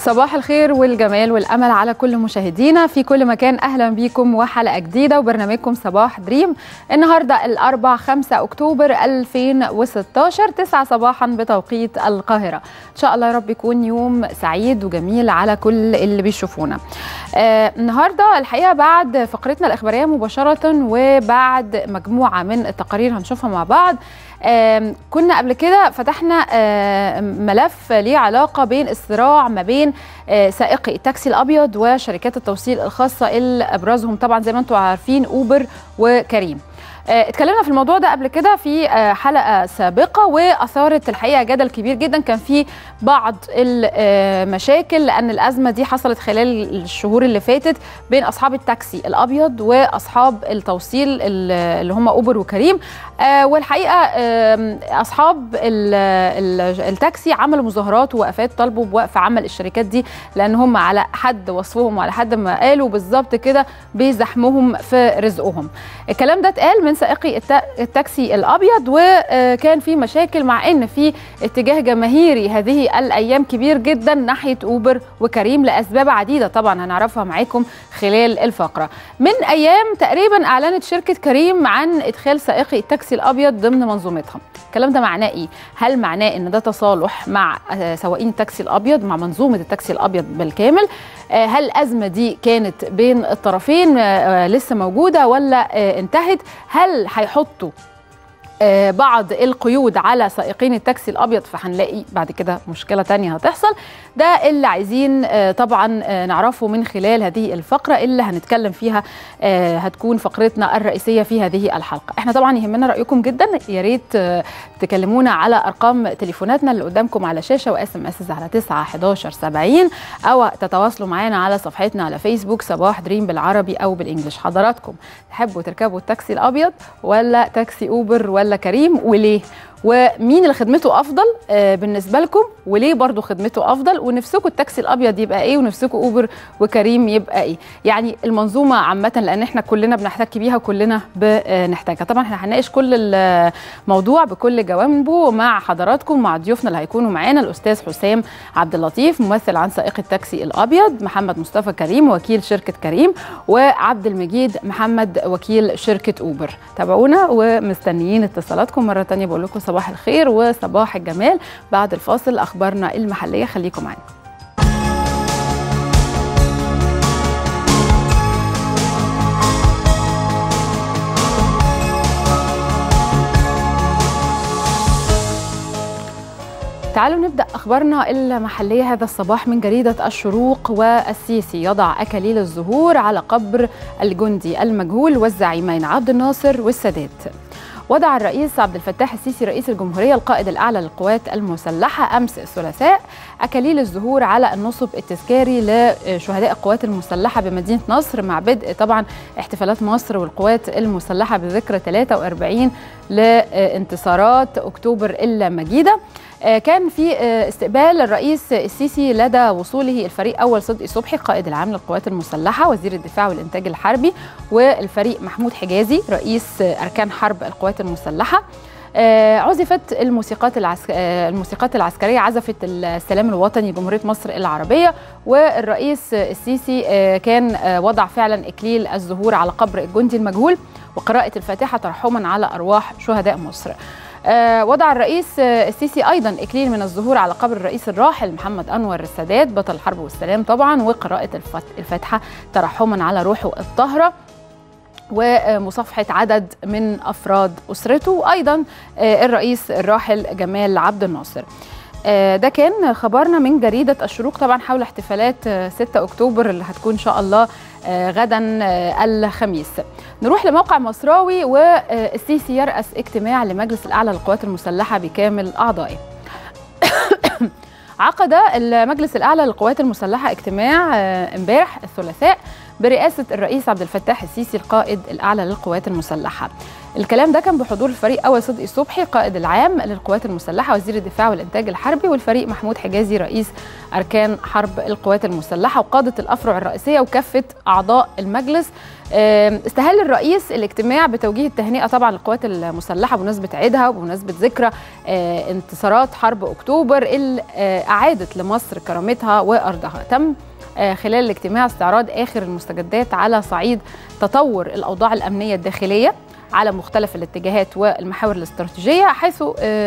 صباح الخير والجمال والأمل على كل مشاهدينا في كل مكان. أهلا بيكم وحلقة جديدة وبرنامجكم صباح دريم. النهاردة الأربع 5 أكتوبر 2016 9 صباحا بتوقيت القاهرة. إن شاء الله يا رب يكون يوم سعيد وجميل على كل اللي بيشوفونا. النهاردة الحقيقة بعد فقرتنا الإخبارية مباشرة وبعد مجموعة من التقارير هنشوفها مع بعض، كنا قبل كده فتحنا ملف ليه علاقة بين الصراع ما بين سائقي التاكسي الأبيض وشركات التوصيل الخاصة اللي أبرزهم طبعا زي ما انتم عارفين أوبر وكريم. اتكلمنا في الموضوع ده قبل كده في حلقة سابقة وأثارت الحقيقة جدل كبير جدا. كان في بعض المشاكل لأن الأزمة دي حصلت خلال الشهور اللي فاتت بين أصحاب التاكسي الأبيض وأصحاب التوصيل اللي هم أوبر وكريم. والحقيقة أصحاب التاكسي عملوا مظاهرات ووقفات طالبوا بوقف عمل الشركات دي لأن هم على حد وصفهم وعلى حد ما قالوا بالظبط كده بيزحموهم في رزقهم. الكلام ده اتقال من سائقي التاكسي الأبيض وكان في مشاكل مع ان في اتجاه جماهيري هذه الأيام كبير جدا ناحية أوبر وكريم لأسباب عديدة طبعا هنعرفها معاكم خلال الفقرة. من أيام تقريبا أعلنت شركة كريم عن إدخال سائقي التاكسي الأبيض ضمن منظومتها. الكلام ده معناه إيه؟ هل معناه إن ده تصالح مع سواقين التاكسي الأبيض مع منظومة التاكسي الأبيض بالكامل؟ هل الأزمة دي كانت بين الطرفين لسه موجودة ولا انتهت؟ هل هيحطوا بعض القيود على سائقين التاكسي الأبيض فهنلاقي بعد كده مشكلة تانية هتحصل؟ ده اللي عايزين طبعا نعرفه من خلال هذه الفقرة اللي هنتكلم فيها. هتكون فقرتنا الرئيسية في هذه الحلقة. احنا طبعا يهمنا رأيكم جدا، يا ريت تكلمونا على أرقام تليفوناتنا اللي قدامكم على شاشة واس ام اس على 9 11 70 أو تتواصلوا معانا على صفحتنا على فيسبوك صباح دريم بالعربي أو بالإنجليش. حضراتكم تحبوا تركبوا التاكسي الأبيض ولا تاكسي أوبر ولا كريم وليه؟ ومين اللي خدمته افضل بالنسبه لكم وليه برضو خدمته افضل؟ ونفسكم التاكسي الابيض يبقى ايه ونفسكم اوبر وكريم يبقى ايه؟ يعني المنظومه عامه لان احنا كلنا بنحتك بيها وكلنا بنحتاجها. طبعا احنا هنناقش كل الموضوع بكل جوانبه مع حضراتكم مع ضيوفنا اللي هيكونوا معانا الاستاذ حسام عبد اللطيف ممثل عن سائق التاكسي الابيض، محمد مصطفى كريم وكيل شركه كريم، وعبد المجيد محمد وكيل شركه اوبر. تابعونا ومستنيين اتصالاتكم. مره ثانيه بقول لكم صباح الخير وصباح الجمال. بعد الفاصل أخبارنا المحلية، خليكم معنا. تعالوا نبدأ أخبارنا المحلية هذا الصباح من جريدة الشروق. والسيسي يضع أكاليل الزهور على قبر الجندي المجهول والزعيمين عبد الناصر والسادات. وضع الرئيس عبد الفتاح السيسي رئيس الجمهورية القائد الأعلى للقوات المسلحة أمس الثلاثاء أكاليل الزهور على النصب التذكاري لشهداء القوات المسلحة بمدينة نصر مع بدء طبعا احتفالات مصر والقوات المسلحة بذكرى 43 لانتصارات أكتوبر المجيدة. كان في استقبال الرئيس السيسي لدى وصوله الفريق أول صدقي صبحي قائد العام للقوات المسلحة وزير الدفاع والإنتاج الحربي، والفريق محمود حجازي رئيس أركان حرب القوات المسلحة. عزفت الموسيقات العسكرية، عزفت السلام الوطني لجمهورية مصر العربية. والرئيس السيسي كان وضع فعلا إكليل الزهور على قبر الجندي المجهول وقراءة الفاتحة ترحما على أرواح شهداء مصر. وضع الرئيس السيسي أيضا إكليل من الزهور على قبر الرئيس الراحل محمد أنور السادات بطل الحرب والسلام طبعا وقراءة الفاتحة ترحما على روحه الطاهرة ومصافحة عدد من أفراد أسرته وأيضا الرئيس الراحل جمال عبد الناصر. ده كان خبرنا من جريدة الشروق طبعا حول احتفالات 6 أكتوبر اللي هتكون إن شاء الله غدا الخميس. نروح لموقع مصراوي. والسيسي يرأس اجتماع لمجلس الأعلى للقوات المسلحة بكامل أعضائه. عقد المجلس الأعلى للقوات المسلحة اجتماع امبارح الثلاثاء برئاسة الرئيس عبد الفتاح السيسي القائد الأعلى للقوات المسلحة. الكلام ده كان بحضور الفريق أول صدقي صبحي قائد العام للقوات المسلحة وزير الدفاع والإنتاج الحربي، والفريق محمود حجازي رئيس أركان حرب القوات المسلحة وقادة الأفرع الرئيسية وكافة أعضاء المجلس. استهل الرئيس الاجتماع بتوجيه التهنئة طبعا للقوات المسلحة بمناسبة عيدها وبمناسبة ذكرى انتصارات حرب أكتوبر اللي أعادت لمصر كرامتها وأرضها. تم خلال الاجتماع استعراض آخر المستجدات على صعيد تطور الأوضاع الأمنية الداخلية على مختلف الاتجاهات والمحاور الاستراتيجية، حيث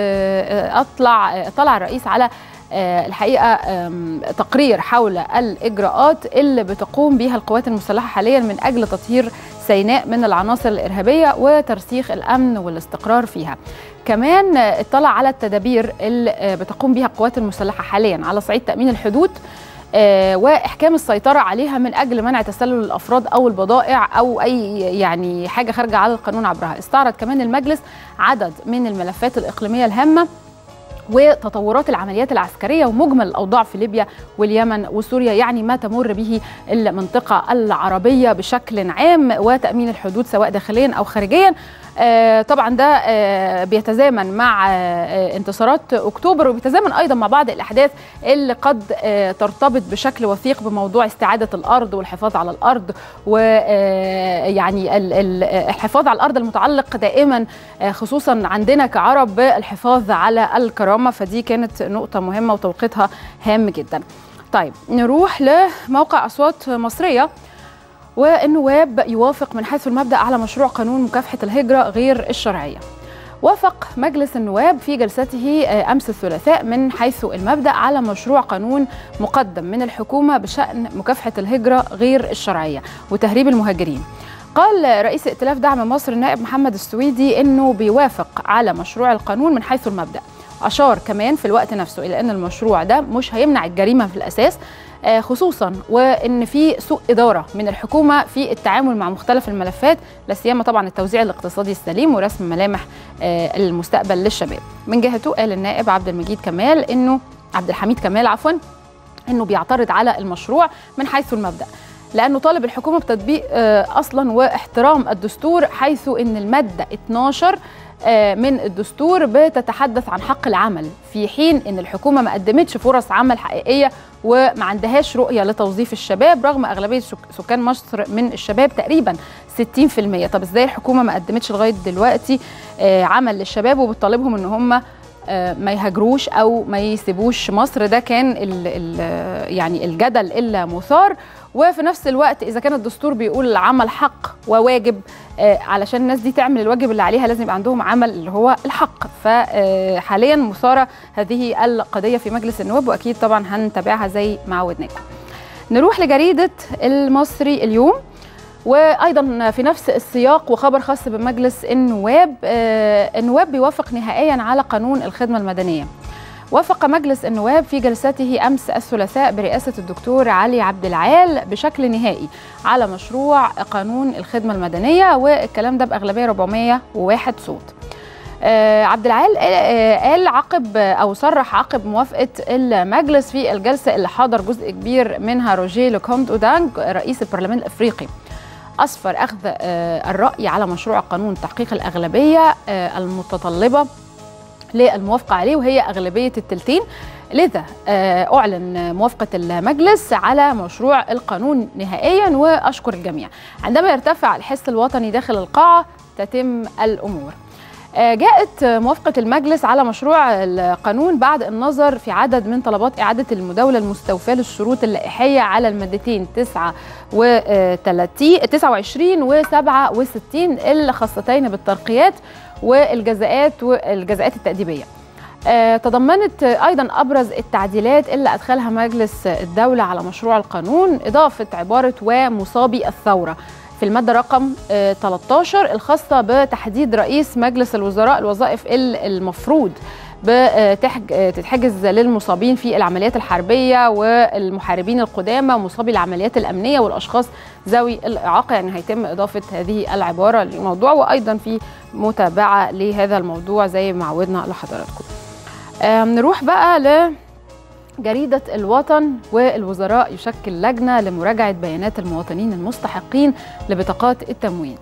اطلع الرئيس على الحقيقة تقرير حول الإجراءات اللي بتقوم بها القوات المسلحة حاليا من أجل تطهير سيناء من العناصر الإرهابية وترسيخ الأمن والاستقرار فيها. كمان اطلع على التدابير اللي بتقوم بها القوات المسلحة حاليا على صعيد تأمين الحدود واحكام السيطره عليها من اجل منع تسلل الافراد او البضائع او اي يعني حاجه خارجه على القانون عبرها. استعرض كمان المجلس عدد من الملفات الاقليميه الهامه وتطورات العمليات العسكريه ومجمل الاوضاع في ليبيا واليمن وسوريا، يعني ما تمر به المنطقه العربيه بشكل عام، وتامين الحدود سواء داخليا او خارجيا. طبعا ده بيتزامن مع انتصارات اكتوبر وبيتزامن ايضا مع بعض الاحداث اللي قد ترتبط بشكل وثيق بموضوع استعاده الارض والحفاظ على الارض، ويعني الحفاظ على الارض المتعلق دائما خصوصا عندنا كعرب بالحفاظ على الكرامه، فدي كانت نقطه مهمه وتوقيتها هام جدا. طيب نروح لموقع اصوات مصريه. والنواب يوافق من حيث المبدأ على مشروع قانون مكافحة الهجرة غير الشرعية. وافق مجلس النواب في جلسته أمس الثلاثاء من حيث المبدأ على مشروع قانون مقدم من الحكومة بشأن مكافحة الهجرة غير الشرعية وتهريب المهاجرين. قال رئيس ائتلاف دعم مصر النائب محمد السويدي إنه بيوافق على مشروع القانون من حيث المبدأ. أشار كمان في الوقت نفسه إلى أن المشروع ده مش هيمنع الجريمة في الأساس، خصوصا وان في سوء اداره من الحكومه في التعامل مع مختلف الملفات، لا سيما طبعا التوزيع الاقتصادي السليم ورسم ملامح المستقبل للشباب. من جهته قال النائب عبد الحميد كمال انه بيعترض على المشروع من حيث المبدا، لانه طالب الحكومه بتطبيق اصلا واحترام الدستور، حيث ان الماده 12 من الدستور بتتحدث عن حق العمل، في حين ان الحكومه ما قدمتش فرص عمل حقيقيه وما عندهاش رؤيه لتوظيف الشباب، رغم اغلبيه سكان مصر من الشباب تقريبا 60%. طب ازاي الحكومه ما قدمتش لغايه دلوقتي عمل للشباب وبتطالبهم ان هم ما يهاجروش او ما يسيبوش مصر؟ ده كان يعني الجدل المثار. وفي نفس الوقت اذا كان الدستور بيقول العمل حق وواجب، علشان الناس دي تعمل الواجب اللي عليها لازم يبقى عندهم عمل اللي هو الحق. فحاليا مثاره هذه القضيه في مجلس النواب، واكيد طبعا هنتابعها زي ما عودناكم. نروح لجريده المصري اليوم، وايضا في نفس السياق وخبر خاص بمجلس النواب. النواب بيوافق نهائيا على قانون الخدمه المدنيه. وافق مجلس النواب في جلسته أمس الثلاثاء برئاسة الدكتور علي عبد العال بشكل نهائي على مشروع قانون الخدمة المدنية، والكلام ده بأغلبية 401 صوت. عبد العال قال صرح عقب موافقة المجلس في الجلسة اللي حضر جزء كبير منها روجيه لوكوند أودانج رئيس البرلمان الأفريقي، أسفر أخذ الرأي على مشروع قانون تحقيق الأغلبية المتطلبة للموافقة عليه، وهي أغلبية الثلثين. لذا أعلن موافقة المجلس على مشروع القانون نهائيا، وأشكر الجميع. عندما يرتفع الحس الوطني داخل القاعة تتم الأمور. جاءت موافقة المجلس على مشروع القانون بعد النظر في عدد من طلبات إعادة المداولة المستوفاة للشروط اللائحية على المادتين 29 و 67 الخاصتين بالترقيات والجزاءات التأديبية. تضمنت أيضا أبرز التعديلات اللي أدخلها مجلس الدولة على مشروع القانون إضافة عبارة ومصابي الثورة في المادة رقم 13 الخاصة بتحديد رئيس مجلس الوزراء الوظائف المفروض تتحجز للمصابين في العمليات الحربية والمحاربين القدامى ومصابي العمليات الأمنية والأشخاص ذوي الإعاقة. يعني هيتم إضافة هذه العبارة للموضوع، وأيضا في متابعة لهذا الموضوع زي ما عودنا لحضراتكم. نروح بقى جريدة الوطن. والوزراء يشكل لجنة لمراجعة بيانات المواطنين المستحقين لبطاقات التموين.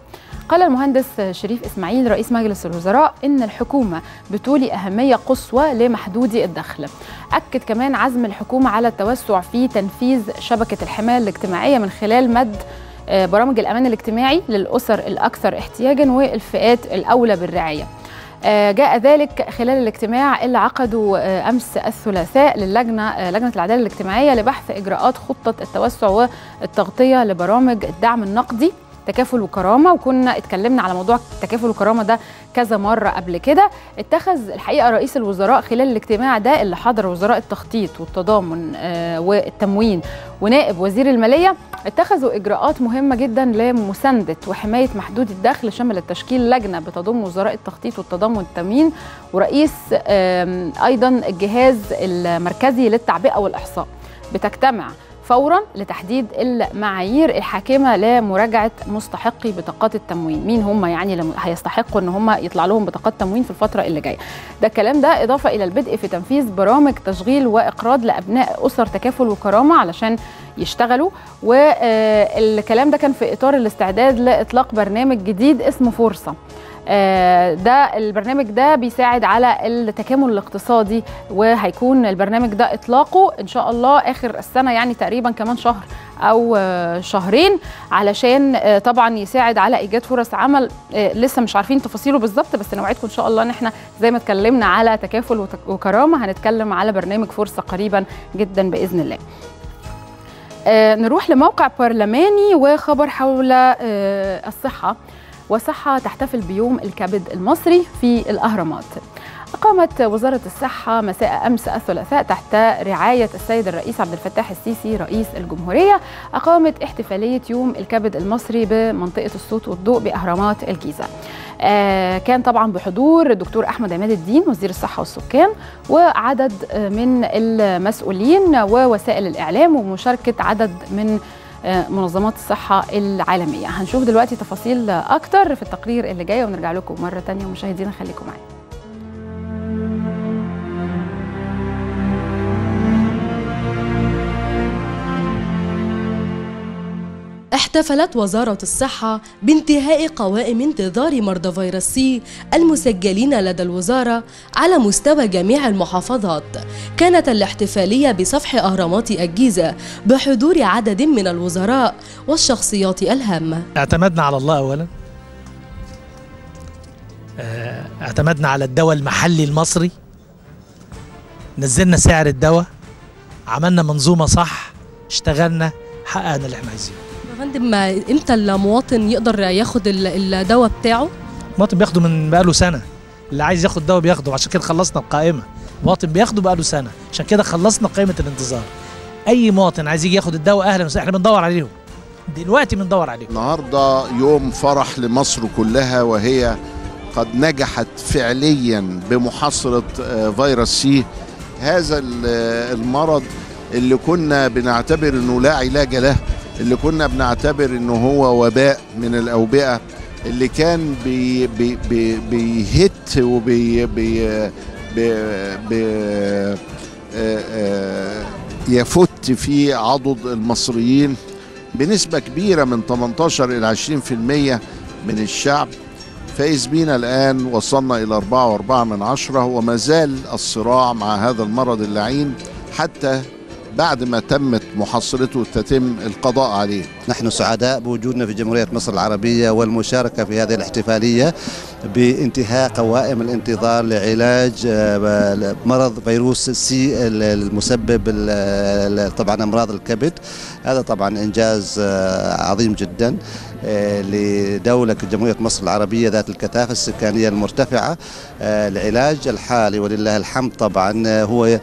قال المهندس شريف إسماعيل رئيس مجلس الوزراء إن الحكومة بتولي أهمية قصوى لمحدودي الدخل. أكد كمان عزم الحكومة على التوسع في تنفيذ شبكة الحماية الاجتماعية من خلال مد برامج الأمان الاجتماعي للأسر الأكثر احتياجاً والفئات الأولى بالرعاية. جاء ذلك خلال الاجتماع اللي عقده أمس الثلاثاء لجنة العدالة الاجتماعية لبحث إجراءات خطة التوسع والتغطية لبرامج الدعم النقدي تكافل وكرامة. وكنا اتكلمنا على موضوع تكافل وكرامة ده كذا مرة قبل كده. اتخذ الحقيقة رئيس الوزراء خلال الاجتماع ده اللي حضر وزراء التخطيط والتضامن والتموين ونائب وزير المالية، اتخذوا إجراءات مهمة جدا لمساندة وحماية محدودي الدخل، شمل تشكيل لجنة بتضم وزراء التخطيط والتضامن والتموين ورئيس أيضا الجهاز المركزي للتعبئة والإحصاء، بتجتمع فورا لتحديد المعايير الحاكمه لمراجعه مستحقي بطاقات التموين. مين هم يعني اللي هيستحقوا ان هم يطلع لهم بطاقات تموين في الفتره اللي جايه. ده الكلام ده اضافه الى البدء في تنفيذ برامج تشغيل واقراض لابناء اسر تكافل وكرامه علشان يشتغلوا. والكلام ده كان في اطار الاستعداد لاطلاق برنامج جديد اسمه فرصه. ده البرنامج ده بيساعد على التكامل الاقتصادي، وهيكون البرنامج ده اطلاقه ان شاء الله اخر السنه، يعني تقريبا كمان شهر او شهرين، علشان طبعا يساعد على ايجاد فرص عمل. لسه مش عارفين تفاصيله بالظبط، بس نوعدكم ان شاء الله ان احنا زي ما اتكلمنا على تكافل وكرامه هنتكلم على برنامج فرصه قريبا جدا باذن الله. نروح لموقع برلماني وخبر حول الصحه. وصحة تحتفل بيوم الكبد المصري في الأهرامات. أقامت وزارة الصحة مساء أمس الثلاثاء تحت رعاية السيد الرئيس عبد الفتاح السيسي رئيس الجمهورية، أقامت احتفالية يوم الكبد المصري بمنطقة الصوت والضوء بأهرامات الجيزة. كان طبعا بحضور الدكتور أحمد عماد الدين وزير الصحة والسكان وعدد من المسؤولين ووسائل الإعلام ومشاركة عدد من منظمات الصحة العالمية. هنشوف دلوقتي تفاصيل أكتر في التقرير اللي جاي ونرجع لكم مرة تانية. مشاهدينا خليكم معانا. احتفلت وزارة الصحة بانتهاء قوائم انتظار مرضى فيروس سي المسجلين لدى الوزارة على مستوى جميع المحافظات. كانت الاحتفالية بسفح أهرامات الجيزة بحضور عدد من الوزراء والشخصيات الهامة. اعتمدنا على الله أولا، اعتمدنا على الدواء المحلي المصري، نزلنا سعر الدواء، عملنا منظومة صح، اشتغلنا، حققنا اللي احنا عايزينه. فندم، امتى المواطن يقدر ياخد الدواء بتاعه؟ المواطن بياخده من بقاله سنه، اللي عايز ياخد دواء بياخده، عشان كده خلصنا القائمه. المواطن بياخده بقاله سنه، عشان كده خلصنا قائمه الانتظار. اي مواطن عايز يجي ياخد الدواء اهلا وسهلا، احنا بندور عليهم دلوقتي، بندور عليهم. النهارده يوم فرح لمصر كلها، وهي قد نجحت فعليا بمحاصره فيروس سي، هذا المرض اللي كنا بنعتبر انه لا علاج له، اللي كنا بنعتبر انه هو وباء من الاوبئه، اللي كان بيهت يفت في عضد المصريين بنسبه كبيره من 18 الى 20% من الشعب. فإذ بينا الآن وصلنا إلى 4.4، وما زال الصراع مع هذا المرض اللعين حتى بعد ما تمت محاصرته تتم القضاء عليه. نحن سعداء بوجودنا في جمهورية مصر العربية والمشاركة في هذه الاحتفالية بانتهاء قوائم الانتظار لعلاج مرض فيروس سي المسبب طبعا أمراض الكبد. هذا طبعا إنجاز عظيم جدا لدولة جمهورية مصر العربية ذات الكثافة السكانية المرتفعة. العلاج الحالي ولله الحمد طبعا هو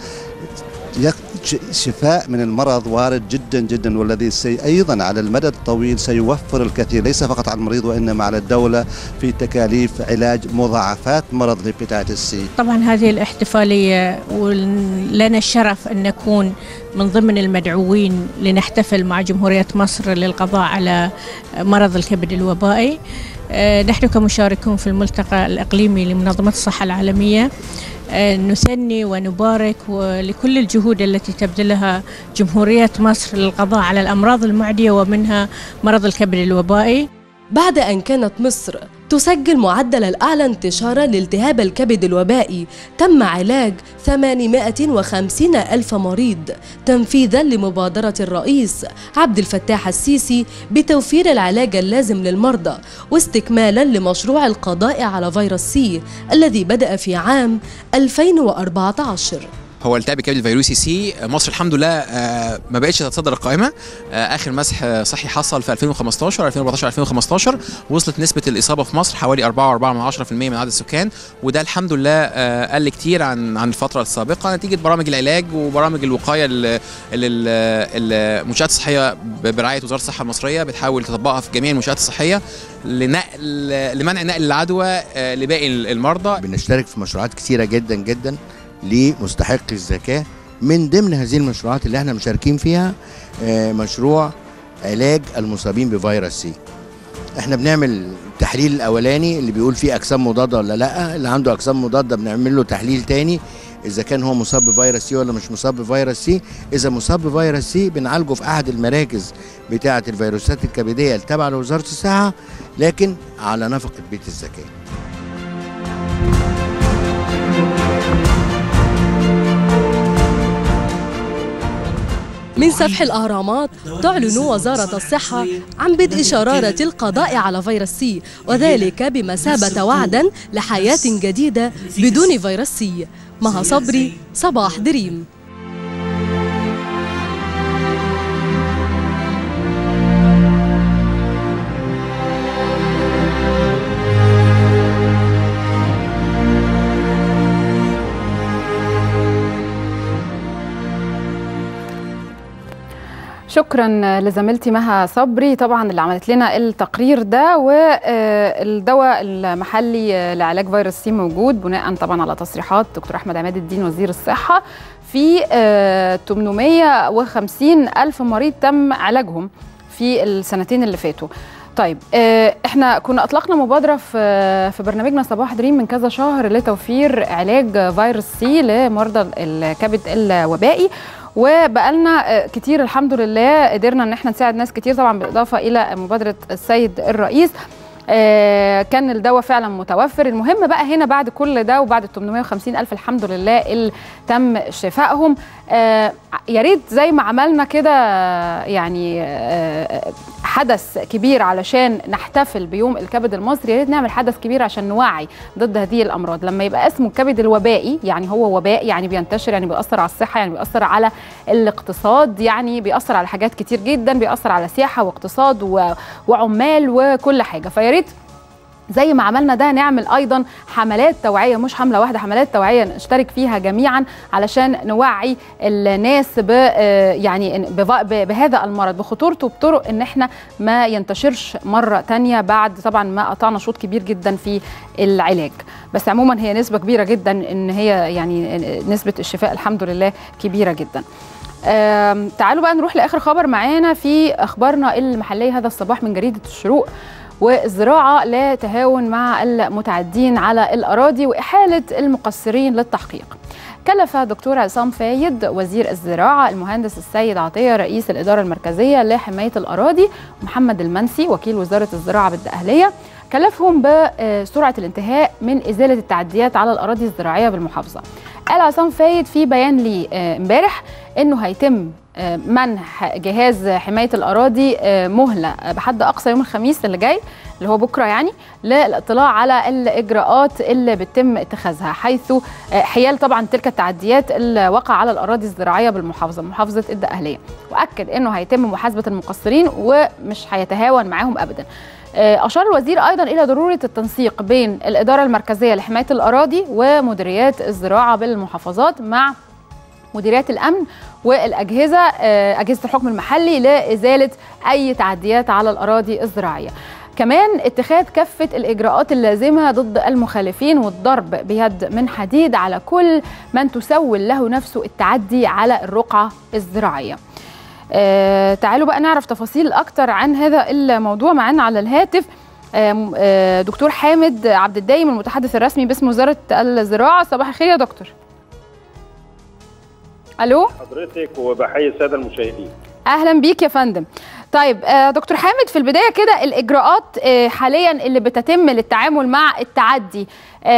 شفاء من المرض وارد جدا جدا، والذي أيضا على المدى الطويل سيوفر الكثير ليس فقط على المريض وإنما على الدولة في تكاليف علاج مضاعفات مرض الهيباتيتس سي. طبعا هذه الاحتفالية ولنا الشرف أن نكون من ضمن المدعوين لنحتفل مع جمهورية مصر للقضاء على مرض الكبد الوبائي. نحن كمشاركون في الملتقى الإقليمي لمنظمة الصحة العالمية نثني ونبارك لكل الجهود التي تبذلها جمهورية مصر للقضاء على الأمراض المعدية ومنها مرض الكبد الوبائي. بعد أن كانت مصر تسجل معدل الأعلى انتشارا لالتهاب الكبد الوبائي، تم علاج 850 ألف مريض تنفيذا لمبادرة الرئيس عبد الفتاح السيسي بتوفير العلاج اللازم للمرضى، واستكمالا لمشروع القضاء على فيروس سي الذي بدأ في عام 2014. هو التهاب الكبد الفيروسي سي، مصر الحمد لله ما بقتش تتصدر القائمه. اخر مسح صحي حصل في 2015 2014 وصلت نسبه الاصابه في مصر حوالي 4.4% من عدد السكان، وده الحمد لله قل كتير عن الفتره السابقه نتيجه برامج العلاج وبرامج الوقايه اللي المنشات الصحيه برعايه وزاره الصحه المصريه بتحاول تطبقها في جميع المنشات الصحيه لمنع نقل العدوى لباقي المرضى. بنشترك في مشروعات كثيره جدا جدا لمستحق الزكاة. من ضمن هذه المشروعات اللي احنا مشاركين فيها مشروع علاج المصابين بفيروس سي. احنا بنعمل التحليل الاولاني اللي بيقول فيه اجسام مضاده ولا لا، اللي عنده اجسام مضاده بنعمل له تحليل تاني اذا كان هو مصاب بفيروس سي ولا مش مصاب بفيروس سي. اذا مصاب بفيروس سي بنعالجه في احد المراكز بتاعه الفيروسات الكبديه التابعه لوزاره الصحه، لكن على نفقه بيت الزكاه. من سفح الأهرامات تعلن وزارة الصحة عن بدء شرارة القضاء على فيروس سي، وذلك بمثابة وعدا لحياة جديدة بدون فيروس سي. مها صبري، صباح دريم. شكرا لزميلتي مها صبري طبعا اللي عملت لنا التقرير ده. والدواء المحلي لعلاج فيروس سي موجود بناء طبعا على تصريحات دكتور احمد عماد الدين وزير الصحه في 850 ألف مريض تم علاجهم في السنتين اللي فاتوا. طيب احنا كنا اطلقنا مبادره في برنامجنا صباح دريم من كذا شهر لتوفير علاج فيروس سي لمرضى الكبد الوبائي، وبقالنا كتير الحمد لله قدرنا ان احنا نساعد ناس كتير طبعا بالاضافه الى مبادره السيد الرئيس. كان الدواء فعلا متوفر. المهم بقى هنا بعد كل ده وبعد ال 850 ألف الحمد لله اللي تم شفائهم، يا ريت زي ما عملنا كده يعني حدث كبير علشان نحتفل بيوم الكبد المصري، يا ريت نعمل حدث كبير عشان نوعي ضد هذه الامراض. لما يبقى اسمه الكبد الوبائي يعني هو وباء، يعني بينتشر، يعني بيأثر على الصحه، يعني بيأثر على الاقتصاد، يعني بيأثر على حاجات كتير جدا، بيأثر على سياحه واقتصاد وعمال وكل حاجه. فيا ريت زي ما عملنا ده نعمل ايضا حملات توعيه، مش حمله واحده، حملات توعيه نشترك فيها جميعا علشان نوعي الناس يعني بهذا المرض، بخطورته، بطرق ان احنا ما ينتشرش مره ثانيه بعد طبعا ما قطعنا شوط كبير جدا في العلاج. بس عموما هي نسبه كبيره جدا ان هي يعني نسبه الشفاء الحمد لله كبيره جدا. تعالوا بقى نروح لاخر خبر معانا في اخبارنا المحليه هذا الصباح من جريده الشروق. والزراعة لا تهاون مع المتعدين على الأراضي وإحالة المقصرين للتحقيق. كلف دكتور عصام فايد وزير الزراعة المهندس السيد عطية رئيس الإدارة المركزية لحماية الأراضي ومحمد المنسي وكيل وزارة الزراعة بالدقهلية، كلفهم بسرعة الانتهاء من إزالة التعديات على الأراضي الزراعية بالمحافظة. قال عصام فايد في بيان لي امبارح إنه هيتم منح جهاز حماية الأراضي مهلة بحد أقصى يوم الخميس اللي جاي اللي هو بكرة يعني للاطلاع على الإجراءات اللي بتم اتخاذها حيث حيال طبعا تلك التعديات اللي وقع على الأراضي الزراعية بالمحافظة محافظة الدقهلية، وأكد إنه هيتم محاسبة المقصرين ومش هيتهاون معاهم أبدا. أشار الوزير أيضا إلى ضرورة التنسيق بين الإدارة المركزية لحماية الأراضي ومديريات الزراعة بالمحافظات مع مديريات الأمن والأجهزة أجهزة الحكم المحلي لإزالة أي تعديات على الأراضي الزراعية. كمان اتخاذ كافة الإجراءات اللازمة ضد المخالفين والضرب بيد من حديد على كل من تسول له نفسه التعدي على الرقعة الزراعية. تعالوا بقى نعرف تفاصيل أكتر عن هذا الموضوع. معنا على الهاتف دكتور حامد عبد الدايم المتحدث الرسمي باسم وزارة الزراعة. صباح الخير يا دكتور. الو حضرتك وبحيي الساده المشاهدين. اهلا بيك يا فندم. طيب دكتور حامد، في البدايه كده الاجراءات حاليا اللي بتتم للتعامل مع التعدي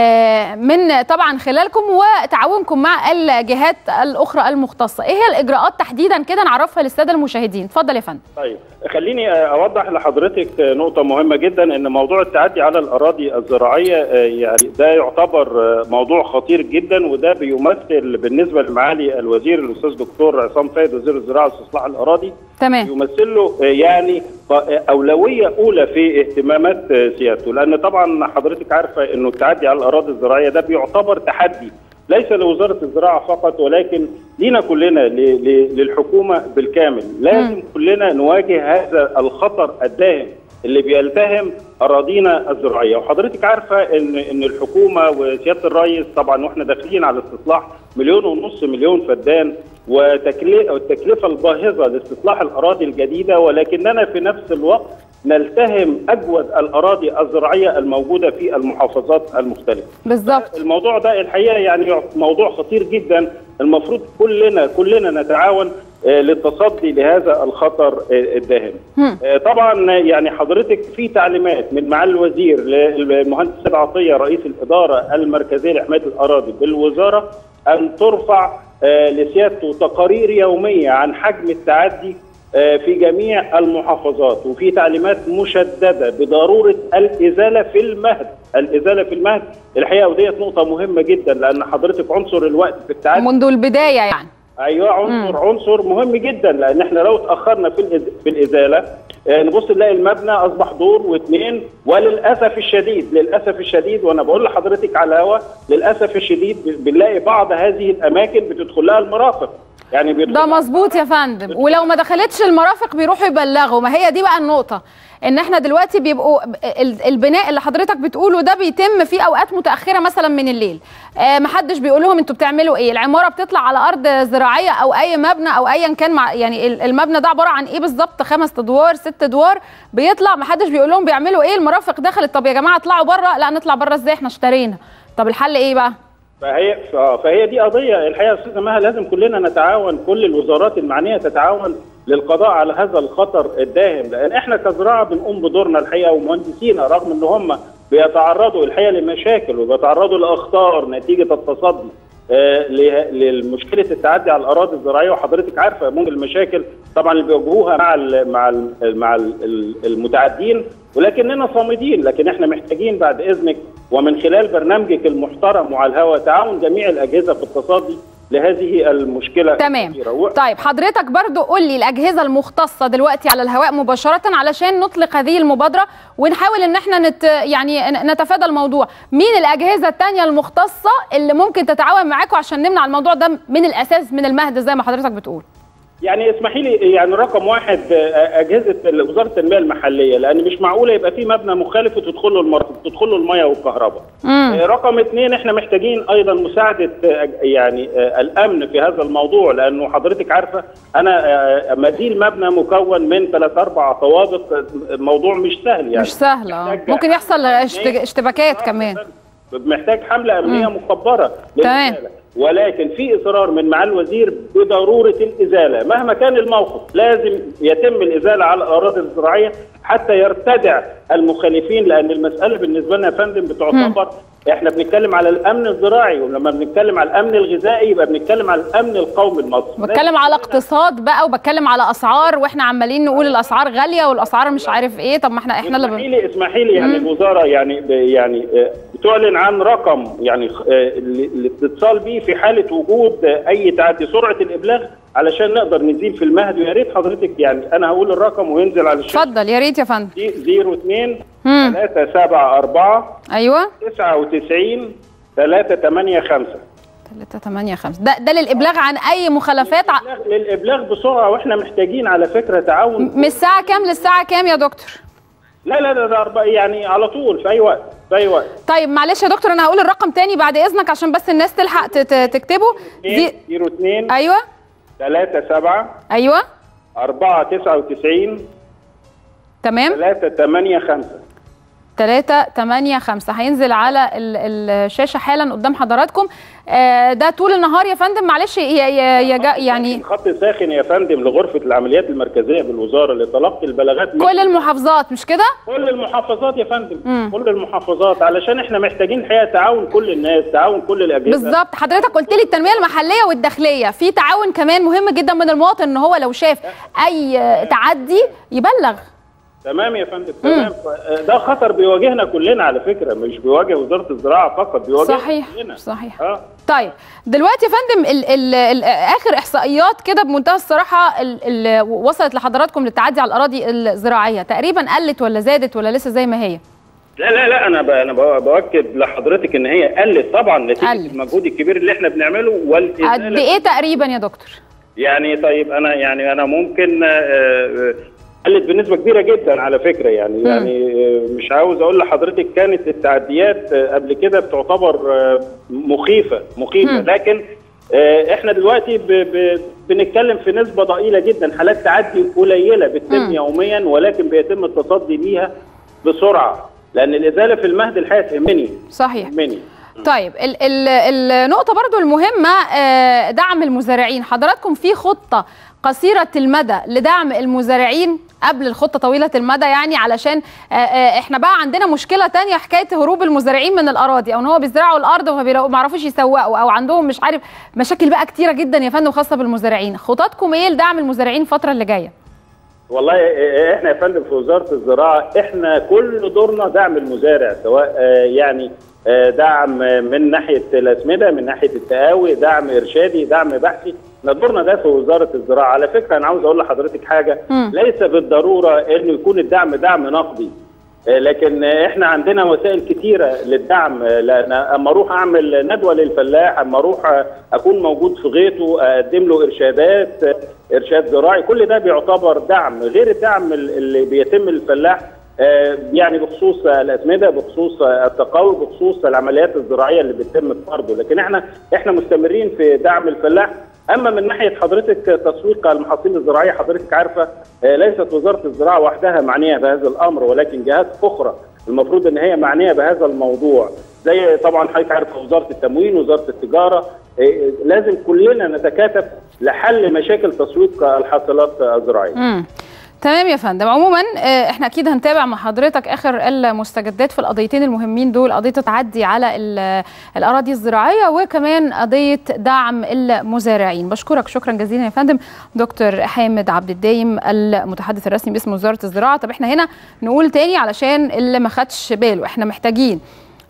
من طبعا خلالكم وتعاونكم مع الجهات الاخرى المختصه، ايه هي الاجراءات تحديدا كده نعرفها للساده المشاهدين؟ اتفضل يا فندم. طيب خليني اوضح لحضرتك نقطه مهمه جدا، ان موضوع التعدي على الاراضي الزراعيه يعني ده يعتبر موضوع خطير جدا، وده بيمثل بالنسبه لمعالي الوزير الاستاذ دكتور عصام فايد وزير الزراعه واستصلاح الاراضي تمام يمثل له يعني اولويه اولى في اهتمامات سيادته، لان طبعا حضرتك عارفه انه التعدي على الاراضي الزراعيه ده بيعتبر تحدي ليس لوزاره الزراعه فقط، ولكن لينا كلنا للحكومه بالكامل. لازم كلنا نواجه هذا الخطر الداهم اللي بيلتهم اراضينا الزراعيه، وحضرتك عارفه ان الحكومه وسياده الرئيس طبعا واحنا داخلين على استصلاح 1.5 مليون فدان، والتكلفه الباهظه لاستصلاح الاراضي الجديده، ولكننا في نفس الوقت نلتهم اجود الاراضي الزراعيه الموجوده في المحافظات المختلفه. بالظبط. الموضوع ده الحقيقه يعني موضوع خطير جدا، المفروض كلنا نتعاون للتصدي لهذا الخطر الداهم. طبعا يعني حضرتك في تعليمات من معالي الوزير للمهندس سيد عطيه رئيس الاداره المركزيه لحمايه الاراضي بالوزاره ان ترفع لسيادته تقارير يوميه عن حجم التعدي في جميع المحافظات، وفي تعليمات مشدده بضروره الازاله في المهد، الازاله في المهد الحقيقه، وديت نقطه مهمه جدا لان حضرتك عنصر الوقت في التعدي منذ البدايه يعني. ايوه عنصر مهم جدا، لان احنا لو اتاخرنا في الازاله نبص نلاقي المبنى اصبح دور واثنين، وللاسف الشديد وانا بقول لحضرتك على الهواء للاسف الشديد بنلاقي بعض هذه الاماكن بتدخل لها المرافق. يعني ده مظبوط يا فندم، ولو ما دخلتش المرافق بيروحوا يبلغوا. ما هي دي بقى النقطه، ان احنا دلوقتي بيبقوا البناء اللي حضرتك بتقوله ده بيتم في اوقات متاخره مثلا من الليل، محدش بيقول لهم انتوا بتعملوا ايه، العماره بتطلع على ارض زراعيه او اي مبنى او ايا كان يعني المبنى ده عباره عن ايه بالظبط، 5 ادوار 6 ادوار، بيطلع محدش بيقول لهم بيعملوا ايه، المرافق دخلت، طب يا جماعه اطلعوا بره، لا نطلع بره ازاي احنا اشترينا، طب الحل ايه بقى؟ فهي دي قضيه الحقيقه يا استاذه مها، لازم كلنا نتعاون، كل الوزارات المعنيه تتعاون للقضاء على هذا الخطر الداهم، لان احنا كزراعه بنقوم بدورنا الحقيقه، ومهندسينا رغم ان هم بيتعرضوا الحقيقه لمشاكل وبيتعرضوا لاخطار نتيجه التصدي لمشكله التعدي على الاراضي الزراعيه، وحضرتك عارفه ممكن المشاكل طبعا اللي بيواجهوها مع المتعدين، ولكننا صامدين. لكن احنا محتاجين بعد اذنك ومن خلال برنامجك المحترم وعلى الهواء تعاون جميع الاجهزه في التصدي لهذه المشكله. تمام. طيب حضرتك برضو قول لي الاجهزه المختصه دلوقتي على الهواء مباشره علشان نطلق هذه المبادره ونحاول ان احنا يعني نتفادى الموضوع، مين الاجهزه الثانيه المختصه اللي ممكن تتعاون معاكم عشان نمنع الموضوع ده من الاساس من المهد زي ما حضرتك بتقول؟ يعني اسمحي لي، يعني رقم واحد اجهزه وزاره التنميه المحليه، لان مش معقوله يبقى في مبنى مخالف وتدخل له الميه والكهرباء. رقم اثنين احنا محتاجين ايضا مساعده يعني الامن في هذا الموضوع، لانه حضرتك عارفه انا مزيل مبنى مكون من 3-4 طوابق موضوع مش سهل، يعني مش سهل، ممكن يحصل اشتباكات كمان، محتاج حمله امنيه مكبره. تمام. ولكن في اصرار من معالي الوزير بضروره الازاله، مهما كان الموقف لازم يتم الازاله على الاراضي الزراعيه حتى يرتدع المخالفين، لان المساله بالنسبه لنا يا فندم بتعتبر احنا بنتكلم على الامن الزراعي، ولما بنتكلم على الامن الغذائي يبقى بنتكلم على الامن القومي المصري. بتكلم على اقتصاد بقى، وبتكلم على اسعار، واحنا عمالين نقول الاسعار غاليه والاسعار مش عارف ايه، طب ما احنا اللي اسمحي لي يعني الوزاره يعني بتعلن عن رقم يعني الاتصال بيه في حاله وجود اي تعدي، سرعه الابلاغ علشان نقدر نزيل في المهد. ويا ريت حضرتك يعني انا هقول الرقم وينزل على الشاشه. اتفضل يا ريت يا فندم. 02 374 ايوه 99 385 385. ده للابلاغ عن اي مخالفات، للابلاغ بسرعه، واحنا محتاجين على فكره تعاون. من الساعه كام للساعه كام يا دكتور؟ لا ده يعني على طول في اي وقت طيب معلش يا دكتور انا هقول الرقم تاني بعد اذنك عشان بس الناس تلحق تكتبه. 02 ايوه 37 ايوه 499 تمام 385 385 هينزل على الشاشه حالا قدام حضراتكم. ده طول النهار يا فندم. معلش يعني خط ساخن يا فندم لغرفه العمليات المركزيه بالوزاره لتلقي البلاغات من كل المحافظات، مش كده؟ كل المحافظات يا فندم. كل المحافظات، علشان احنا محتاجين الحقيقه تعاون كل الناس، تعاون كل الاجهزه. بالظبط. حضرتك قلت لي التنميه المحليه والداخليه، في تعاون كمان مهم جدا من المواطن ان هو لو شاف اي تعدي يبلغ. تمام يا فندم، تمام. ده خطر بيواجهنا كلنا على فكره، مش بيواجه وزاره الزراعه فقط، بيواجهنا كلنا. صحيح. طيب دلوقتي يا فندم اخر احصائيات كده بمنتهى الصراحه اللي وصلت لحضراتكم للتعدي على الاراضي الزراعيه تقريبا قلت ولا زادت ولا لسه زي ما هي؟ لا انا باكد لحضرتك ان هي قلت طبعا نتيجه المجهود الكبير اللي احنا بنعمله والازاله. قد ايه تقريبا يا دكتور؟ يعني طيب انا ممكن قلت بنسبه كبيره جدا على فكره، يعني مش عاوز اقول لحضرتك كانت التعديات قبل كده بتعتبر مخيفه لكن احنا دلوقتي بنتكلم في نسبه ضئيله جدا، حالات تعدي قليله بتتم يوميا، ولكن بيتم التصدي ليها بسرعه، لان الازاله في المهد الحقيقه تهمني. صحيح. طيب النقطه برضو المهمه دعم المزارعين. حضراتكم في خطه قصيرة المدى لدعم المزارعين قبل الخطة طويلة المدى، يعني علشان احنا بقى عندنا مشكلة تانية، حكاية هروب المزارعين من الأراضي، أو إن هو بيزرعوا الأرض وما بيعرفوش يسوقوا، أو عندهم مش عارف مشاكل بقى كتيرة جدا يا فندم خاصة بالمزارعين. خططكم إيه لدعم المزارعين الفترة اللي جاية؟ والله احنا يا فندم في وزارة الزراعة احنا كل دورنا دعم المزارع، سواء يعني دعم من ناحية الأسمدة، من ناحية التقاوي، دعم إرشادي، دعم بحثي. دورنا ده في وزارة الزراعة. على فكرة أنا عاوز أقول لحضرتك حاجة، ليس بالضرورة إنه يكون الدعم دعم نقدي، لكن إحنا عندنا وسائل كتيرة للدعم. لأن أما أروح أعمل ندوة للفلاح، أما أروح أكون موجود في غيطه، أقدم له إرشاد زراعي، كل ده بيعتبر دعم غير الدعم اللي بيتم للفلاح، يعني بخصوص الأسمدة، بخصوص التقاوي، بخصوص العمليات الزراعية اللي بتتم في أرضه. لكن احنا مستمرين في دعم الفلاح. اما من ناحيه حضرتك تسويق المحاصيل الزراعيه، حضرتك عارفه ليست وزاره الزراعه وحدها معنيه بهذا الامر، ولكن جهات اخرى المفروض ان هي معنيه بهذا الموضوع، زي طبعا حضرتك عارفه وزاره التموين، وزاره التجاره. لازم كلنا نتكاتف لحل مشاكل تسويق الحاصلات الزراعيه. تمام يا فندم. عموما احنا اكيد هنتابع مع حضرتك اخر المستجدات في القضيتين المهمين دول، قضيه التعدي على الاراضي الزراعيه وكمان قضيه دعم المزارعين. بشكرك شكرا جزيلا يا فندم دكتور حامد عبد الدايم المتحدث الرسمي باسم وزاره الزراعه. طب احنا هنا نقول تاني علشان اللي ما خدش باله، احنا محتاجين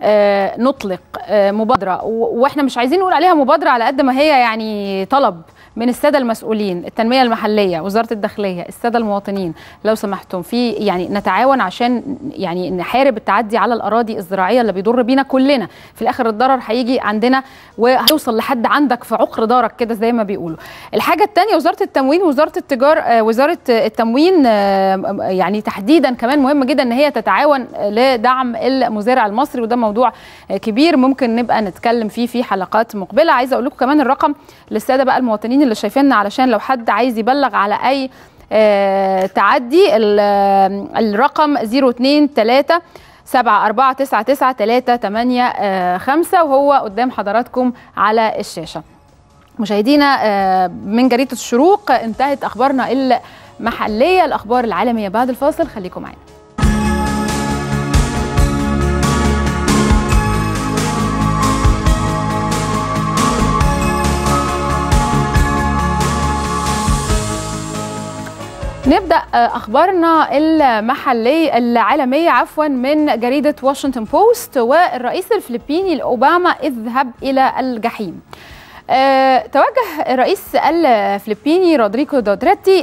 نطلق مبادره، واحنا مش عايزين نقول عليها مبادره على قد ما هي يعني طلب من الساده المسؤولين، التنميه المحليه، وزاره الداخليه، الساده المواطنين، لو سمحتم في يعني نتعاون عشان يعني نحارب التعدي على الاراضي الزراعيه اللي بيضر بينا كلنا. في الاخر الضرر هيجي عندنا وهيوصل لحد عندك في عقر دارك كده زي ما بيقولوا. الحاجه الثانيه وزاره التموين ووزاره التجاره، وزاره التموين يعني تحديدا كمان مهم جدا ان هي تتعاون لدعم المزارع المصري، وده موضوع كبير ممكن نبقى نتكلم فيه في حلقات مقبله. عايزه اقول لكم كمان الرقم للساده بقى المواطنين اللي شايفيننا، علشان لو حد عايز يبلغ على اي تعدي، الرقم 023 7499385 وهو قدام حضراتكم على الشاشه. مشاهدينا من جريدة الشروق انتهت اخبارنا المحليه. الاخبار العالميه بعد الفاصل، خليكم معانا. نبدأ أخبارنا العالمية من جريدة واشنطن بوست. والرئيس الفلبيني أوباما اذهب إلى الجحيم. توجه الرئيس الفلبيني رودريغو دوتراتي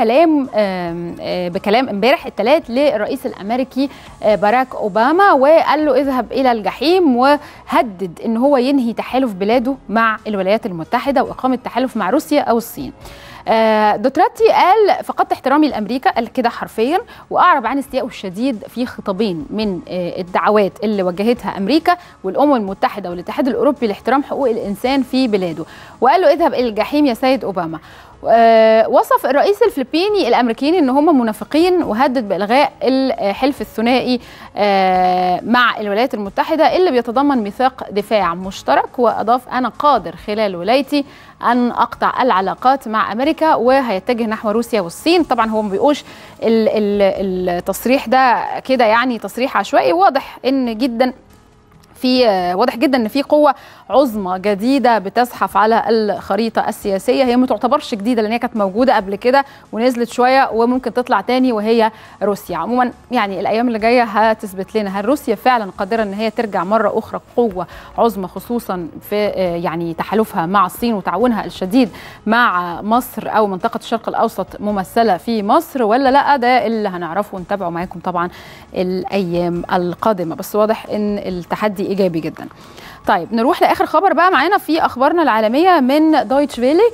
بكلام امبارح الثلاث للرئيس الامريكي باراك اوباما، وقال له اذهب الى الجحيم، وهدد ان هو ينهي تحالف بلاده مع الولايات المتحده واقامه تحالف مع روسيا او الصين. دوتراتي قال فقدت احترامي لامريكا، قال كده حرفيا، واعرب عن استيائه الشديد في خطابين من الدعوات اللي وجهتها امريكا والامم المتحده والاتحاد الاوروبي لاحترام حقوق الانسان في بلاده، وقال له اذهب الى الجحيم يا سيد اوباما. وصف الرئيس الفلبيني الامريكيين ان هم منافقين، وهدد بالغاء الحلف الثنائي مع الولايات المتحده اللي بيتضمن ميثاق دفاع مشترك، واضاف انا قادر خلال ولايتي ان اقطع العلاقات مع امريكا وهيتجه نحو روسيا والصين. طبعا هو ما بيقولش التصريح ده كده يعني تصريح عشوائي، واضح جدا ان في قوه عظمى جديده بتزحف على الخريطه السياسيه. هي ما تعتبرش جديده لان هي كانت موجوده قبل كده ونزلت شويه وممكن تطلع تاني، وهي روسيا. عموما يعني الايام اللي جايه هتثبت لنا هل روسيا فعلا قادره ان هي ترجع مره اخرى قوه عظمى، خصوصا في يعني تحالفها مع الصين وتعاونها الشديد مع مصر او منطقه الشرق الاوسط ممثله في مصر، ولا لا؟ ده اللي هنعرفه ونتابعه معاكم طبعا الايام القادمه، بس واضح ان التحدي ايجابي جدا. طيب نروح لاخر خبر بقى معانا في اخبارنا العالميه من دويتش فيلي.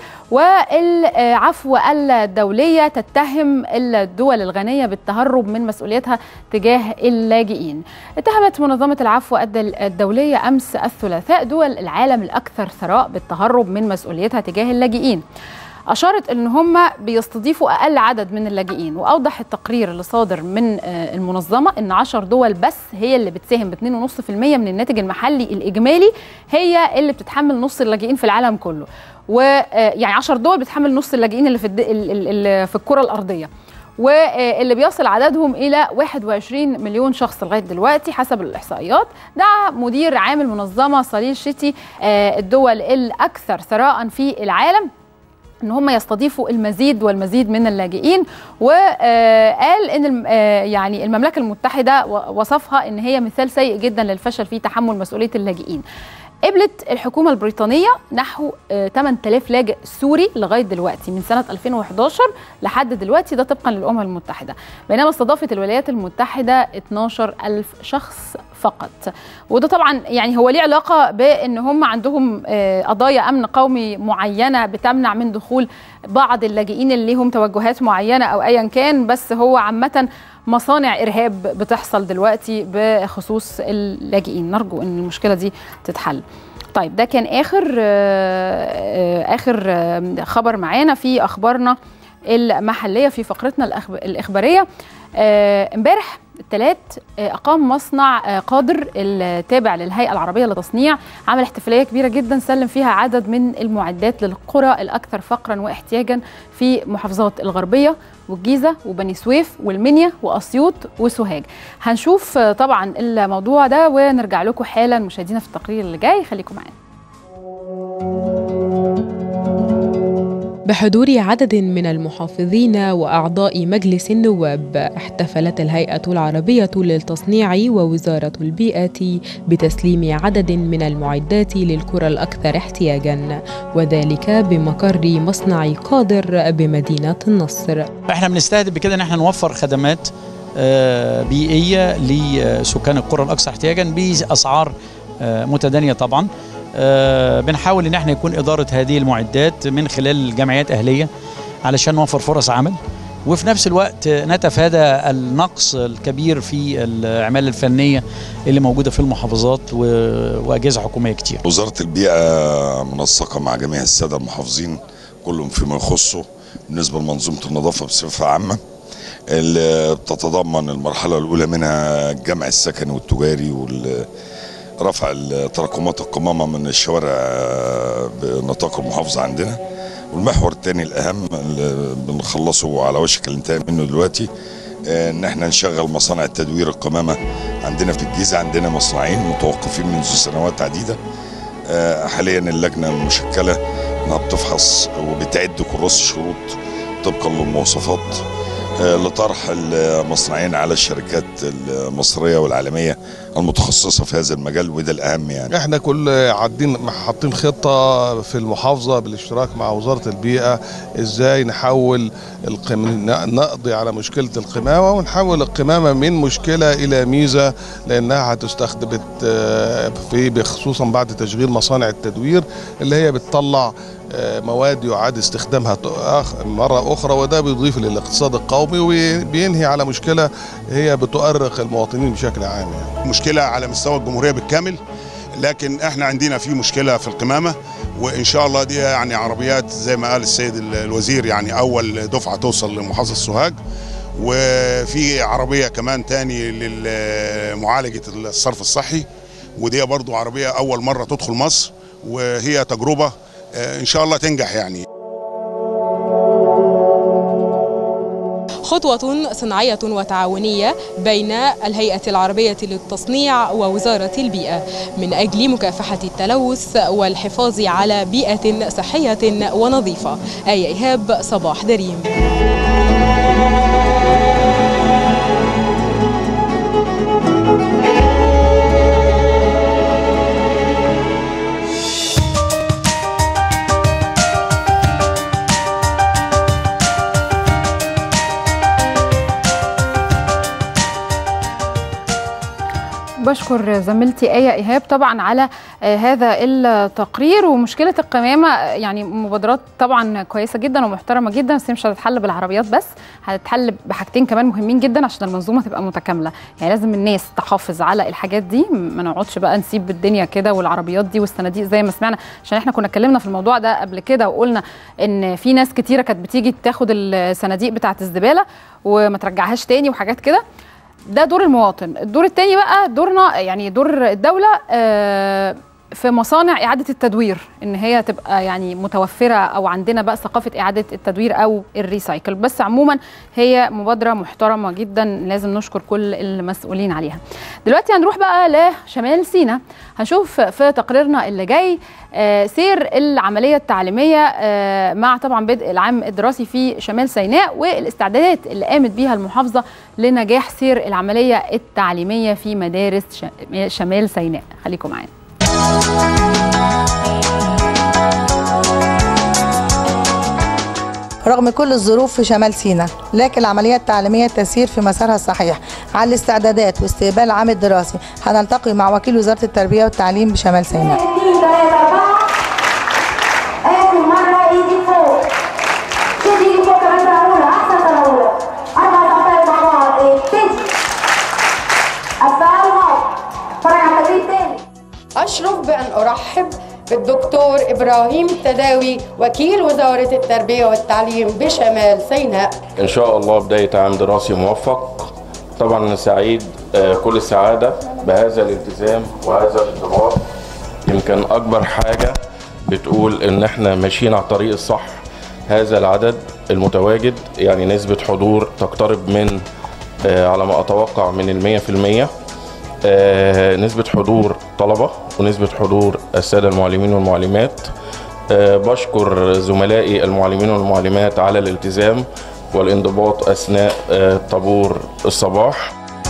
والعفو الدوليه تتهم الدول الغنيه بالتهرب من مسؤوليتها تجاه اللاجئين. اتهمت منظمه العفو الدوليه امس الثلاثاء دول العالم الاكثر ثراء بالتهرب من مسؤوليتها تجاه اللاجئين. أشارت أن هم بيستضيفوا أقل عدد من اللاجئين، وأوضح التقرير اللي صادر من المنظمة أن 10 دول بس هي اللي بتساهم ب 2.5% من الناتج المحلي الإجمالي، هي اللي بتتحمل نص اللاجئين في العالم كله. ويعني 10 دول بتحمل نص اللاجئين اللي في الكرة الأرضية، واللي بيصل عددهم إلى 21 مليون شخص لغاية دلوقتي حسب الإحصائيات. دعا مدير عام المنظمة صليل شتي الدول الأكثر ثراء في العالم ان هم يستضيفوا المزيد والمزيد من اللاجئين، وقال ان يعني المملكه المتحده وصفها ان هي مثال سيء جدا للفشل في تحمل مسؤوليه اللاجئين. قبلت الحكومه البريطانيه نحو 8000 لاجئ سوري لغايه دلوقتي من سنه 2011 لحد دلوقتي، ده طبقا للامم المتحده، بينما استضافت الولايات المتحده 12000 شخص فقط. وده طبعا يعني هو ليه علاقه بان هم عندهم قضايا امن قومي معينه بتمنع من دخول بعض اللاجئين اللي ليهم توجهات معينه او ايا كان، بس هو عامه مصانع ارهاب بتحصل دلوقتي بخصوص اللاجئين. نرجو ان المشكله دي تتحل. طيب ده كان اخر خبر معانا في اخبارنا المحليه في فقرتنا الاخباريه. امبارح الثلاث أقام مصنع قادر التابع للهيئة العربية لتصنيع عمل احتفالية كبيرة جدا سلم فيها عدد من المعدات للقرى الأكثر فقرا واحتياجا في محافظات الغربية والجيزة وبني سويف والمنيا وأسيوط وسوهاج. هنشوف طبعا الموضوع ده ونرجع لكم حالا مشاهدينا في التقرير اللي جاي، خليكم معانا. بحضور عدد من المحافظين وأعضاء مجلس النواب، احتفلت الهيئة العربية للتصنيع ووزارة البيئة بتسليم عدد من المعدات للقرى الأكثر احتياجاً، وذلك بمقر مصنع قادر بمدينة النصر. احنا بنستهدف بكده ان احنا نوفر خدمات بيئية لسكان القرى الأكثر احتياجاً بأسعار متدانية طبعاً. بنحاول ان احنا يكون اداره هذه المعدات من خلال جمعيات اهليه علشان نوفر فرص عمل، وفي نفس الوقت نتفادى النقص الكبير في العماله الفنيه اللي موجوده في المحافظات واجهزه حكوميه كتير. وزاره البيئه منسقه مع جميع الساده المحافظين كلهم فيما يخصه بالنسبه لمنظومه النظافه بصفه عامه، اللي بتتضمن المرحله الاولى منها الجمع السكني والتجاري رفع تراكمات القمامة من الشوارع بنطاق المحافظة عندنا، والمحور الثاني الأهم اللي بنخلصه على وشك الانتهاء منه دلوقتي ان احنا نشغل مصانع التدوير القمامة عندنا في الجيزة. عندنا مصنعين متوقفين منذ سنوات عديدة، حاليا اللجنة المشكلة انها بتفحص وبتعد كراسة شروط طبقا للمواصفات لطرح المصنعين على الشركات المصرية والعالمية المتخصصة في هذا المجال، وده الأهم. يعني احنا حاطين خطة في المحافظة بالاشتراك مع وزارة البيئة ازاي نحول نقضي على مشكلة القمامة ونحول القمامة من مشكلة إلى ميزة، لأنها هتستخدم خصوصا بعد تشغيل مصانع التدوير اللي هي بتطلع مواد يعاد استخدامها مرة أخرى، وده بيضيف للاقتصاد القومي وبينهي على مشكلة هي بتؤرق المواطنين بشكل عام. يعني مشكلة على مستوى الجمهورية بالكامل، لكن احنا عندنا في مشكلة في القمامة وان شاء الله دي يعني عربيات زي ما قال السيد الوزير يعني اول دفعه توصل لمحافظه سوهاج. وفي عربيه كمان تاني لمعالجه الصرف الصحي، ودي برضو عربيه اول مره تدخل مصر، وهي تجربه ان شاء الله تنجح يعني. خطوة صناعية وتعاونية بين الهيئة العربية للتصنيع ووزارة البيئة من أجل مكافحة التلوث والحفاظ على بيئة صحية ونظيفة. آية إيهاب، صباح دريم. بشكر زميلتي آية إيهاب طبعا على هذا التقرير. ومشكلة القمامة يعني مبادرات طبعا كويسة جدا ومحترمة جدا، بس مش هتتحل بالعربيات بس، هتتحل بحاجتين كمان مهمين جدا عشان المنظومة تبقى متكاملة. يعني لازم الناس تحافظ على الحاجات دي، ما نقعدش بقى نسيب الدنيا كده والعربيات دي والصناديق زي ما سمعنا، عشان احنا كنا اتكلمنا في الموضوع ده قبل كده وقلنا ان في ناس كتيرة كانت بتيجي تاخد الصناديق بتاعة الزبالة وما ترجعهاش تاني وحاجات كده. ده دور المواطن. الدور الثاني بقى دورنا، يعني دور الدولة في مصانع إعادة التدوير، إن هي تبقى يعني متوفرة أو عندنا بقى ثقافة إعادة التدوير أو الريسايكل. بس عموما هي مبادرة محترمة جدا، لازم نشكر كل المسؤولين عليها. دلوقتي هنروح بقى لشمال سيناء، هنشوف في تقريرنا اللي جاي سير العملية التعليمية مع طبعا بدء العام الدراسي في شمال سيناء والاستعدادات اللي قامت بيها المحافظة لنجاح سير العملية التعليمية في مدارس شمال سيناء. خليكم معانا. رغم كل الظروف في شمال سيناء، لكن العملية التعليمية تسير في مسارها الصحيح. على الاستعدادات واستقبال العام الدراسي هنلتقي مع وكيل وزارة التربية والتعليم بشمال سيناء. أشرف بأن أرحب بالدكتور إبراهيم التداوي وكيل وزارة التربية والتعليم بشمال سيناء. إن شاء الله بداية عام دراسي موفق. طبعا أنا سعيد كل السعادة بهذا الالتزام وهذا الانضباط. يمكن أكبر حاجة بتقول إن إحنا ماشيين على الطريق الصح. هذا العدد المتواجد يعني نسبة حضور تقترب من على ما أتوقع من 100%. نسبة حضور طلبة ونسبة حضور السادة المعلمين والمعلمات. بشكر زملائي المعلمين والمعلمات على الالتزام والانضباط أثناء طابور الصباح.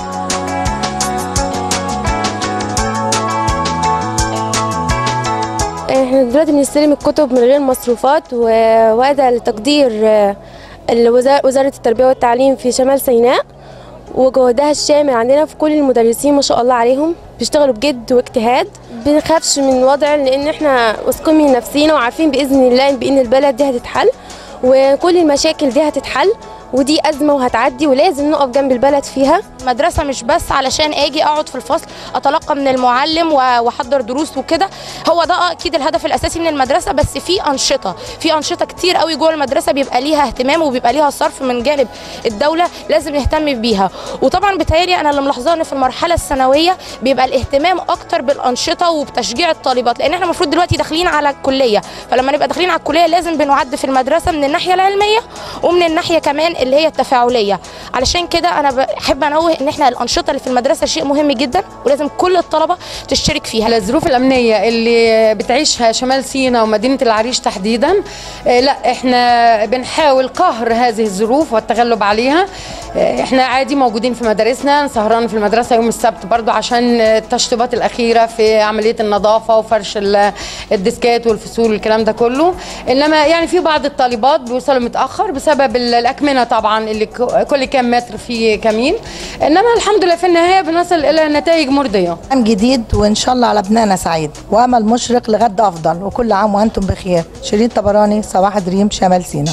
احنا دلوقتي بنستلم الكتب من غير مصروفات، وهذا لتقدير وزارة التربية والتعليم في شمال سيناء وجهودها الشامل. عندنا في كل المدرسين ما شاء الله عليهم بيشتغلوا بجد واجتهاد. بنخافش من وضع لان احنا واثقين من نفسينا وعارفين باذن الله بان البلد دي هتتحل وكل المشاكل دي هتتحل، ودي أزمة وهتعدي ولازم نقف جنب البلد فيها. مدرسة مش بس علشان اجي اقعد في الفصل اتلقى من المعلم واحضر دروس وكده، هو ده اكيد الهدف الاساسي من المدرسة، بس في انشطة كتير قوي جوه المدرسة بيبقى ليها اهتمام وبيبقى ليها صرف من جانب الدولة لازم نهتم بيها. وطبعا بتهيألي انا اللي ملاحظاه ان في المرحلة الثانوية بيبقى الاهتمام اكتر بالانشطة وبتشجيع الطالبات، لان احنا المفروض دلوقتي داخلين على الكلية، فلما نبقى داخلين على الكلية لازم بنعد في المدرسة من الناحية العلمية ومن الناحية كمان اللي هي التفاعلية. علشان كده انا بحب انوه ان احنا الانشطه اللي في المدرسه شيء مهم جدا ولازم كل الطلبه تشترك فيها. الظروف الامنيه اللي بتعيشها شمال سيناء ومدينه العريش تحديدا، لا احنا بنحاول قهر هذه الظروف والتغلب عليها. احنا عادي موجودين في مدارسنا، سهران في المدرسه يوم السبت برضو عشان التشطيبات الاخيره في عمليه النظافه وفرش الديسكات والفصول والكلام ده كله. انما يعني في بعض الطالبات بيوصلوا متاخر بسبب الاكمنه طبعا اللي كل كام متر في كمين، انما الحمد لله في النهايه بنصل الى نتائج مرضيه. عام جديد وان شاء الله على ابنائنا سعيد وامل مشرق لغد افضل، وكل عام وانتم بخير. شيرين طبراني، صباح دريم، شمال سيناء.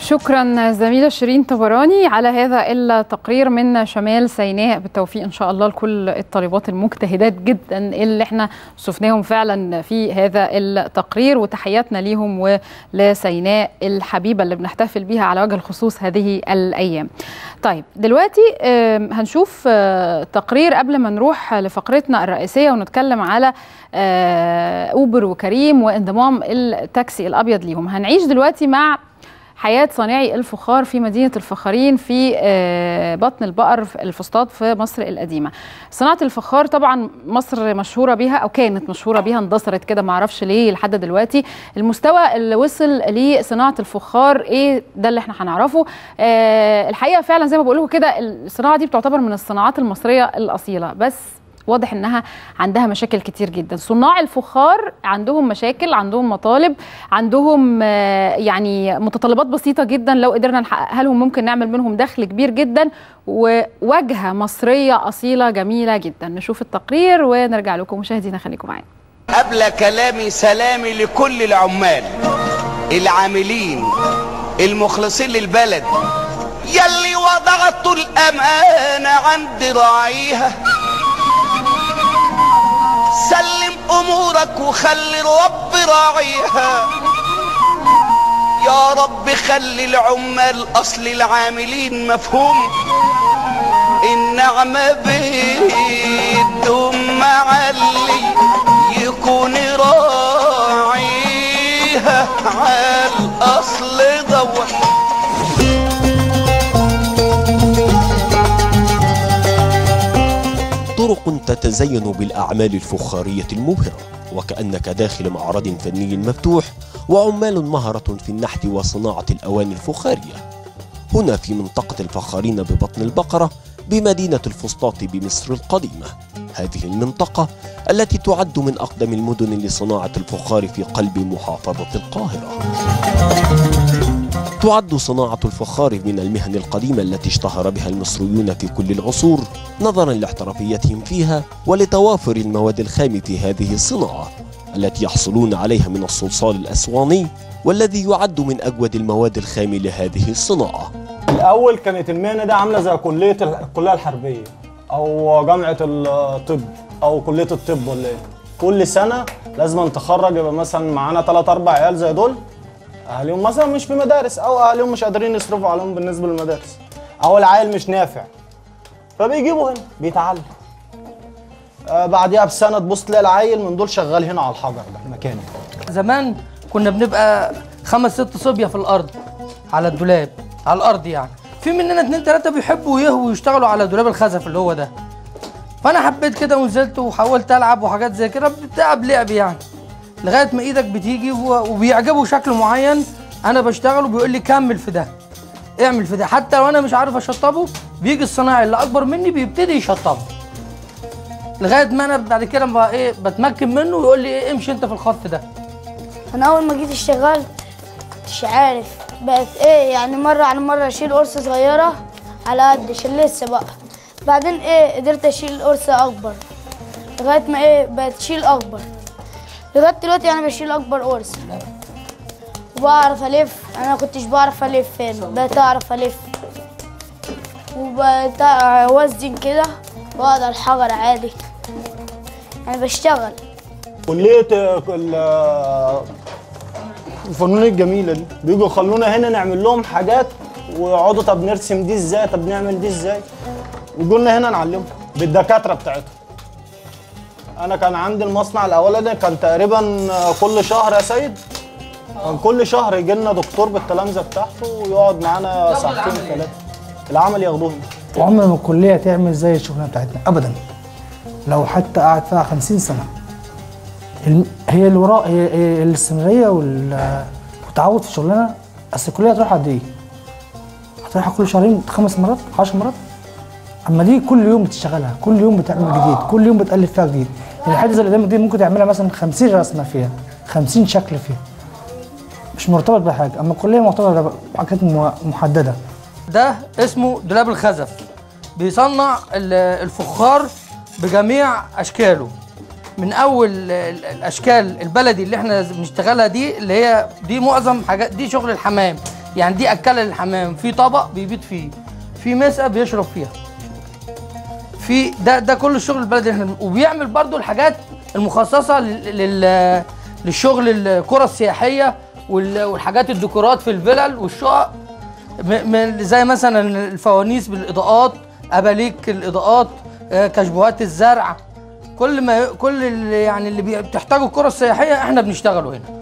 شكرا زميلة شيرين طبراني على هذا التقرير من شمال سيناء. بالتوفيق ان شاء الله لكل الطالبات المجتهدات جدا اللي احنا شفناهم فعلا في هذا التقرير، وتحياتنا ليهم ولسيناء الحبيبة اللي بنحتفل بيها على وجه الخصوص هذه الايام. طيب دلوقتي هنشوف تقرير قبل ما نروح لفقرتنا الرئيسية ونتكلم على اوبر وكريم وانضمام التاكسي الابيض ليهم. هنعيش دلوقتي مع حياة صانعي الفخار في مدينة الفخارين في بطن البقر الفسطاط في مصر القديمة. صناعة الفخار طبعا مصر مشهورة بيها أو كانت مشهورة بيها، اندثرت كده معرفش ليه لحد دلوقتي. المستوى اللي وصل لصناعة الفخار ايه ده اللي احنا هنعرفه. الحقيقة فعلا زي ما بقول لكم كده الصناعة دي بتعتبر من الصناعات المصرية الأصيلة، بس واضح انها عندها مشاكل كتير جدا. صناع الفخار عندهم مشاكل، عندهم مطالب، عندهم يعني متطلبات بسيطة جدا لو قدرنا نحققها لهم ممكن نعمل منهم دخل كبير جدا وواجهة مصرية أصيلة جميلة جدا. نشوف التقرير ونرجع لكم مشاهدينا، خليكم معانا. قبل كلامي سلامي لكل العمال العاملين المخلصين للبلد يلي وضعتوا الأمانة عند راعيها. سلم امورك وخلي الرب راعيها يا رب. خلي العمال اصل العاملين مفهوم النعمة بيدهم معلي يكون راعيها على الاصل دوت. طرق تتزين بالأعمال الفخارية المبهرة وكأنك داخل معرض فني مفتوح، وعمال مهرة في النحت وصناعة الأواني الفخارية. هنا في منطقة الفخارين ببطن البقرة بمدينة الفسطاط بمصر القديمة. هذه المنطقة التي تعد من أقدم المدن لصناعة الفخار في قلب محافظة القاهرة. تعد صناعة الفخار من المهن القديمة التي اشتهر بها المصريون في كل العصور نظرا لاحترافيتهم فيها ولتوافر المواد الخام في هذه الصناعة التي يحصلون عليها من الصلصال الأسواني والذي يعد من أجود المواد الخام لهذه الصناعة. الأول كانت المهنة دي عاملة زي الكلية الحربية أو جامعة الطب أو كلية الطب ولا إيه. كل سنة لازم نتخرج يبقى مثلا معانا 3-4 عيال زي دول اهاليهم مثلا مش في مدارس او اهاليهم مش قادرين يصرفوا عليهم بالنسبه للمدارس او العيل مش نافع فبيجيبوا هنا بيتعلم. بعديها بسنه تبص تلاقي العيل من دول شغال هنا على الحجر ده مكانه. زمان كنا بنبقى 5-6 صبيه في الارض على الدولاب على الارض، يعني في مننا 2-3 بيحبوا يهووا ويشتغلوا على دولاب الخزف اللي هو ده. فانا حبيت كده ونزلت وحاولت العب وحاجات زي كده بتلعب لعب يعني لغايه ما ايدك بتيجي وبيعجبه شكل معين. انا بشتغل وبيقول لي كمل في ده اعمل في ده، حتى لو انا مش عارف اشطبه بيجي الصناعي اللي اكبر مني بيبتدي يشطبه لغايه ما انا بعد كده بقى ايه بتمكن منه ويقول لي ايه امشي انت في الخط ده. انا اول ما جيت اشتغلت مش عارف بقت ايه يعني مره عن مره اشيل قرصه صغيره على قد لسه بقى، بعدين ايه قدرت اشيل قرصه اكبر لغايه ما ايه بقت اشيل اكبر لغايه دلوقتي انا بشيل اكبر قرص وبعرف الف. انا ما كنتش بعرف الف فين بقيت اعرف الف وبقيت اوزن كده واقعد على الحجر عادي يعني بشتغل. كليه الفنون الجميله دي بيجوا يخلونا هنا نعمل لهم حاجات ويقعدوا طب نرسم دي ازاي طب نعمل دي ازاي ويجوا لنا هنا نعلمهم بالدكاتره بتاعتهم. انا كان عندي المصنع الاولاني كان تقريبا كل شهر يا سيد كان كل شهر يجي لنا دكتور بالتلامذه بتاعته ويقعد معانا ساعتين 3 العمل ياخدوه. وعمر ما الكليه تعمل زي الشغلانه بتاعتنا ابدا، لو حتى قعد فيها 50 سنه. هي اللي وراء هي الاستمراريه والتعود في الشغلانه. اصل الكليه هتروح قد ايه؟ هتروحها كل شهرين 5 مرات 10 مرات. اما دي كل يوم بتشتغلها، كل يوم بتعمل جديد، كل يوم بتالف فيها جديد. يعني الحاجه اللي قدامك دي ممكن تعملها مثلا 50 رسمه فيها 50 شكل فيها مش مرتبط بحاجه. اما الكليه مرتبطه بحاجات محدده. ده اسمه دولاب الخزف، بيصنع الفخار بجميع اشكاله من اول الاشكال البلدي اللي احنا بنشتغلها دي اللي هي دي معظم حاجات دي شغل الحمام يعني دي اكله للحمام، في طبق بيبيض فيه، في مسقه بيشرب فيها، في ده كل الشغل البلدي احنا. وبيعمل برضو الحاجات المخصصه للشغل القرى السياحيه والحاجات الديكورات في الفلل والشقق، زي مثلا الفوانيس بالاضاءات، اباليك الاضاءات، كشبوهات الزرع، كل اللي بتحتاجه القرى السياحيه احنا بنشتغله هنا.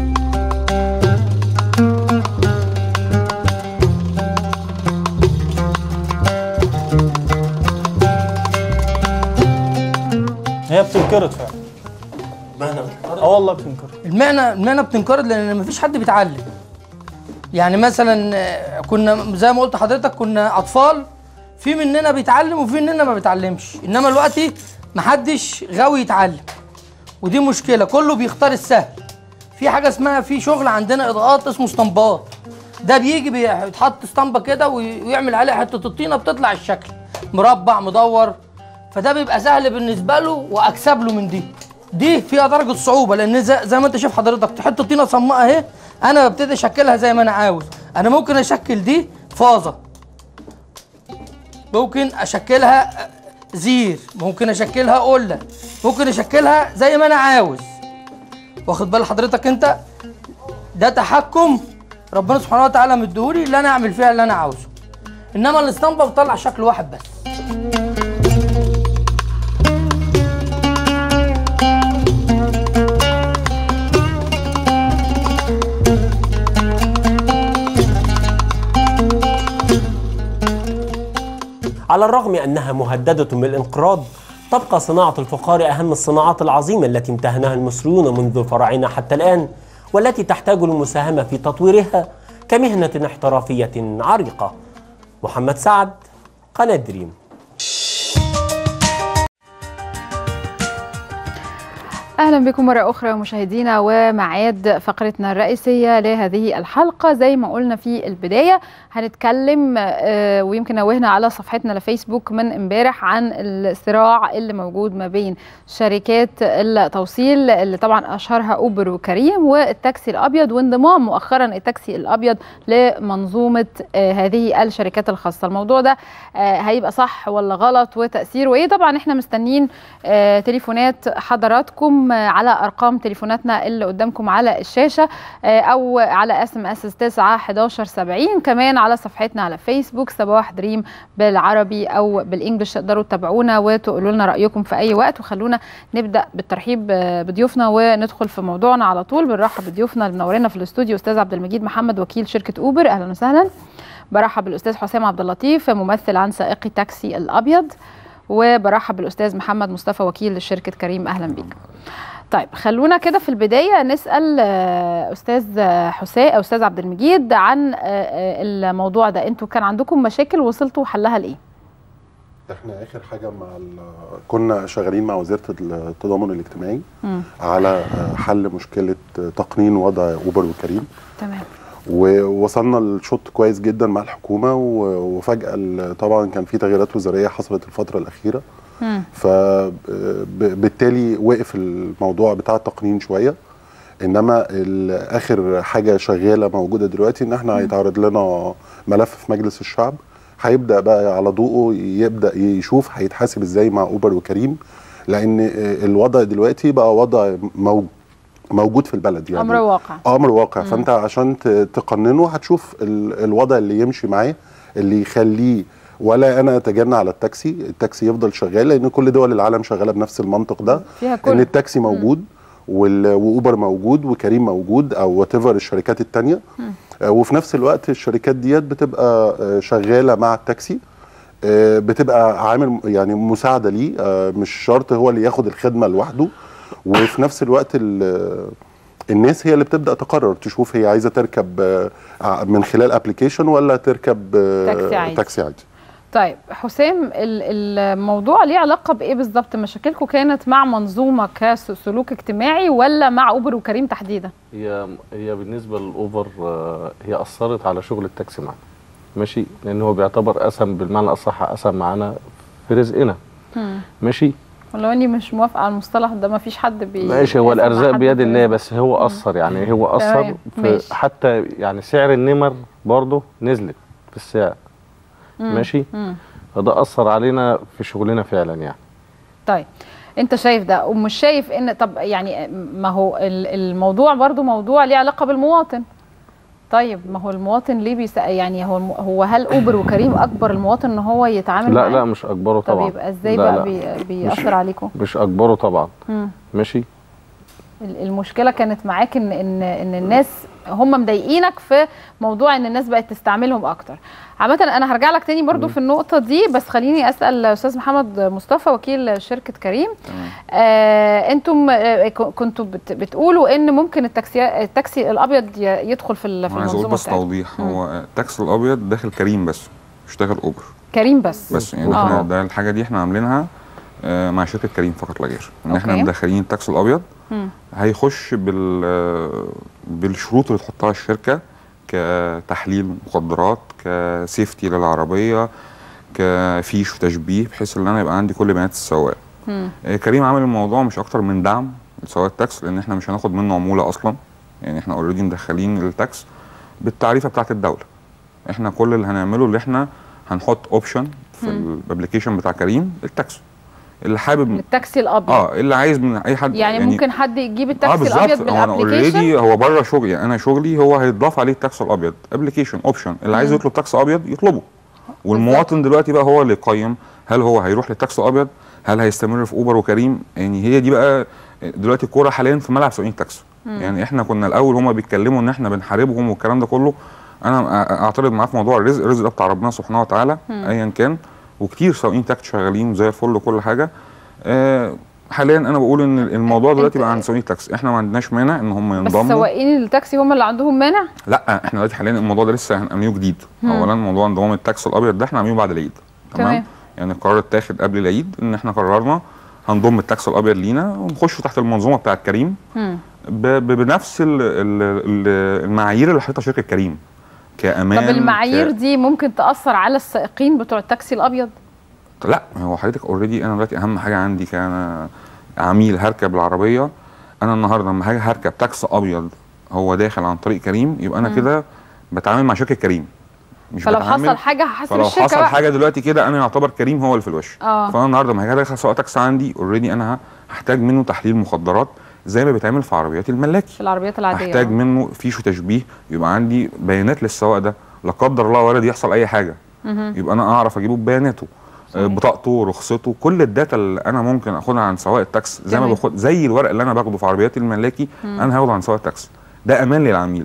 هي بتنقرض فعلا. مهنه بتنقرض؟ اه والله بتنقرض. المهنه بتنقرض لان مفيش حد بيتعلم. يعني مثلا كنا زي ما قلت لحضرتك كنا اطفال، في مننا بيتعلم وفي مننا ما بيتعلمش، انما دلوقتي محدش غاوي يتعلم، ودي مشكله. كله بيختار السهل. في حاجه اسمها في شغل عندنا اضاءات اسمه اسطمبات، ده بيجي بيتحط اسطمبه كده ويعمل عليها حته الطينه بتطلع الشكل مربع مدور، فده بيبقى سهل بالنسبه له واكسب له من دي فيها درجه صعوبه، لان زي ما انت شايف حضرتك تحط طينه صماء اهي، انا ببتدي اشكلها زي ما انا عاوز. انا ممكن اشكل دي فازه، ممكن اشكلها زير، ممكن اشكلها قله، ممكن اشكلها زي ما انا عاوز. واخد بال حضرتك انت؟ ده تحكم ربنا سبحانه وتعالى مديهولي اللي انا اعمل فيها اللي انا عاوزه. انما الاسطمبه بتطلع شكل واحد بس. على الرغم أنها مهددة بالانقراض، تبقى صناعة الفخار أهم الصناعات العظيمة التي امتهنها المصريون منذ الفراعنة حتى الآن، والتي تحتاج المساهمة في تطويرها كمهنة احترافية عريقة. محمد سعد، قناة دريم. أهلا بكم مرة أخرى مشاهدينا، ومعاد فقرتنا الرئيسية لهذه الحلقة. زي ما قلنا في البداية هنتكلم ويمكن نوهنا على صفحتنا لفيسبوك من امبارح عن الصراع اللي موجود ما بين شركات التوصيل اللي طبعا أشهرها أوبر وكريم والتاكسي الأبيض، وانضمام مؤخرا التاكسي الأبيض لمنظومة هذه الشركات الخاصة. الموضوع ده هيبقى صح ولا غلط وتأثيره ايه؟ طبعا احنا مستنيين تليفونات حضراتكم على ارقام تليفوناتنا اللي قدامكم على الشاشه او على SMS 91170، كمان على صفحتنا على فيسبوك صباح دريم بالعربي او بالانجلش. تقدروا تتابعونا وتقولوا لنا رايكم في اي وقت. وخلونا نبدا بالترحيب بضيوفنا وندخل في موضوعنا على طول. بنرحب بضيوفنا اللي منورنا في الاستوديو، استاذ عبد المجيد محمد وكيل شركه اوبر، اهلا وسهلا. برحب بالاستاذ حسام عبد اللطيف ممثل عن سائقي تاكسي الابيض، وبرحب بالاستاذ محمد مصطفى وكيل شركه كريم، اهلا بيك. طيب خلونا كده في البدايه نسال استاذ حسام او استاذ عبد المجيد عن الموضوع ده. انتوا كان عندكم مشاكل وصلتوا حلها لايه؟ احنا اخر حاجه كنا شغالين مع وزاره التضامن الاجتماعي على حل مشكله تقنين وضع اوبر وكريم. تمام. ووصلنا لشوط كويس جدا مع الحكومه، وفجاه طبعا كان في تغييرات وزاريه حصلت الفتره الاخيره، فبالتالي وقف الموضوع بتاع التقنين شويه. انما اخر حاجه شغاله موجوده دلوقتي ان احنا هيتعرض لنا ملف في مجلس الشعب، هيبدا بقى على ضوءه يبدا يشوف هيتحاسب ازاي مع اوبر وكريم، لان الوضع دلوقتي بقى وضع موجود في البلد، يعني امر واقع. فانت عشان تقننه هتشوف الوضع اللي يمشي معاه، اللي يخليه ولا انا اتجنى على التاكسي يفضل شغال، لان كل دول العالم شغاله بنفس المنطق ده، ان التاكسي موجود واوبر موجود وكريم موجود او وات ايفر الشركات الثانيه، وفي نفس الوقت الشركات ديت بتبقى شغاله مع التاكسي، بتبقى عامل يعني مساعده ليه، مش شرط هو اللي ياخد الخدمه لوحده. وفي نفس الوقت الناس هي اللي بتبدا تقرر تشوف هي عايزه تركب من خلال ابلكيشن ولا تركب تاكسي عادي. طيب حسام، الموضوع ليه علاقه بايه بالظبط؟ مشاكلكم كانت مع منظومه كسلوك اجتماعي ولا مع اوبر وكريم تحديدا؟ هي بالنسبه للاوبر هي اثرت على شغل التاكسي معنا، ماشي، لان هو بيعتبر اسهم، بالمعنى الاصح اسهم معانا في رزقنا، ماشي. ولو اني مش موافقه على المصطلح ده، ما فيش حد ماشي، هو الارزاق بيد الله، بس هو اثر يعني، هو اثر في حتى يعني سعر النمر برضه نزلت في السعر. ماشي. فده اثر علينا في شغلنا فعلا يعني. طيب انت شايف ده ومش شايف ان طب يعني ما هو الموضوع برضه موضوع ليه علاقه بالمواطن. طيب ما هو المواطن ليه يعني هو هل اوبر وكريم اجبر المواطن ان هو يتعامل معاه؟ لا مش اجبره طبعا. طب يبقى ازاي بقى بيأثر عليكم؟ مش اجبره طبعا. ماشي. المشكله كانت معاك ان الناس هم مضايقينك في موضوع ان الناس بقت تستعملهم اكتر. عامه انا هرجع لك تاني برضو في النقطه دي، بس خليني اسال استاذ محمد مصطفى وكيل شركه كريم. انتم كنتوا بتقولوا ان ممكن التاكسي الابيض يدخل في المنظومه بس توضيح، هو التاكسي الابيض داخل كريم بس، مش داخل اوبر. كريم بس يعني احنا ده الحاجه دي احنا عاملينها مع شركه كريم فقط لا غير، ان احنا مدخلين التاكسي الابيض هيخش بالشروط اللي تحطها الشركه، كتحليل مخدرات، كسيفتي للعربيه، كفيش وتشبيه، بحيث ان انا يبقى عندي كل بيانات السواق. كريم عامل الموضوع مش اكتر من دعم لسواق التاكس، لان احنا مش هناخد منه عموله اصلا، يعني احنا اوريدي مدخلين التاكس بالتعريفه بتاعه الدوله. احنا كل اللي هنعمله اللي احنا هنحط اوبشن في الابلكيشن بتاع كريم التاكس اللي حابب التاكسي الابيض، اللي عايز من اي حد، يعني ممكن حد يجيب التاكسي الابيض بالابلكيشن. اوريدي هو بره شغلي، يعني انا شغلي هو هيتضاف عليه التاكسي الابيض ابلكيشن اوبشن، اللي عايز يطلب تاكسي ابيض يطلبه، والمواطن دلوقتي بقى هو اللي يقيم هل هو هيروح للتاكسي الابيض، هل هيستمر في اوبر وكريم. يعني هي دي بقى دلوقتي الكوره حاليا في ملعب سواقين التاكسي. يعني احنا كنا الاول هم بيتكلموا ان احنا بنحاربهم والكلام ده كله، انا اعترض معاه في موضوع الرزق. الرزق ده بتاع ربنا سبحانه وتعالى ايا كان، وكتير سواقين تاكسي شغالين زي الفل وكل حاجه. حاليا انا بقول ان الموضوع دلوقتي بقى عند سواقين التاكسي، احنا ما عندناش مانع ان هم ينضموا. بس سواقين التاكسي هم اللي عندهم مانع؟ لا احنا دلوقتي حاليا الموضوع ده لسه هنعمله جديد. اولا موضوع انضمام التاكسي الابيض ده احنا عاملينه بعد العيد. تمام. يعني القرار اتاخد قبل العيد ان احنا قررنا هنضم التاكسي الابيض لينا ونخش تحت المنظومه بتاعه كريم بنفس المعايير اللي حاططها شركه كريم كامان. طب المعايير دي ممكن تاثر على السائقين بتوع التاكسي الابيض؟ لا هو حضرتك اوريدي انا دلوقتي اهم حاجه عندي كان عميل هركب العربيه، انا النهارده لما هاجي هركب تاكسي ابيض هو داخل عن طريق كريم، يبقى انا كده بتعامل مع شركه كريم، مش فلو بتعامل. حصل حاجه هحاسب الشركه. فلو حصل حاجه دلوقتي كده انا يعتبر كريم هو اللي في الوش. فانا النهارده لما هاجي ادخل سواق تاكسي عندي اوريدي انا هحتاج منه تحليل مخدرات زي ما بيتعمل في عربيات الملاكي، في العربيات العاديه. هحتاج منه فيش وتشبيه، يبقى عندي بيانات للسواق ده، لا قدر الله وارد يحصل اي حاجه يبقى انا اعرف اجيبه ببياناته، بطاقته، رخصته، كل الداتا اللي انا ممكن اخدها عن سواق التاكسي زي ما باخد زي الورق اللي انا باخده في عربيات الملاكي انا هاخده عن سواق التاكسي. ده امان للعميل.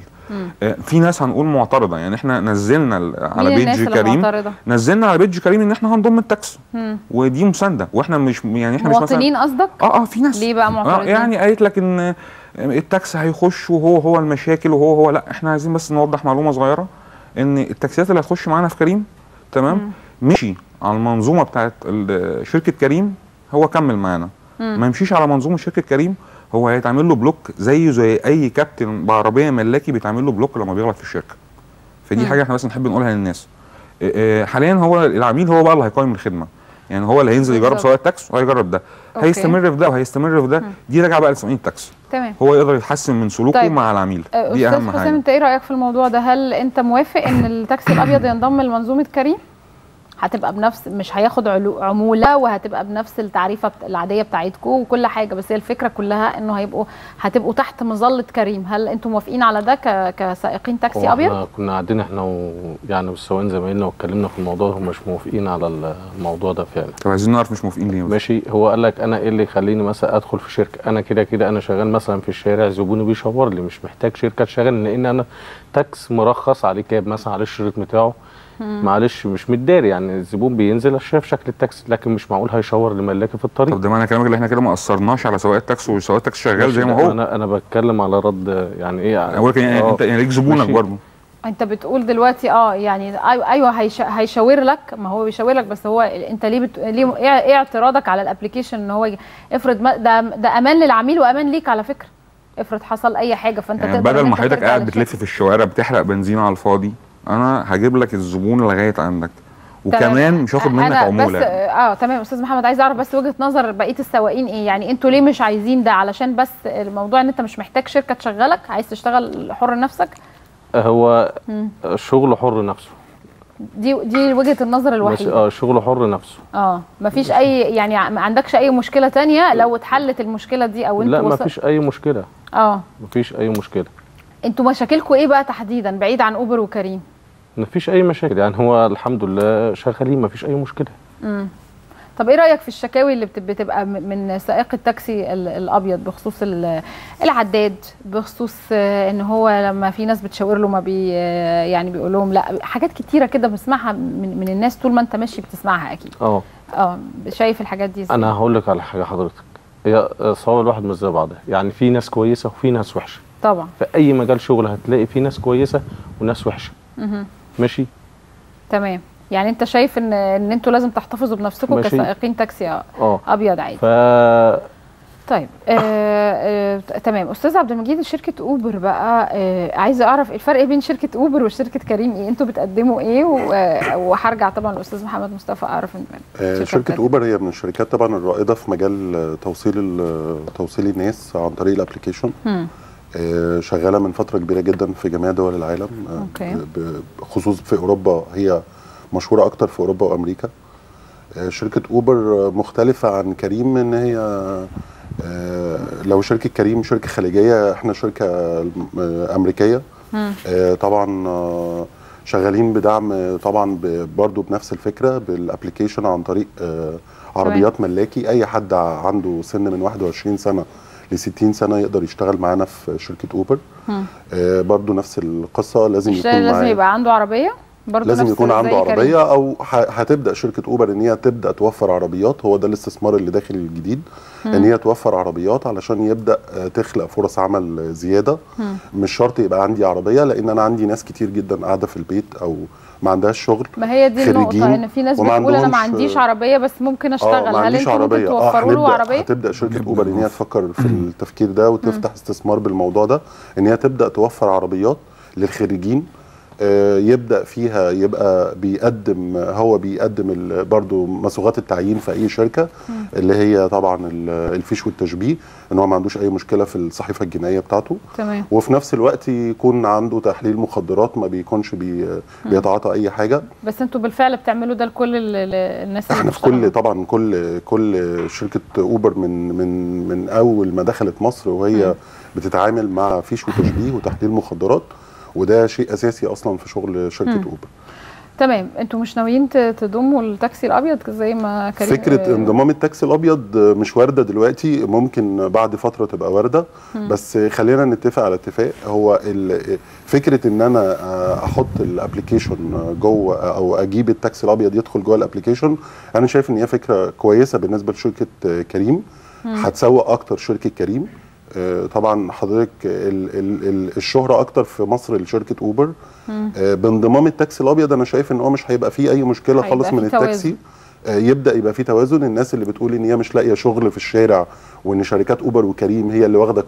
في ناس هنقول معترضه، يعني احنا نزلنا على بيج كريم، نزلنا على بيج كريم ان احنا هنضم التاكسي ودي مسانده، واحنا مش يعني احنا مواطنين مش مثلا قصدك؟ في ناس ليه بقى معترضين؟ يعني قالت لك ان التاكسي هيخش وهو المشاكل وهو لا، احنا عايزين بس نوضح معلومه صغيره ان التاكسيات اللي هتخش معانا في كريم تمام مشي على المنظومه بتاعت شركه كريم هو كمل معانا، ما يمشيش على منظومه شركه كريم هو هيتعمل له بلوك زيه زي اي كابتن بعربيه ملاكي بيتعمل له بلوك لما بيغلط في الشركه. فدي حاجه احنا بس نحب نقولها للناس. حاليا هو العميل هو بقى اللي هيقيم الخدمه، يعني هو اللي هينزل يجرب سواق التاكسي وهيجرب ده، هيستمر في ده وهيستمر في ده، دي راجعه بقى لسواقين التاكسي. تمام. هو يقدر يتحسن من سلوكه مع العميل، دي اهم حاجه. استاذ حسام انت ايه رايك في الموضوع ده؟ هل انت موافق ان التاكسي الابيض ينضم لمنظومه كريم؟ هتبقى بنفس، مش هياخد عموله، وهتبقى بنفس التعريفه العاديه بتاعتكم وكل حاجه، بس هي الفكره كلها انه هتبقوا تحت مظله كريم. هل انتم موافقين على ده كسائقين تاكسي ابيض؟ احنا كنا قاعدين احنا يعني والسواقين زمايلنا واتكلمنا في الموضوع ده، هم مش موافقين على الموضوع ده فعلا. طب عايزين نعرف مش موافقين ليه؟ ماشي. هو قال لك انا ايه اللي يخليني مثلا ادخل في شركه؟ انا كده انا شغال مثلا في الشارع، زبوني بيشاور لي، مش محتاج شركه تشغل، لان انا تاكس مرخص عليه كاب مثلا على الشريط بتاعه، معلش مش متداري، يعني الزبون بينزل شايف شكل التاكسي، لكن مش معقول هيشاور لملاكي في الطريق. طب ده معنى كلامك اللي احنا كده ما اثرناش على سواق التاكسي وسواق التاكسي شغال زي ما هو؟ انا بتكلم على رد يعني ايه يعني. يعني انت يعني ليك زبونك برضه. انت بتقول دلوقتي يعني ايوه هيشاور لك، ما هو بيشاور لك، بس هو انت ليه ايه اعتراضك على الابلكيشن ان هو افرض ده امان للعميل وامان ليك على فكره، افرض حصل اي حاجه فانت يعني بدل ما حضرتك قاعد بتلف في الشوارع بتحرق بنزين على الفاضي، انا هجيب لك الزبون لغايه عندك وكمان مش هاخد منك عموله. بس تمام استاذ محمد، عايز اعرف بس وجهه نظر بقيه السواقين ايه، يعني انتوا ليه مش عايزين ده؟ علشان بس الموضوع ان انت مش محتاج شركه تشغلك، عايز تشتغل حر نفسك؟ هو الشغل حر نفسه، دي وجهه النظر الوحيده. شغل حر نفسه. مفيش اي يعني ما عندكش اي مشكله تانية لو اتحلت المشكله دي او انتوا؟ لا مفيش اي مشكله. مفيش اي مشكله. انتوا مشاكلكم ايه بقى تحديدا بعيد عن اوبر وكريم؟ مفيش اي مشاكل، يعني هو الحمد لله شغالين مفيش اي مشكله. طب ايه رايك في الشكاوي اللي بتبقى من سائق التاكسي الابيض بخصوص العداد، بخصوص ان هو لما في ناس بتشاور له ما يعني بيقول لهم لا، حاجات كتيره كده بنسمعها من الناس طول ما انت ماشي بتسمعها اكيد. شايف الحاجات دي ازاي؟ انا هقول لك على حاجه حضرتك، هي صواب الواحد مش زي بعضها، يعني في ناس كويسه وفي ناس وحشه. طبعا في اي مجال شغل هتلاقي في ناس كويسه وناس وحشه. ماشي تمام. يعني انت شايف ان انتوا لازم تحتفظوا بنفسكم كسائقين تاكسي ابيض عادي. طيب تمام. استاذ عبد المجيد، شركه اوبر بقى عايزه اعرف الفرق بين شركه اوبر وشركه كريم ايه؟ انتوا بتقدموا ايه؟ وهرجع طبعا الاستاذ محمد مصطفى اعرف شركه اوبر هي من الشركات طبعا الرائده في مجال توصيل الناس عن طريق الابلكيشن. شغاله من فتره كبيره جدا في جميع دول العالم. خصوصا في اوروبا، هي مشهوره اكتر في اوروبا وامريكا. شركه اوبر مختلفه عن كريم ان هي لو شركه كريم شركه خليجيه، احنا شركه امريكيه. طبعا شغالين بدعم طبعا برضو بنفس الفكره بالابلكيشن عن طريق عربيات ملاكي. اي حد عنده سن من 21 سنه ل 60 سنه يقدر يشتغل معانا في شركه اوبر. برضو نفس القصه، لازم يبقى عنده عربيه، لازم يكون عنده عربيه او هتبدا شركه اوبر ان هي تبدا توفر عربيات. هو ده الاستثمار اللي داخل الجديد، ان هي توفر عربيات علشان يبدا تخلق فرص عمل زياده. مش شرط يبقى عندي عربيه، لان انا عندي ناس كتير جدا قاعده في البيت او ما عندهاش شغل. ما هي دي النقطه، ان في ناس بتقول انا ما عنديش عربيه بس ممكن اشتغل. هل انتوا ممكن توفروا له عربيه؟ هتبدا شركه اوبر ان هي تفكر في التفكير ده وتفتح استثمار بالموضوع ده، ان هي تبدا توفر عربيات للخريجين. يبدا فيها يبقى بيقدم برضو مسوغات التعيين في اي شركه، اللي هي طبعا الفيش والتشبيه، ان هو ما عندوش اي مشكله في الصحيفه الجنائيه بتاعته. تمام. وفي نفس الوقت يكون عنده تحليل مخدرات، ما بيكونش بيتعاطى اي حاجه. بس انتوا بالفعل بتعملوا ده لكل الناس احنا في كل شركه اوبر من اول ما دخلت مصر وهي بتتعامل مع فيش وتشبيه وتحليل مخدرات، وده شيء اساسي اصلا في شغل شركه اوبر. تمام. انتوا مش ناويين تضموا التاكسي الابيض زي ما كريم؟ فكره انضمام التاكسي الابيض مش وارده دلوقتي، ممكن بعد فتره تبقى وارده. بس خلينا نتفق على اتفاق. هو فكره ان انا احط الابلكيشن جوه او اجيب التاكسي الابيض يدخل جوه الابلكيشن، انا شايف ان هي فكره كويسه بالنسبه لشركه كريم. هتسوق اكتر شركه كريم. طبعا حضرتك الشهره اكتر في مصر لشركه اوبر. بانضمام التاكسي الابيض انا شايف ان هو مش هيبقى فيه اي مشكله خالص من التاكسي. يبدا يبقى فيه توازن. الناس اللي بتقول ان هي مش لاقيه شغل في الشارع وان شركات اوبر وكريم هي اللي واخده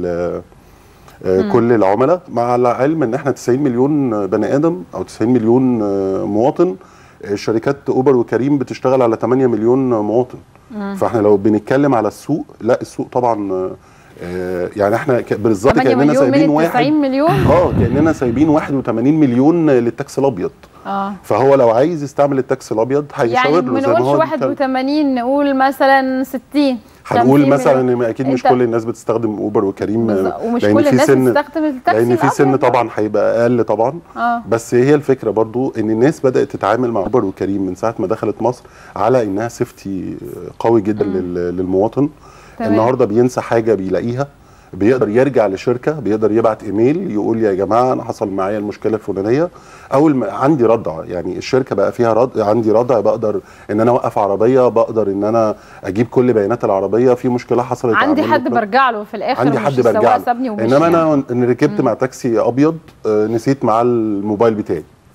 كل العملاء، مع العلم ان احنا 90 مليون بني ادم او 90 مليون مواطن. شركات اوبر وكريم بتشتغل على 8 مليون مواطن. فاحنا لو بنتكلم على السوق، لا السوق طبعا يعني احنا بالظبط كاننا سايبين 90 مليون كاننا سايبين 81 مليون للتاكسي الابيض. فهو لو عايز يستعمل التاكسي الابيض هيشاور له. يعني ما نقولش 81، نقول مثلا 60. هنقول مثلا ان اكيد مش كل الناس بتستخدم اوبر وكريم، ومش كل الناس بتستخدم التاكسي لان في سن طبعا هيبقى اقل طبعا. بس هي الفكره برضو ان الناس بدات تتعامل مع اوبر وكريم من ساعه ما دخلت مصر على انها سيفتي قوي جدا للمواطن. النهارده بينسى حاجه بيلاقيها، بيقدر يرجع لشركه، بيقدر يبعت ايميل يقول يا جماعه انا حصل معايا المشكله الفلانيه. اول ما عندي ردع، يعني الشركه بقى فيها عندي ردع، بقدر ان انا اوقف عربيه، بقدر ان انا اجيب كل بيانات العربيه. في مشكله حصلت عندي حد برجع له في الاخر، عندي حد برجع له. انما انا ركبت مع تاكسي ابيض نسيت معاه الموبايل بتاعي،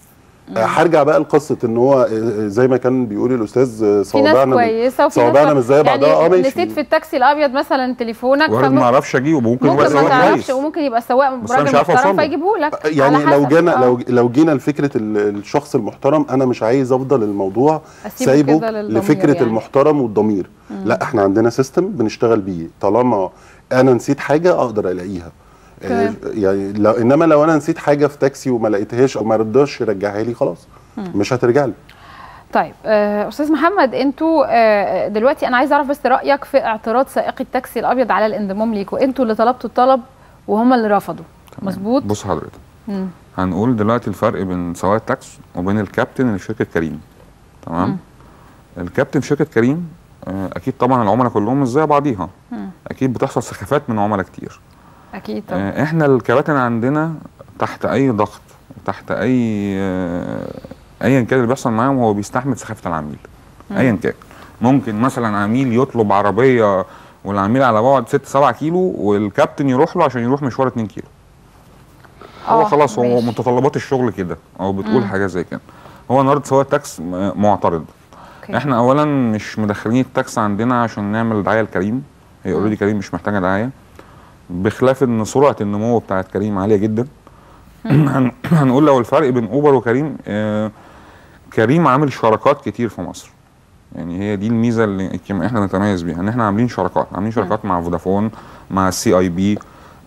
هرجع بقى لقصه ان هو زي ما كان بيقول الاستاذ صوابعنا كويسه وفي صوابعنا مش زي بعضها. يعني نسيت في التاكسي الابيض مثلا تليفونك ما اعرفش اجيبه، ممكن يبقى سواق كويس وممكن يبقى سواق راجل محترم فيجيبه لك. يعني لو جينا لفكره الشخص المحترم، انا مش عايز افضل الموضوع سايبه لفكره يعني المحترم والضمير. لا، احنا عندنا سيستم بنشتغل بيه، طالما انا نسيت حاجه اقدر الاقيها. يعني انما لو انا نسيت حاجه في تاكسي وما لقيتهاش او ما رضاش يرجعها لي، خلاص مش هترجع لي. طيب استاذ محمد، انتوا دلوقتي انا عايز اعرف بس رايك في اعتراض سائقي التاكسي الابيض على الانضمام ليكوا. انتوا اللي طلبتوا الطلب وهم اللي رفضوا، مظبوط؟ بص حضرتك، هنقول دلوقتي الفرق بين سواق التاكسي وبين الكابتن اللي في شركه كريم. تمام. الكابتن في شركه كريم اكيد طبعا العملاء كلهم مش زي بعضيها، اكيد بتحصل سخافات من عملاء كتير. اكيد طبعا. احنا الكباتن عندنا تحت اي ضغط، تحت ايا كان اللي بيحصل معاهم، هو بيستحمل سخافه العميل ايا كان. ممكن مثلا عميل يطلب عربيه والعميل على بعد 6-7 كيلو والكابتن يروح له عشان يروح مشوار 2 كيلو. هو خلاص هو متطلبات الشغل كده، او بتقول حاجه زي كده. هو النهارده سواق التاكس معترض. احنا اولا مش مدخلين التاكس عندنا عشان نعمل دعايه لكريم، هي اوريدي كريم مش محتاجه دعايه، بخلاف ان سرعه النمو بتاعت كريم عاليه جدا. هنقول لو الفرق بين اوبر وكريم، كريم عامل شراكات كتير في مصر. يعني هي دي الميزه اللي احنا نتميز بيها، ان احنا عاملين شراكات مع فودافون، مع CIB.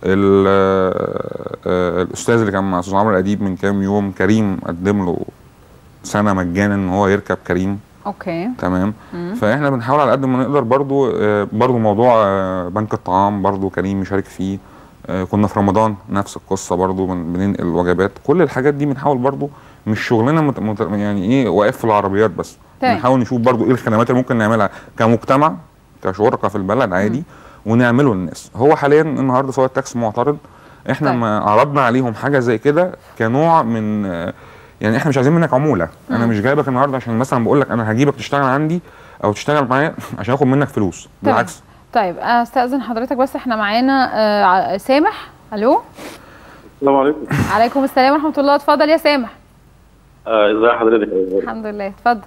الاستاذ اللي كان مع استاذ عمرو الاديب من كام يوم، كريم قدم له سنه مجانا ان هو يركب كريم. اوكي تمام. فاحنا بنحاول على قد ما نقدر برضو موضوع بنك الطعام برضو كريم مشارك فيه. كنا في رمضان نفس القصه برضو، بننقل وجبات. كل الحاجات دي بنحاول برضو، مش شغلنا يعني ايه واقف في العربيات بس. بنحاول نشوف برضو ايه الخدمات اللي ممكن نعملها كمجتمع كشركه في البلد عادي ونعمله للناس. هو حاليا النهارده سواق التاكسي معترض. احنا ما عرضنا عليهم حاجه زي كده كنوع من يعني احنا مش عايزين منك عموله. انا مش جايبك النهارده عشان مثلا بقول لك انا هجيبك تشتغل عندي او تشتغل معايا عشان اخد منك فلوس، بالعكس. طيب استاذن حضرتك بس، احنا معانا سامح. الو، السلام عليكم. عليكم السلام ورحمه الله. اتفضل يا سامح. ازي حضرتك؟ الحمد لله، اتفضل.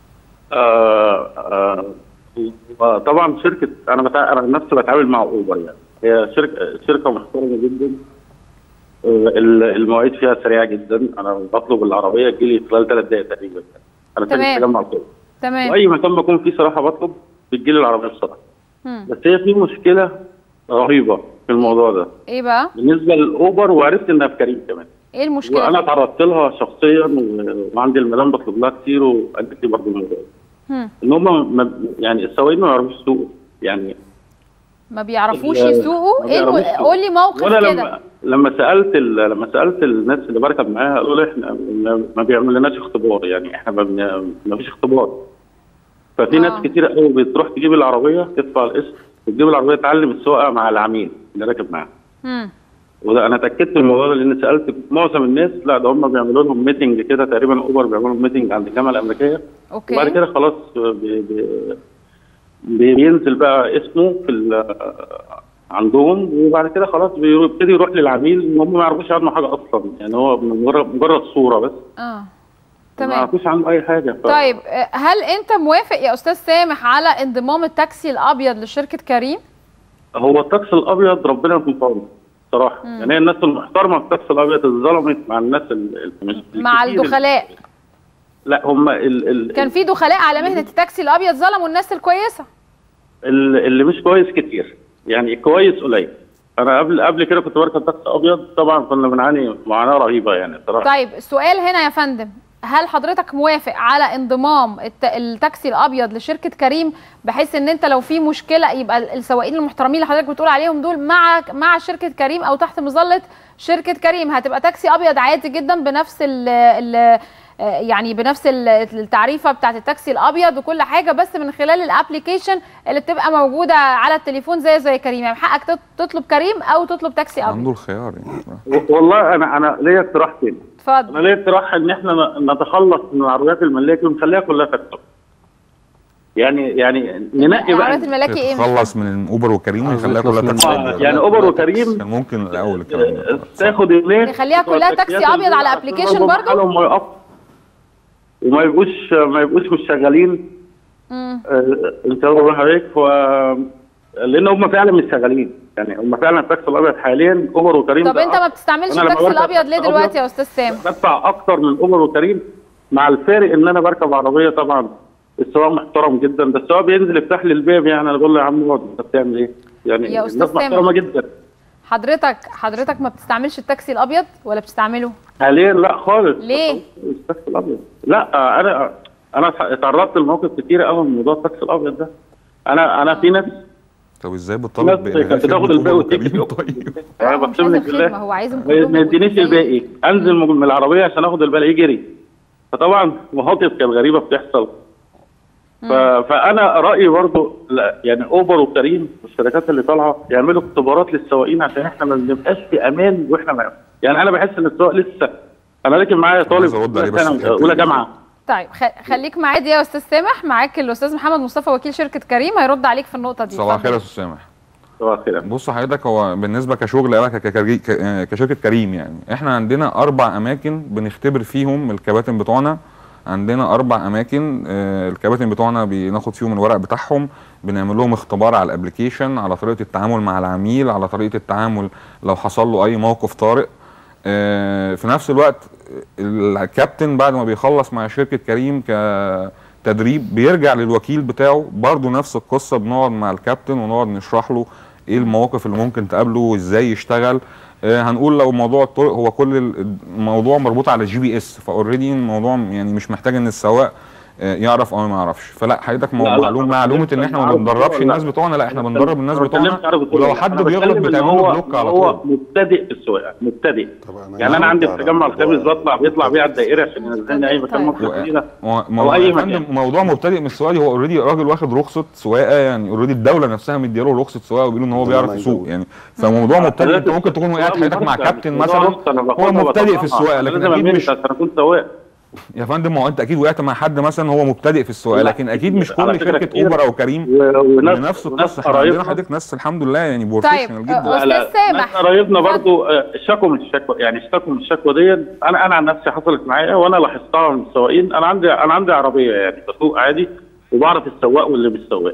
طبعا شركه انا نفسي بتعامل مع اوبر، يعني هي شركه محترمه جدا. المواعيد فيها سريعه جدا. انا بطلب العربيه تجي لي خلال 3 دقائق تقريبا. انا ساكن في تجمع القاهره. تمام. واي مكان بكون فيه صراحه بطلب بتجي لي العربيه بسرعه. بس هي في مشكله رهيبه في الموضوع ده. ايه بقى؟ بالنسبه للاوبر، وعرفت انها في كريم كمان. ايه المشكله؟ وانا تعرضت لها شخصيا، وعندي المدام بطلب لها كتير وقالت لي برضه الموضوع ان هم يعني السواقين ما يعرفوش يسوقوا، يعني ما بيعرفوش يسوقوا. ايه قول لي موقف كده. لما سالت الناس اللي بركب معاها، قالوا لي احنا ما بيعملناش اختبار، يعني احنا ما فيش اختبار. ففي ناس كتير قوي بتروح تجيب العربيه، تدفع القسط وتجيب العربيه تعلم السواقه مع العميل اللي راكب معاها. وده انا اتاكدت من الموضوع ده لان سالت معظم الناس، لا ده هم بيعملوا لهم ميتنج كده تقريبا. اوبر بيعملوا لهم ميتنج عند الجامعه الامريكيه. اوكي. وبعد كده خلاص بينزل بقى اسمه في عندهم، وبعد كده خلاص بيبتدي يروح للعميل. هم ما يعرفوش عنه حاجه اصلا، يعني هو مجرد صوره بس. تمام. ما يعرفوش عنه اي حاجه. طيب هل انت موافق يا استاذ سامح على انضمام التاكسي الابيض لشركه كريم؟ هو التاكسي الابيض ربنا يكون في عونه صراحه. يعني هي الناس المحترمه في التاكسي الابيض اتظلمت مع الناس مع الدخلاء. لا هم كان في دخلاء على مهنه التاكسي الابيض ظلموا الناس الكويسه. اللي مش كويس كتير، يعني كويس قليل. انا قبل كده كنت بركب تاكسي ابيض، طبعا كنا بنعاني معاناه رهيبه يعني صراحه. طيب السؤال هنا يا فندم، هل حضرتك موافق على انضمام التاكسي الابيض لشركه كريم، بحيث ان انت لو في مشكله يبقى السواقين المحترمين اللي حضرتك بتقول عليهم دول مع شركه كريم او تحت مظله شركه كريم، هتبقى تاكسي ابيض عادي جدا بنفس يعني بنفس التعريفه بتاعت التاكسي الابيض وكل حاجه، بس من خلال الابلكيشن اللي بتبقى موجوده على التليفون زي كريم. يعني حقك تطلب كريم او تطلب تاكسي ابيض. عنده الخيار يعني. والله انا ليا اقتراح تاني. اتفضل. انا ليا اقتراح ان احنا نتخلص من العربيات الملاكي ونخليها كلها تاكسي. يعني ننقي بقى العربيات الملاكي ايه؟ نخلص من اوبر وكريم ونخليها كلها تاكسي. يعني اوبر وكريم كان ممكن الاول الكلام ده تاخد الناس نخليها كلها تاكسي ابيض على ابلكيشن برضه. وما يبقوش مش شغالين. ان شاء الله حضرتك. لان هم فعلا مش شغالين، يعني هم فعلا التاكسي الابيض حاليا اوبر وكريم. طب انت ما بتستعملش التاكسي الابيض ليه دلوقتي يا استاذ سامح؟ بدفع اكتر من اوبر وكريم، مع الفارق ان انا بركب عربيه. طبعا السواق محترم جدا، بس السواق بينزل يفتح لي الباب، يعني انا بقول له يا عم اقعد، انت بتعمل ايه؟ يعني يا أستاذ الناس محترمه جدا. حضرتك ما بتستعملش التاكسي الابيض ولا بتستعمله؟ حاليا لا خالص. ليه؟ التاكسي الابيض لا، انا اتعرضت لمواقف كتيره قوي من موضوع التاكسي الابيض ده. انا في ناس. طب ازاي بتطالب بتاخد الباقي وتكفي؟ طيب انا بقسم لك بالله، ما هو عايزهم ما يدينيش الباقي، انزل من العربيه عشان اخد الباقي يجري. فطبعا مواقف كانت غريبه بتحصل. فانا رايي برضو يعني اوبر وكريم والشركات اللي طالعه يعملوا اختبارات للسواقين، عشان احنا ما بنبقاش في امان واحنا معاهم. يعني انا بحس ان السواق لسه، انا راكب معايا طالب اولى جامعه. طيب خليك معايا دي يا استاذ سامح. معاك الاستاذ محمد مصطفى وكيل شركه كريم هيرد عليك في النقطه دي. صباح الخير يا استاذ سامح. صباح الخير. بص حضرتك، هو بالنسبه كشغل انا كشركه كريم، يعني احنا عندنا 4 اماكن بنختبر فيهم الكباتن بتوعنا. عندنا 4 اماكن الكباتن بتوعنا بناخد فيهم الورق بتاعهم، بنعمل لهم اختبار على الابلكيشن، على طريقه التعامل مع العميل، على طريقه التعامل لو حصل له اي موقف طارئ. في نفس الوقت الكابتن بعد ما بيخلص مع شركه كريم كتدريب بيرجع للوكيل بتاعه، برضه نفس القصه، بنقعد مع الكابتن ونقعد نشرح له ايه المواقف اللي ممكن تقابله وازاي يشتغل. هنقول لو موضوع الطرق، هو كل الموضوع مربوط على GPS، فاوريدي الموضوع يعني مش محتاج ان السواق يعرف او ما يعرفش. فلا حضرتك معلومه ان احنا ما بندربش الناس بتوعنا، لا احنا بندرب الناس بتوعنا، ولو حد بيغلط بتعمل له بلوك على طول. هو مبتدئ في السواقه، مبتدئ. يعني انا عندي في التجمع الخامس بيطلع بيها الدائري عشان ينزلني اي مكان مصر جديده او اي مكان. موضوع مبتدئ من السواقه، هو اوريدي راجل واخد رخصه سواقه، يعني اوريدي الدوله نفسها مديله رخصه سواقه وبيقولوا ان هو بيعرف يسوق يعني. فموضوع مبتدئ، انت ممكن تكون وقعت حضرتك مع كابتن مثلا هو مبتدئ في السواقه، لكن اكيد مش عشان اكون سواق يا فندم. ما هو انت اكيد وقعت مع حد مثلا هو مبتدئ في السواقه، لكن اكيد مش كل شركه اوبر او كريم بنفس القصه. احنا عندنا حضرتك ناس الحمد لله يعني بروفيشنال جدا. استاذ سامح، قرايبنا برضو اشتكوا من الشكوى، يعني اشتكوا من الشكوى دي. انا عن نفسي حصلت معايا وانا لاحظتها من السواقين. انا عندي عربيه يعني بسوق عادي وبعرف السواق واللي مش سواق.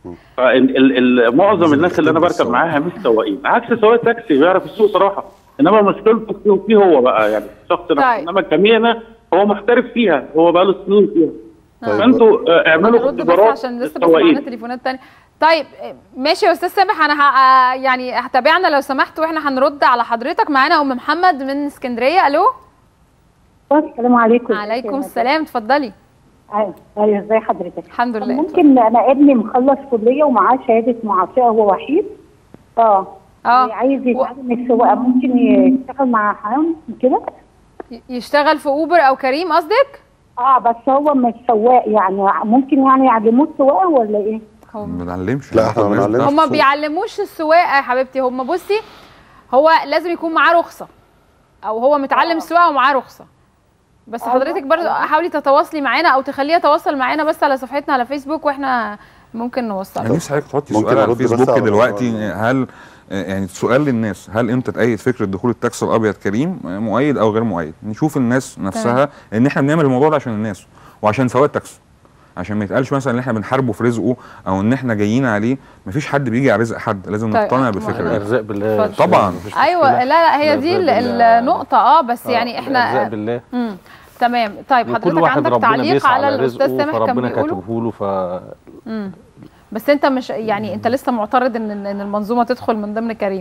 معظم الناس اللي انا بركب معاها مش سواقين، عكس سواق تاكسي بيعرف يسوق صراحه، انما مشكلته فيه هو بقى، يعني الشخص نفسه. انما الكمينه هو محترف فيها، هو بقى له سنين فيها. فانتوا اعملوا اختبارات عشان لسه بس معانا تليفونات ثانيه. طيب ماشي يا استاذ سامح، انا يعني هتابعنا لو سمحت واحنا هنرد على حضرتك. معانا ام محمد من اسكندريه. الو. السلام عليكم. وعليكم السلام، اتفضلي. ايوه ازي حضرتك؟ الحمد لله. ممكن انا ابني مخلص كليه ومعاه شهاده معافاه، هو وحيد. عايز يتعلم السواقه، ممكن يشتغل مع حرام كده؟ يشتغل في اوبر او كريم قصدك؟ بس هو مش سواق، يعني ممكن يعني يعلموه السواقه ولا ايه؟ ما بنعلمش. لا احنا ما بنعلمش. هم ما بيعلموش السواقه يا حبيبتي. هم بصي، هو لازم يكون معاه رخصه او هو متعلم السواقه ومعاه رخصه. بس حضرتك برضه حاولي تتواصلي معانا او تخليه يتواصل معانا بس على صفحتنا على فيسبوك واحنا ممكن نوصله. يعني نفسي حضرتك تحطي سؤال على الفيسبوك دلوقتي، هل يعني سؤال للناس، هل انت تأيد فكره دخول التاكسي الابيض كريم مؤيد او غير مؤيد؟ نشوف الناس نفسها ان احنا بنعمل الموضوع ده عشان الناس وعشان سواق التاكسي، عشان ما يتقالش مثلا ان احنا بنحاربه في رزقه او ان احنا جايين عليه. مفيش حد بيجي على رزق حد، لازم نقتنع بالفكره دي. ارزاق بالله طبعا. ايوه لا هي دي النقطه. بس يعني احنا ارزاق بالله. تمام. طيب حضرتك عندك تعليق على الاستاذ سامح كان بيقوله؟ كاتبه له بس انت مش يعني انت لسه معترض ان المنظومه تدخل من ضمن كريم؟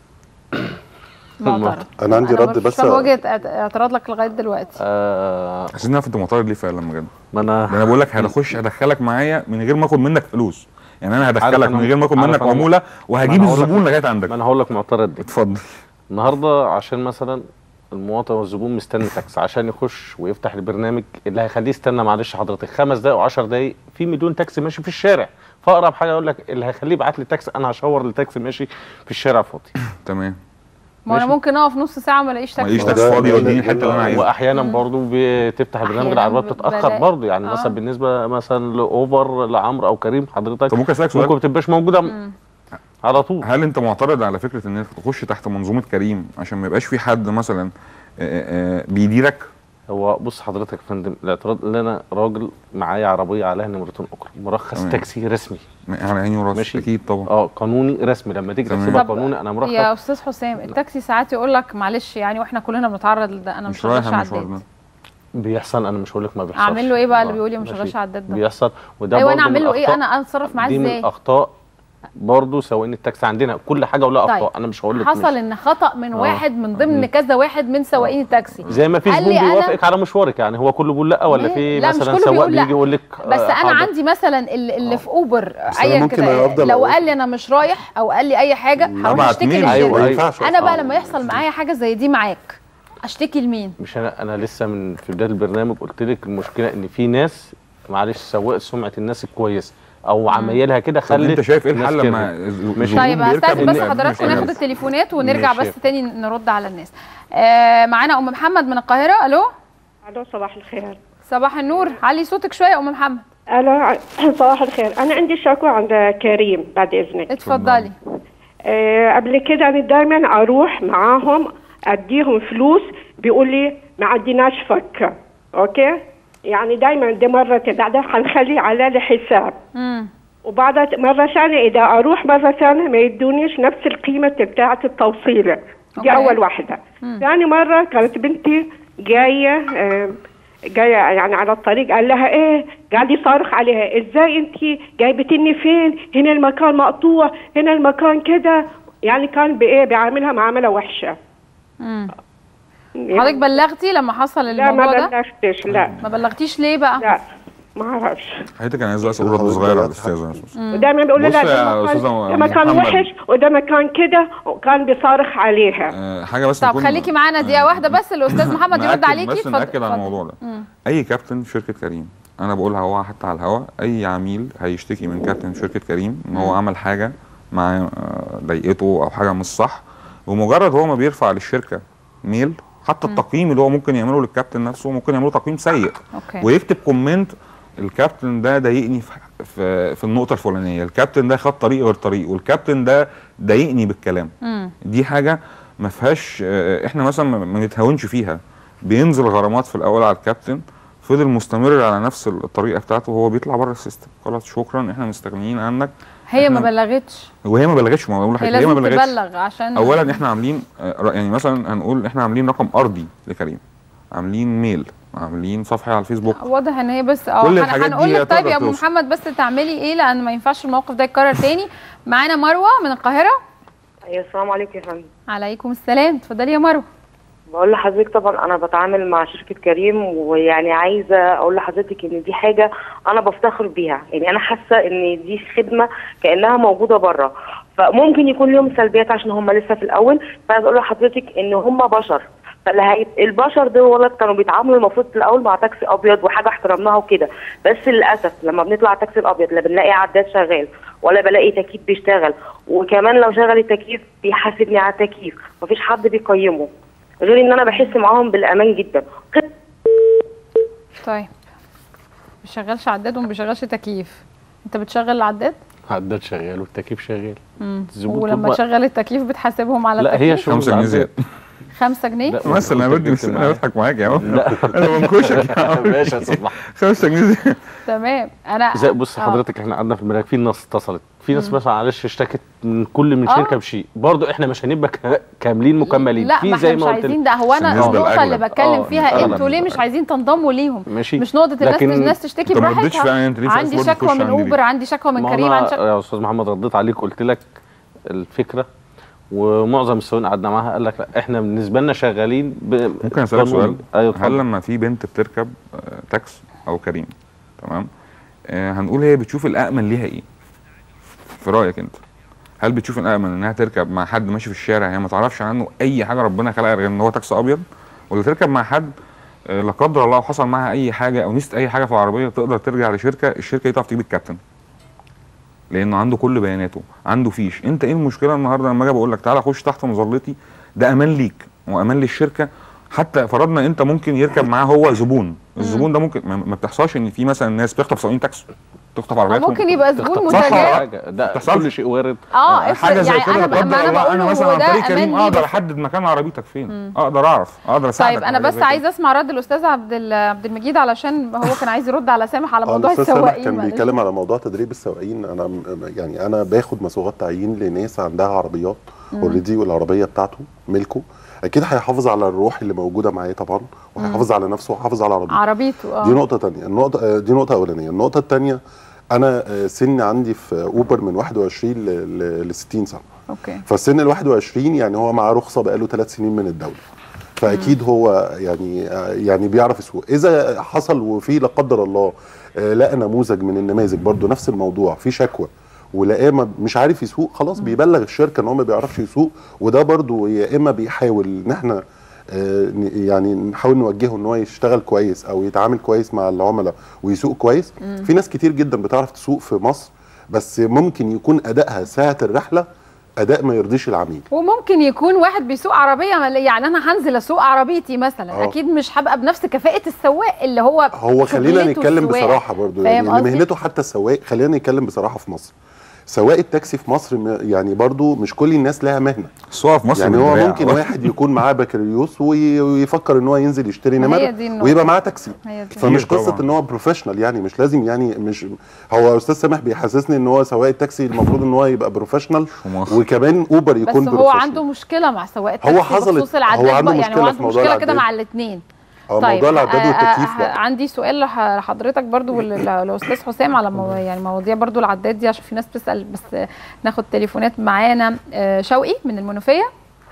معترض. انا عندي رد بس. انا وجهه اعتراض لك لغايه دلوقتي. عايزين نعرف انت معترض ليه فعلا بجد. ما انا بقول لك هدخلك معايا من غير ما اخد منك فلوس، يعني انا هدخلك من غير ما اخد منك عموله وهجيب الزبون لغايه عندك. ما انا هقول لك معترض ليه. اتفضل. النهارده عشان مثلا المواطن والزبون مستني تاكسي عشان يخش ويفتح البرنامج اللي هيخليه يستنى معلش حضرتك 5 دقائق و10 دقائق، في مليون تاكسي ماشي في الشارع. فاقرب حاجه اقول لك اللي هيخليه يبعت لي تاكسي، انا هشاور للتاكسي ماشي في الشارع فاضي. تمام. ما انا ممكن اقف نص ساعه وما الاقيش تاكسي. ما الاقيش تاكسي فاضي يوديني الحته اللي انا عايزها. واحيانا برضو بتفتح البرنامج العربيات بتتاخر برضو، يعني مثلا بالنسبه مثلا لاوبر لعمرو او كريم حضرتك ممكن اسالك سؤال؟ ممكن ما تبقاش موجوده على طول. هل انت معترض على فكره ان انت تخش تحت منظومه كريم عشان ما يبقاش في حد مثلا بيديرك؟ هو بص حضرتك يا فندم، الاعتراض اللي انا راجل معايا عربيه عليها نمرتين اخرى، مرخص تاكسي رسمي على عيني وراسي اكيد طبعا، قانوني رسمي، لما تيجي تحسبها قانوني انا مرخص. يا استاذ حسام، التاكسي ساعات يقول لك معلش يعني، واحنا كلنا بنتعرض لده، انا مش رايح عداد. بيحصل، انا مش هقول لك ما بيحصلش. اعمل له ايه بقى اللي بيقول لي مش شغال عداد ده؟ بيحصل، وده ايوه انا اعمل له ايه؟ انا اتصرف معاه ازاي؟ دي من الاخطاء برضه سواقين التاكسي عندنا، كل حاجه ولها اخطاء. طيب. انا مش هقول لك حصل ان خطا من واحد من ضمن كذا واحد من سواقين التاكسي، زي ما في زبون بيوافقك على مشوارك، يعني هو كله بيقول لا، ولا في مثلا سواق بيجي يقول لك بس انا عندي مثلا اللي في اوبر ايا كده، لو قال لي انا مش رايح او قال لي اي حاجه هروح اشتكي للشركه. انا بقى لما يحصل معايا حاجه زي دي معاك اشتكي لمين؟ مش انا لسه من في بدايه البرنامج قلت لك المشكله ان في ناس، معلش، سواق سمعه الناس الكويسه او عمايلها كده خلت. انت شايف ايه الحل لما مش طيب هستاذن بس حضراتكم ناخد التليفونات ونرجع بس تاني نرد على الناس. معانا ام محمد من القاهره. الو صباح الخير. صباح النور، علي صوتك شويه ام محمد. الو صباح الخير، انا عندي شكوى عند كريم بعد اذنك. اتفضلي. قبل كده انا دايما اروح معاهم اديهم فلوس، بيقول لي ما عندناش فكه، اوكي؟ يعني دايما دي مره بعدها هنخلي على الحساب. وبعد مره ثانيه اذا اروح مره ثانيه ما يدونيش نفس القيمه بتاعه التوصيله. دي اول واحده. ثاني مره كانت بنتي جايه يعني على الطريق، قال لها ايه؟ قاعد يصارخ عليها، ازاي انت جايبتني فين؟ هنا المكان مقطوع، هنا المكان كده، يعني كان بايه؟ بيعاملها معامله وحشه. حضرتك بلغتي لما حصل الموضوع ده؟ لا ما بلغتش. لا ما بلغتيش ليه بقى؟ لا ما اعرفش. حضرتك انا عايز اسال رد صغير على الاستاذه. ودايما بيقول لها ده مكان وحش وده مكان كده، وكان بيصارخ عليها. حاجه بس. طب خليكي معانا دقيقه واحده بس الاستاذ محمد يرد عليكي. بس ناكد على الموضوع ده. اي كابتن في شركه كريم، انا بقولها هو حتى على الهوا، اي عميل هيشتكي من كابتن في شركه كريم ان هو عمل حاجه مع ضايقته او حاجه مش صح، ومجرد هو ما بيرفع للشركه ميل، حتى التقييم اللي هو ممكن يعمله للكابتن نفسه ممكن يعمله تقييم سيء. ويكتب كومنت، الكابتن ده ضايقني في النقطه الفلانيه، الكابتن ده خد طريق غير طريق، والكابتن ده ضايقني بالكلام. دي حاجه ما فيهاش، احنا مثلا ما نتهاونش فيها. بينزل غرامات في الاول على الكابتن، فضل مستمر على نفس الطريقه بتاعته وهو بيطلع بره السيستم، خلاص شكرا احنا مستغنيين عنك. هي ما بلغتش، وهي ما بلغتش، ما بقول لحضرتك هي ما بلغتش. تبلغ عشان اولا احنا عاملين، يعني مثلا هنقول احنا عاملين رقم ارضي لكريم، عاملين ميل، عاملين صفحه على الفيسبوك. واضح ان هي بس هنقول لك. طيب يا ابو محمد بس تعملي ايه، لان ما ينفعش الموقف ده يتكرر تاني. معانا مروه من القاهره. ايوه السلام عليكم يا فندم. عليكم السلام، اتفضلي يا مروه. بقول لحضرتك طبعا انا بتعامل مع شركه كريم، ويعني عايزه اقول لحضرتك ان دي حاجه انا بفتخر بيها، يعني انا حاسه ان دي خدمه كانها موجوده بره، فممكن يكون لهم سلبيات عشان هم لسه في الاول. فعايزه اقول لحضرتك ان هم بشر، البشر دول كانوا بيتعاملوا المفروض في الاول مع تاكسي ابيض وحاجه احترمناها وكده، بس للاسف لما بنطلع التاكسي الابيض لا بنلاقي عداد شغال ولا بلاقي تكييف بيشتغل، وكمان لو شغل التكييف بيحاسبني على التكييف، مفيش حد بيقيمه، غير ان انا بحس معاهم بالامان جدا. طيب ما بيشغلش عداد وما بيشغلش تكييف، انت بتشغل العداد؟ عداد شغال والتكييف شغال. ولما تشغل التكييف بتحاسبهم على التكييف؟ لا هي 5 جنيه زياده. 5 جنيه؟ مثلا انا بضحك معاك يا عم، انا بنكشك يا عم. ماشي يا صباح. 5 جنيه زياده. تمام. انا بص حضرتك احنا قعدنا في المراكب، في ناس اتصلت، في ناس مثلا معلش اشتكت من كل شركه بشيء، برضه احنا مش هنبقى كاملين مكملين. لا ما احنا مش عايزين ده. هو انا النقطه اللي بتكلم فيها انتوا ليه مش عايزين تنضموا ليهم؟ مش نقطه الناس تشتكي براحتها. عندي شكوى من اوبر، عندي شكوى من كريم، يا استاذ محمد رديت عليك قلت لك الفكره، ومعظم السواقين قعدنا معاها قال لك لا احنا بالنسبه لنا شغالين ممكن اسالك سؤال؟ أيوة. هل لما في بنت بتركب تاكس او كريم، تمام، هنقول هي بتشوف الامن ليها ايه؟ في رايك انت هل بتشوف الامن انها تركب مع حد ماشي في الشارع هي ما تعرفش عنه اي حاجه ربنا خلقها غير ان هو تاكسي ابيض، ولا تركب مع حد لا قدر الله حصل معاها اي حاجه او نسيت اي حاجه في العربيه تقدر ترجع لشركه، الشركه دي تعرف تجيب الكابتن لانه عنده كل بياناته، عنده فيش. انت ايه المشكله النهارده لما اجي بقول لك تعالى خش تحت مظلتي؟ ده امان ليك وامان للشركه. حتى فرضنا انت ممكن يركب معاه هو زبون، الزبون ده ممكن ما بتحصلش ان في مثلا ناس بتخطف سواقين تاكسي تخطف عربياتهم. ممكن يبقى زبون متجاهل. ده كل شيء وارد. حاجه زي كده انا مثلا عن طريق كريم اقدر احدد مكان عربيتك فين، اقدر اعرف، اقدر اساعدك. طيب انا بس عايزه اسمع رد الاستاذ عبد المجيد علشان هو كان عايز يرد على سامح على موضوع السواقين. كان بيتكلم على موضوع تدريب السواقين. انا باخد مسوغات تعيين لناس عندها عربيات اوريدي والعربيه بتاعته ملكه، اكيد هيحافظ على الروح اللي موجوده معاه طبعا، وهيحافظ على نفسه وهيحافظ على عربيته. دي نقطه ثانيه. دي نقطه اولانيه. النقطه الثانيه، انا سن عندي في اوبر من 21 ل 60 سنه. اوكي. فالسن ال 21 يعني هو معاه رخصه بقاله 3 سنين من الدوله، فاكيد هو يعني بيعرف يسوق. اذا حصل وفي لا قدر الله لقى نموذج من النماذج برضو نفس الموضوع في شكوى ولقاه مش عارف يسوق، خلاص بيبلغ الشركه ان هو ما بيعرفش يسوق. وده برضو يا اما بيحاول ان احنا يعني نحاول نوجهه ان هو يشتغل كويس او يتعامل كويس مع العملاء ويسوق كويس. في ناس كتير جدا بتعرف تسوق في مصر، بس ممكن يكون ادائها ساعه الرحله اداء ما يرضيش العميل. وممكن يكون واحد بيسوق عربيه، يعني انا هنزل اسوق عربيتي مثلا اكيد مش هبقى بنفس كفاءه السواق اللي هو خلينا نتكلم بصراحه برضو، يعني مهنته حتى السواق. خلينا نتكلم بصراحه في مصر، سواق التاكسي في مصر يعني برضو مش كل الناس لها مهنه. السواقه في مصر يعني هو ممكن واحد يكون معاه بكالوريوس ويفكر ان هو ينزل يشتري نمر ويبقى معاه تاكسي، فمش قصه ان هو بروفيشنال. يعني مش لازم، يعني مش هو استاذ سامح بيحسسني ان هو سواق التاكسي المفروض ان هو يبقى بروفيشنال، وكمان اوبر يكون بروفيشنال. بس هو عنده مشكله مع سواق التاكسي بخصوص العداد. هو عنده يعني هو عنده مشكله كده مع الاثنين. طيب موضوع العداد والتكييف بقى. عندي سؤال لحضرتك برضو والاستاذ حسام على يعني مواضيع برضو العداد دي، عشان في ناس بتسال. بس ناخد تليفونات معانا. شوقي من المنوفيه.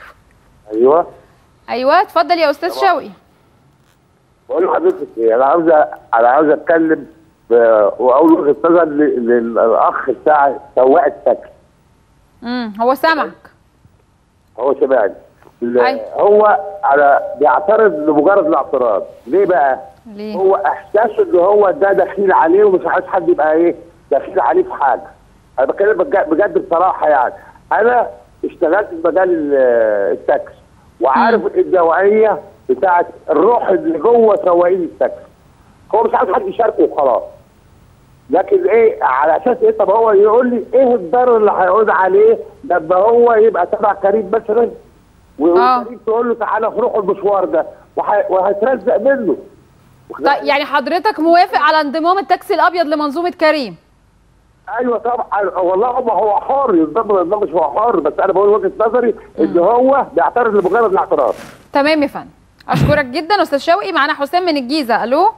ايوه اتفضل يا استاذ شوقي. بقول لحضرتك انا عاوز اتكلم واقول وجهه نظر للاخ بتاع سواق التاكسي. هو سامعك. هو سامعني. هو بيعترض لمجرد الاعتراض. ليه بقى؟ ليه؟ هو احساسه ان هو ده دخيل عليه ومش عايز حد يبقى دخيل عليه في حاجه. انا بتكلم بجد بصراحه. يعني انا اشتغلت في مجال التاكسي وعارف النوعيه بتاعت الروح اللي جوه سواقين التاكسي. هو مش عايز حد يشاركه وخلاص. لكن على اساس طب هو يقول لي ايه الضرر اللي هيعود عليه لما هو يبقى تبع كريم مثلا، وكريم تقول له تعالى نروح المشوار ده وهيترزق منه. طيب يعني حضرتك موافق على انضمام التاكسي الابيض لمنظومه كريم؟ ايوه طبعا. والله ما هو حر ينضم، مش هو حر، بس انا بقول وجهه نظري ان هو بيعترض لمجرد الاعتراض. تمام يا فندم، اشكرك جدا استاذ شوقي. معانا حسام من الجيزه. الو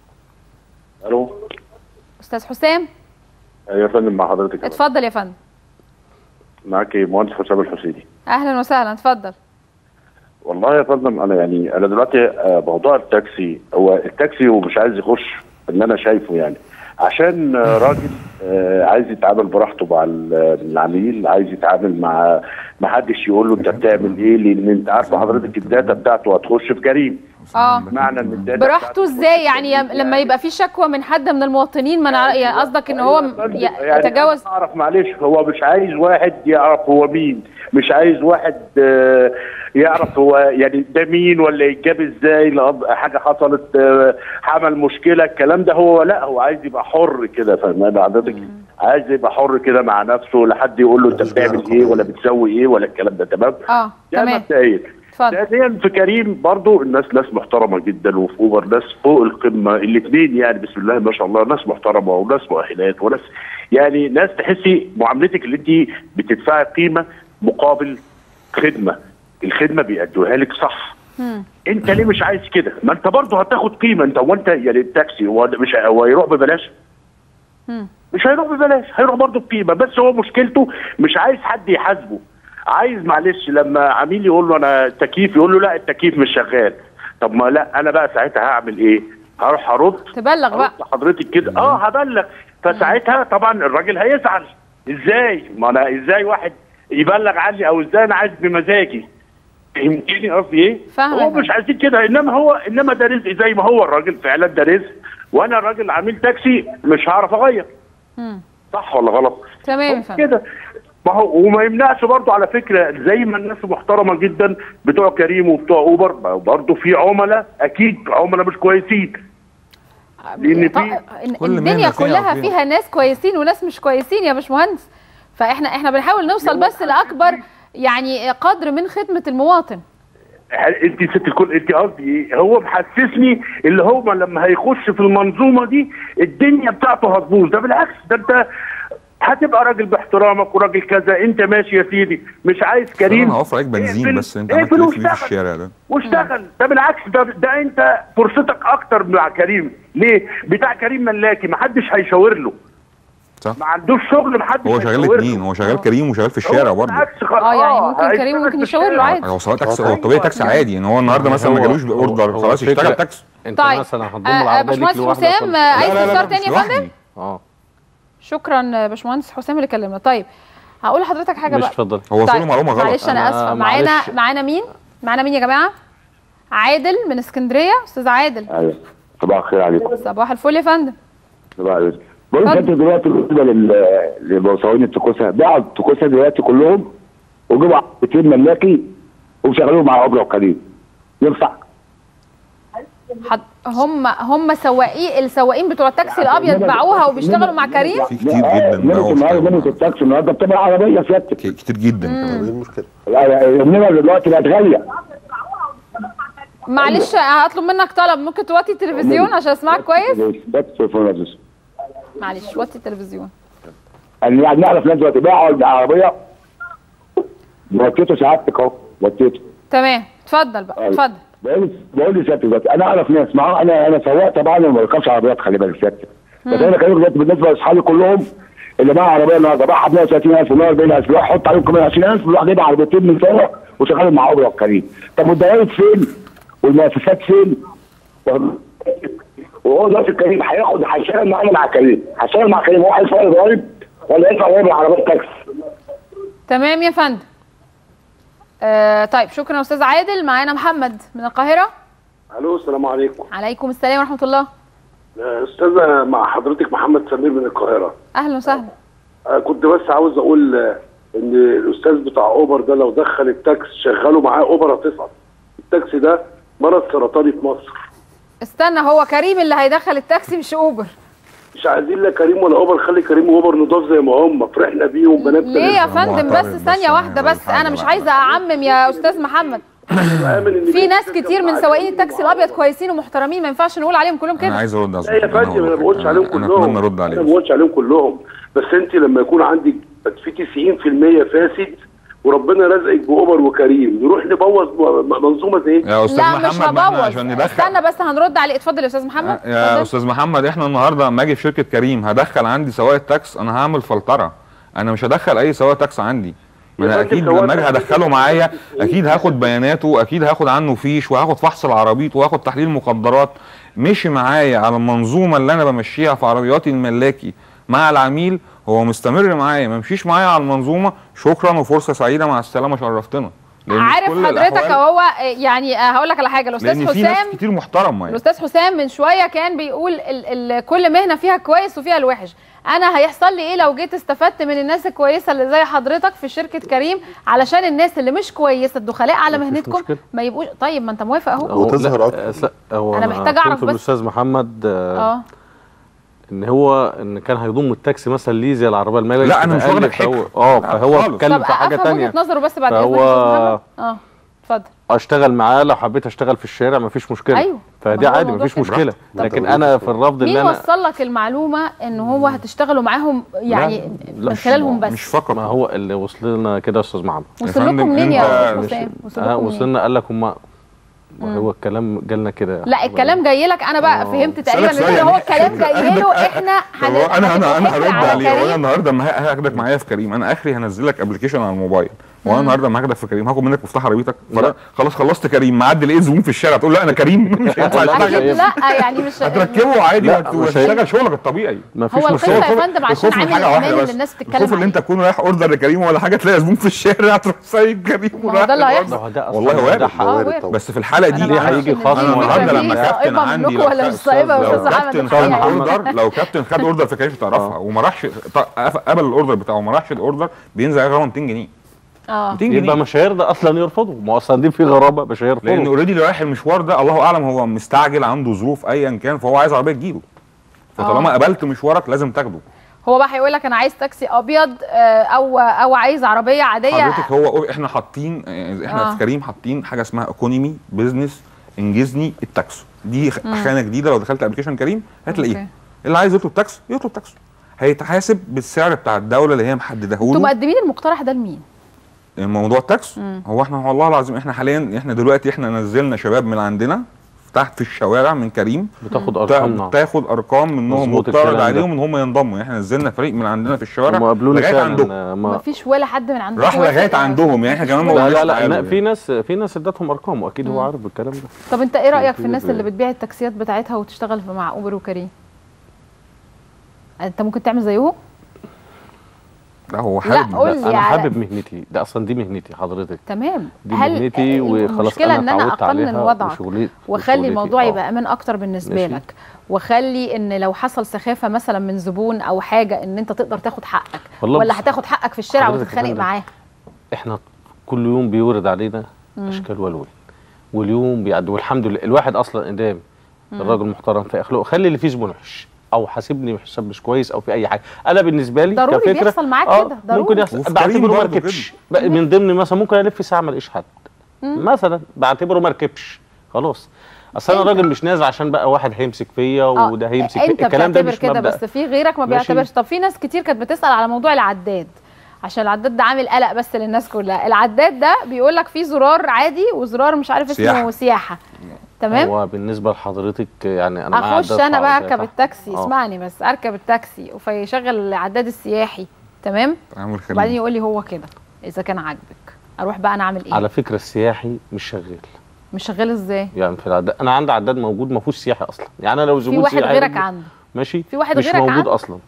استاذ حسام. ايوه يا فندم، مع حضرتك. اتفضل يا فندم. معاكي مهندس حسام الحسيني. اهلا وسهلا، اتفضل. والله يا فندم انا دلوقتي موضوع التاكسي، هو التاكسي ومش عايز يخش ان انا شايفه، يعني عشان راجل عايز يتعامل براحته مع العميل، عايز يتعامل مع ما حدش يقول له انت بتعمل ايه، لان انت عارفه حضرتك الداتا بتاعته هتخش في كريم. بمعنى ان الداتا براحته ازاي؟ يعني لما يبقى في شكوى من حد من المواطنين، ما انا يعني قصدك ان هو يتجاوز؟ اعرف معلش، هو مش عايز واحد يعرف هو مين، مش عايز واحد يعرف هو يعني ده مين ولا يتجاب ازاي، حاجه حصلت عمل مشكله الكلام ده. هو لا، هو عايز يبقى حر كده، فاهم حضرتك؟ عايز يبقى حر كده مع نفسه، لا حد يقول له انت بتعمل ايه ولا بتسوي ايه ولا الكلام ده. تمام؟ تمام. مبدئيا ثانيا في كريم برضو الناس محترمه جدا، وفي اوبر ناس فوق القمه الاثنين، يعني بسم الله ما شاء الله، ناس محترمه وناس مؤهلات وناس يعني ناس تحسي معاملتك اللي انت بتدفعي قيمه مقابل خدمه، الخدمه بيأدوها لك صح. انت ليه مش عايز كده؟ ما انت برضو هتاخد قيمه. انت يعني التاكسي هو يروح ببلاش؟ مش هيروح ببلاش، هيروح برضو بقيمه، بس هو مشكلته مش عايز حد يحاسبه. عايز معلش لما عميل يقول له انا التكييف، يقول له لا التكييف مش شغال. طب ما لا، انا بقى ساعتها هعمل ايه؟ هروح ارد تبلغ بقى حضرتك كده. هبلغ. فساعتها طبعا الراجل هيزعل. ازاي؟ ما انا ازاي واحد يبلغ عني، او ازاي انا عايز بمزاجي؟ فهمتني قصدي ايه؟ هو مش عايزين كده، انما ده رزق زي ما هو الراجل فعلا ده رزق، وانا راجل عميل تاكسي مش هعرف اغير. صح ولا غلط؟ تمام كده. ما هو وما يمنعش برضه على فكره، زي ما الناس محترمه جدا بتوع كريم وبتوع اوبر، برضه في عملاء اكيد عملاء مش كويسين. لان في الدنيا كلها فيها ناس كويسين وناس مش كويسين يا باشمهندس، فاحنا بنحاول نوصل بس لاكبر يعني قدر من خدمه المواطن. انت ست الكل، انت قصدي هو محسسني اللي هو لما هيخش في المنظومه دي الدنيا بتاعته هتبوظ. ده بالعكس، ده انت هتبقى راجل باحترامك وراجل كذا، انت ماشي يا سيدي مش عايز كريم انا هوفر عليك بنزين بس انت عملت ايه في الشارع ده واشتغل. ده بالعكس، ده انت فرصتك اكتر مع كريم. ليه؟ بتاع كريم ملاكي محدش هيشاور له، صح، ما عندوش شغل محدش هو شغال الاثنين، هو شغال كريم وشغال في الشارع برضه. يعني ممكن كريم ممكن يشاور له عادي. هو سواء تاكسي، هو طبيعي تاكسي عادي، يعني هو النهارده مثلا ما جالوش باوردر خلاص يشتغل تاكسي. طيب باشمهندس حسام عايز تختار تاني يا فندم؟ شكرا باشمهندس حسام اللي كلمنا. طيب هقول لحضرتك حاجه بقى. مش اتفضل. هو وصل له معلومه غلط. معلش انا اسفه. معانا مين؟ معانا مين يا جماعه؟ عادل من اسكندريه. استاذ عادل. ايوه صباح الخير عليكم. صباح الفل يا فندم. صباح الخير. بقول لك انت دلوقتي بالنسبه لموظفين التكوسه، باعوا التكوسه دلوقتي كلهم وجابوا عربيتين ملاكي وشغلوهم مع عبره وكريم، ينفع؟ هم السواقين بتوع التاكسي الابيض باعوها وبيشتغلوا مع كريم. في كتير جدا منهم التاكسي النهارده بتبقى عربيه سيادتك كتير جدا. ايه المشكله؟ انما دلوقتي بقت غاليه. معلش هطلب منك طلب، ممكن توطي التلفزيون عشان اسمعك كويس؟ معلش وطي التلفزيون. يعني نعرف ناس دلوقتي باعوا العربيه وطيته سعادتك اهو وطيته. تمام اتفضل بقى اتفضل. بقول لي سيادتك دلوقتي انا اعرف ناس معاه، انا سواق طبعا وما بركبش عربيات، خلي بالك سيادتك، بس انا كلامي دلوقتي بالنسبه لاصحابي كلهم اللي معاه عربيه النهارده باعها ب 130,000 و 140,000 يروح يحط عليهم كمان 20,000 ويروح جايب عربيتين من سوا وشغالهم مع عبره وكريم. طب والضرايب فين؟ والمؤسسات فين؟ وهو دلوقتي كريم هيشتغل معانا مع كريم، هيشتغل مع كريم، هو هيدفع ضرايب ولا يدفع ضرايب العربيه تاكسي؟ تمام يا فندم. طيب شكرا يا استاذ عادل. معانا محمد من القاهره. الو السلام عليكم. عليكم السلام ورحمه الله. استاذه مع حضرتك محمد سمير من القاهره. اهلا وسهلا. كنت بس عاوز اقول ان الاستاذ بتاع اوبر ده لو دخل التاكسي شغله معاه اوبر هتصعد. التاكسي ده مرض سرطاني في مصر. استنى، هو كريم اللي هيدخل التاكسي مش اوبر. مش عايزين لا كريم ولا اوبر، خلي كريم واوبر نضاف زي ما هم، فرحنا بيهم بنات. ليه يا فندم بس ثانيه واحده بس، انا مش عايزه اعمم يا استاذ محمد. في ناس كتير من سواقين التاكسي الابيض كويسين ومحترمين، ما ينفعش نقول عليهم كلهم كده. انا عايز ارد على لا يا فندم انا ما بقولش عليهم كلهم، انا اتمنى ارد عليهم، انا ما بقولش عليهم كلهم، بس انت لما يكون عندك في 90% فاسد وربنا رزقك باوبر وكريم نروح نبوظ منظومه زي يا استاذ لا محمد؟ مش هبوظ، عشان ندخل. استنى بس هنرد عليه. اتفضل يا استاذ محمد. يا استاذ محمد، احنا النهارده لما اجي في شركه كريم هدخل عندي سواق تاكس، انا هعمل فلتره، انا مش هدخل اي سواق تاكس عندي. انا اكيد لما اجي هدخله معايا اكيد هاخد بياناته، اكيد هاخد عنه فيش، وهاخد فحص العربيط، وهاخد تحليل مخدرات. مشي معايا على المنظومه اللي انا بمشيها في عربياتي الملاكي مع العميل، هو مستمر معايا، ما مشيش معايا على المنظومه، شكرا وفرصه سعيده مع السلامه، شرفتنا. عارف حضرتك هو يعني هقول لك على حاجه، الاستاذ حسام في ناس كتير محترم معايا. الاستاذ حسام من شويه كان بيقول كل مهنه فيها كويس وفيها الوحش. انا هيحصل لي ايه لو جيت استفدت من الناس الكويسه اللي زي حضرتك في شركه كريم علشان الناس اللي مش كويسه الدخلاء على مهنتكم ما يبقوش؟ طيب ما انت موافق اهو. وتظهر اكتر. انا محتاج اعرف بس الاستاذ محمد ان كان هيضم التاكسي مثلا ليه زي العربيه المالكه. لا انا مش واخدك حكر. فهو اتكلم في حاجه ثانيه. طب نظره بس بعد اذنك. اتفضل. اشتغل معاه لو حبيت اشتغل في الشارع مفيش مشكله. أيوه. فدي عادي مفيش مشكله، لكن انا في الرفض اللي انا مين وصل لك المعلومه ان هو هتشتغلوا معاهم يعني من خلالهم بس؟ مش فقط، ما هو اللي وصل لنا كده يا استاذ محمد. وصل لكم منين يا حسام؟ وصلنا قال لك هم هو الكلام جالنا كده. لا الكلام جاي لك انا بقى فهمت تقريبا ان هو الكلام جاي له احنا انا هرد عليه. وانا النهارده ما هاخدك معايا في كريم، انا اخري هنزل لك ابلكيشن على الموبايل، وانا النهارده ما هاخدك في كريم هاخد منك مفتاح عربيتك، خلاص خلصت كريم، معدي لقيت زبون في الشارع تقول لا انا كريم مش هينفع اشتغل. لا يعني مش هتركبه عادي وتشتغل شغلك الطبيعي. هو القصه يا فندم عشان عامل الامان اللي الناس بتتكلم الخوف اللي انت تكون رايح اوردر لكريم ولا حاجه تلاقي زبون في الشارع تروح سايب كريم ورايح. ده اللي هيحصل والله وارد. بس في الحاله دي هيجي خاص النهارده لما كابتن عندي لو كابتن خد اوردر في كريم تعرفها وما راحش قبل الاوردر بتاعه وما راحش الاوردر بينزل عليه غرامه 200 جنيه. يبقى مش هيرضى اصلا يرفضوا، ما اصلا دي في غرابه مش هيرفضوا، لان اوريدي اللي رايح المشوار ده الله اعلم هو مستعجل، عنده ظروف ايا كان، فهو عايز عربيه تجيله، فطالما قبلت مشوارك لازم تاخده. هو بقى هيقول لك انا عايز تاكسي ابيض او عايز عربيه عاديه. حضرتك هو احنا حاطين احنا في كريم حاطين حاجه اسمها ايكونومي بزنس انجزني التاكسو، دي خانه جديده لو دخلت ابلكيشن كريم هتلاقيها. اللي عايز يطلب تاكسي يطلب تاكسي، هيتحاسب بالسعر بتاع الدوله اللي هي محدده له. انتوا مقدمين المقترح ده لمين؟ موضوع التاكس هو احنا والله العظيم احنا حاليا دلوقتي نزلنا شباب من عندنا تحت في الشوارع من كريم بتاخد ارقام منهم وبتعرض عليهم ان هم ينضموا. احنا نزلنا فريق من عندنا في الشوارع لغايه عندهم، ما فيش ولا حد من عندهم راح لغايه عندهم، يعني احنا كمان لا في ناس ادتهم ارقام واكيد هو عارف بالكلام ده. طب انت ايه رايك في الناس اللي بتبيع التاكسيات بتاعتها وتشتغل مع اوبر وكريم؟ انت ممكن تعمل زيهم؟ لا هو حابب، انا حابب مهنتي، ده اصلا دي مهنتي حضرتك. تمام. دي مهنتي وخلاص. المشكله ان انا اقنن وضعك واخلي الموضوع يبقى امان اكتر بالنسبه لك، واخلي ان لو حصل سخافه مثلا من زبون او حاجه ان انت تقدر تاخد حقك، ولا هتاخد حقك في الشارع وتتخانق معاه. احنا كل يوم بيورد علينا اشكال والوان، واليوم بيعدي والحمد لله. الواحد اصلا قدام الراجل محترم في اخلاقه، خلي اللي فيه زبون وحش او حاسبني حساب مش كويس او في اي حاجه. انا بالنسبه لي ضروري كفكره بيحصل معاك كده، ضروري ممكن يحصل. بعتبره ما ركبش من ضمن مثلا، ممكن الف ساعه ما الاقيش حد مثلا، بعتبره ما ركبش خلاص. اصل انا راجل مش نازل عشان بقى واحد هيمسك فيا وده هيمسك فيا، الكلام ده مش كده، بس في غيرك ما بيعتبرش. طب في ناس كتير كانت بتسال على موضوع العداد، عشان العداد ده عامل قلق بس للناس كلها. العداد ده بيقول لك فيه زرار عادي وزرار مش عارف اسمه سياحه. تمام. هو بالنسبه لحضرتك يعني انا اخش انا بقى اركب التاكسي، اسمعني بس، اركب التاكسي فيشغل العداد السياحي، تمام، وبعدين يقول لي هو كده اذا كان عاجبك، اروح بقى انا اعمل ايه؟ على فكره السياحي مش شغال ازاي؟ يعني في العداد انا عندي عداد موجود ما فيهوش سياحي اصلا، يعني انا لو زبون سياحي في واحد غيرك عنده ماشي، في واحد مش غيرك موجود عنده اصلا،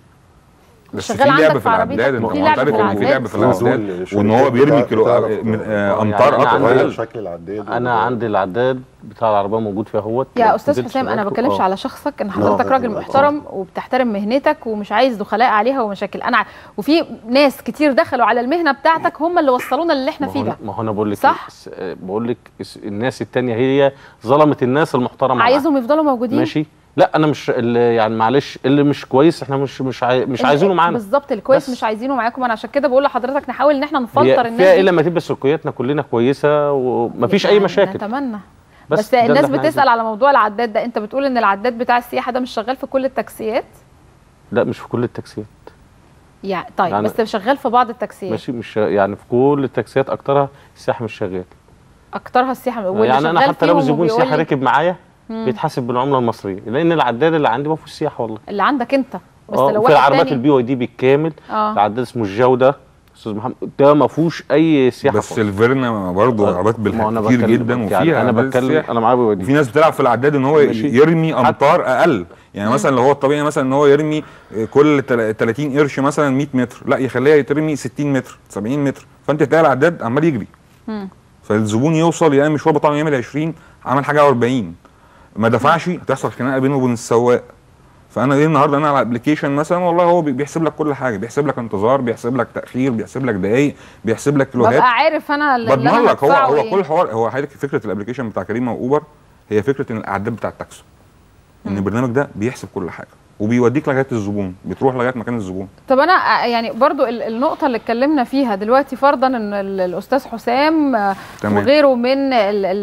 بس في لعب في العداد، انت معترف ان في لعب في العداد وان هو بيرمي كيلو امتار اقل شكل العداد. انا عندي العداد بتاع العربيه موجود فيها اهوت. يا استاذ حسام انا ما بتكلمش على شخصك، ان حضرتك راجل محترم وبتحترم مهنتك ومش عايز دخلاء عليها ومشاكل. انا وفي ناس كتير دخلوا على المهنه بتاعتك هم اللي وصلونا اللي احنا فيه ده. ما هو انا بقول لك صح، بقول لك الناس الثانيه هي ظلمت الناس المحترمه، عايزهم يفضلوا موجودين. ماشي، لا انا مش يعني معلش، اللي مش كويس احنا مش عايزينه معانا بالظبط. الكويس مش عايزينه معاكم. انا عشان كده بقول لحضرتك نحاول ان احنا نفلتر الناس فيها الا ما تبقى سلوكياتنا كلنا كويسه ومفيش اي مشاكل. نتمنى بس الناس بتسال على موضوع العداد ده. انت بتقول ان العداد بتاع السياحه ده مش شغال في كل التاكسيات؟ لا مش في كل التاكسيات يعني طيب يعني بس شغال في بعض التاكسيات. ماشي، مش يعني في كل التاكسيات، اكترها السياحه مش شغال. اكترها السياحه يعني انا حتى لو زبون سياحه راكب معايا بيتحاسب بالعمله المصريه، لان العداد اللي عندي ما فيهوش سياحه والله. اللي عندك انت بس لو واحد في العربيات البي واي دي بالكامل العداد اسمه الجوده استاذ محمد، ده ما فيهوش اي سياحه بس الفيرنا برضه عربيات كتير جدا وفيها يعني انا بتكلم انا معايا بي واي دي. في ناس بتلعب في العداد ان هو يرمي امتار اقل، يعني مثلا لو هو الطبيعي مثلا ان هو يرمي كل 30 قرش مثلا 100 متر، لا يخليها يترمي 60 متر 70 متر، فانت تلاقي العداد عمال يجري فالزبون يوصل يعني مشوار بتاعه يعمل 20 عمل حاجه 40 ما دفعش، هتحصل خناقه بينه وبين السواق. فانا ليه النهارده انا على الابلكيشن مثلا والله هو بيحسب لك كل حاجه، بيحسب لك انتظار، بيحسب لك تاخير، بيحسب لك دقايق، بيحسب لك كيلوهات، ببقى عارف انا اللي بضمن لك. هو كل حوار هو حضرتك فكره الابلكيشن بتاع كريم واوبر هي فكره ان الاعداد بتاع التاكسي، ان البرنامج ده بيحسب كل حاجه وبيوديك لغايه الزبون، بتروح لغايه مكان الزبون. طب انا يعني برضو النقطه اللي اتكلمنا فيها دلوقتي، فرضا ان الاستاذ حسام وغيره من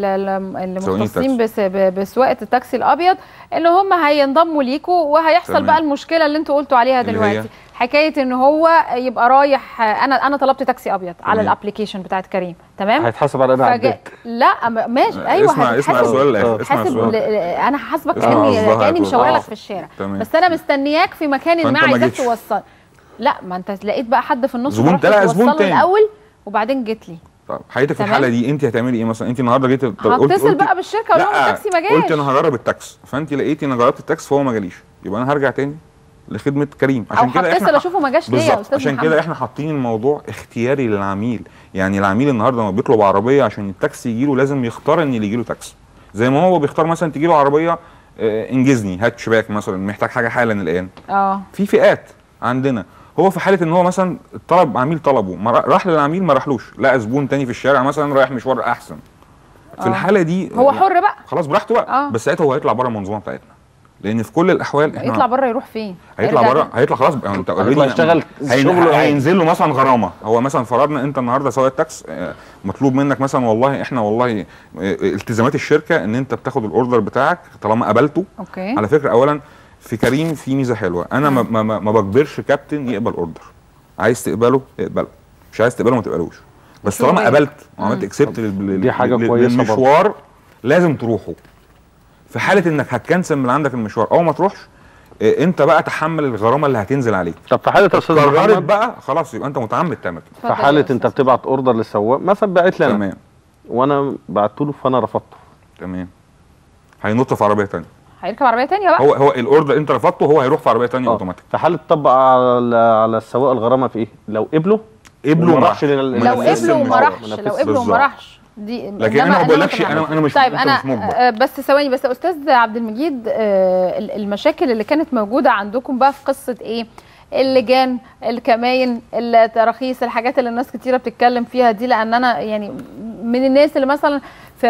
المختصين بسواقه التاكسي الابيض ان هم هينضموا ليكوا، وهيحصل بقى المشكله اللي انتوا قلتوا عليها دلوقتي، حكايه ان هو يبقى رايح. انا طلبت تاكسي ابيض على الابلكيشن بتاعت كريم، تمام، هيتحاسب على انا لا ماشي، ايوه اسمع السؤال الاخير. انا هحاسبك كاني مشاوره لك في الشارع، بس انا مستنياك في مكان ما عايزاك توصل. لا ما انت لقيت بقى حد في النص زبون توصله الاول وبعدين جيت لي. طب حضرتك في الحاله دي انت هتعملي ايه مثلا؟ انت النهارده جيت هتصل بقى بالشركه اقول لهم التاكسي ما جاش، قلت انا هجرب التاكسي، فانت لقيتي انا جربت التاكسي فهو ما جاليش، يبقى انا هرجع تاني لخدمه كريم. عشان كده هتصل اشوفه ما جاش ليه يا استاذ عشان كده احنا حاطين الموضوع اختياري للعميل، يعني العميل النهارده لما بيطلب عربيه عشان التاكسي يجي له لازم يختار ان اللي يجي له تاكسي، زي ما هو بيختار مثلا تجي له عربيه انجزني هاتشباك مثلا محتاج حاجه حالا الان. في فئات عندنا هو في حاله ان هو مثلا طلب عميل طلبه راح للعميل ما راحلوش، لقى زبون تاني في الشارع مثلا رايح مشوار احسن، في الحاله دي هو حر بقى خلاص براحته بقى. بس ساعتها هو هيطلع بره المنظومه بتاعتنا، لان في كل الاحوال احنا هيطلع بره يروح فين؟ هيطلع بره، هيطلع خلاص انت اوريدي هيشتغل هينزل له مثلا غرامه. هو مثلا فرضنا انت النهارده سواق التاكس مطلوب منك مثلا والله احنا والله التزامات الشركه ان انت بتاخد الاوردر بتاعك طالما قبلته. اوكي. على فكره اولا في كريم في ميزه حلوه، انا ما بجبرش كابتن يقبل اوردر، عايز تقبله اقبله، مش عايز تقبله ما تقبلوش، بس طالما قبلت وعملت اكسبت دي حاجه كويسه. المشوار لازم تروحه. في حاله انك هتكنسل من عندك المشوار او ما تروحش، انت بقى تحمل الغرامه اللي هتنزل عليك. طب في حاله استاذ محمد بقى خلاص يبقى انت متعمد تعمل في حاله انت بتبعت اوردر للسواق مثلا بعت لي انا تمام وانا بعته له فانا رفضته، تمام، هينط في عربيه ثانيه، هيركب عربيه ثانيه بقى. هو الاوردر انت رفضته هو هيروح في عربيه ثانيه اوتوماتيك. في حاله تطبق على السواق الغرامه في ايه؟ لو قبله ما راحش لو قبله وما راحش، لو قبله وما راحش دي. لكن انا ما بقولكش انا مش طيب انا بس ثواني بس استاذ عبد المجيد، المشاكل اللي كانت موجوده عندكم بقى في قصه ايه؟ اللجان، الكماين، التراخيص، الحاجات اللي الناس كتيره بتتكلم فيها دي، لان انا يعني من الناس اللي مثلا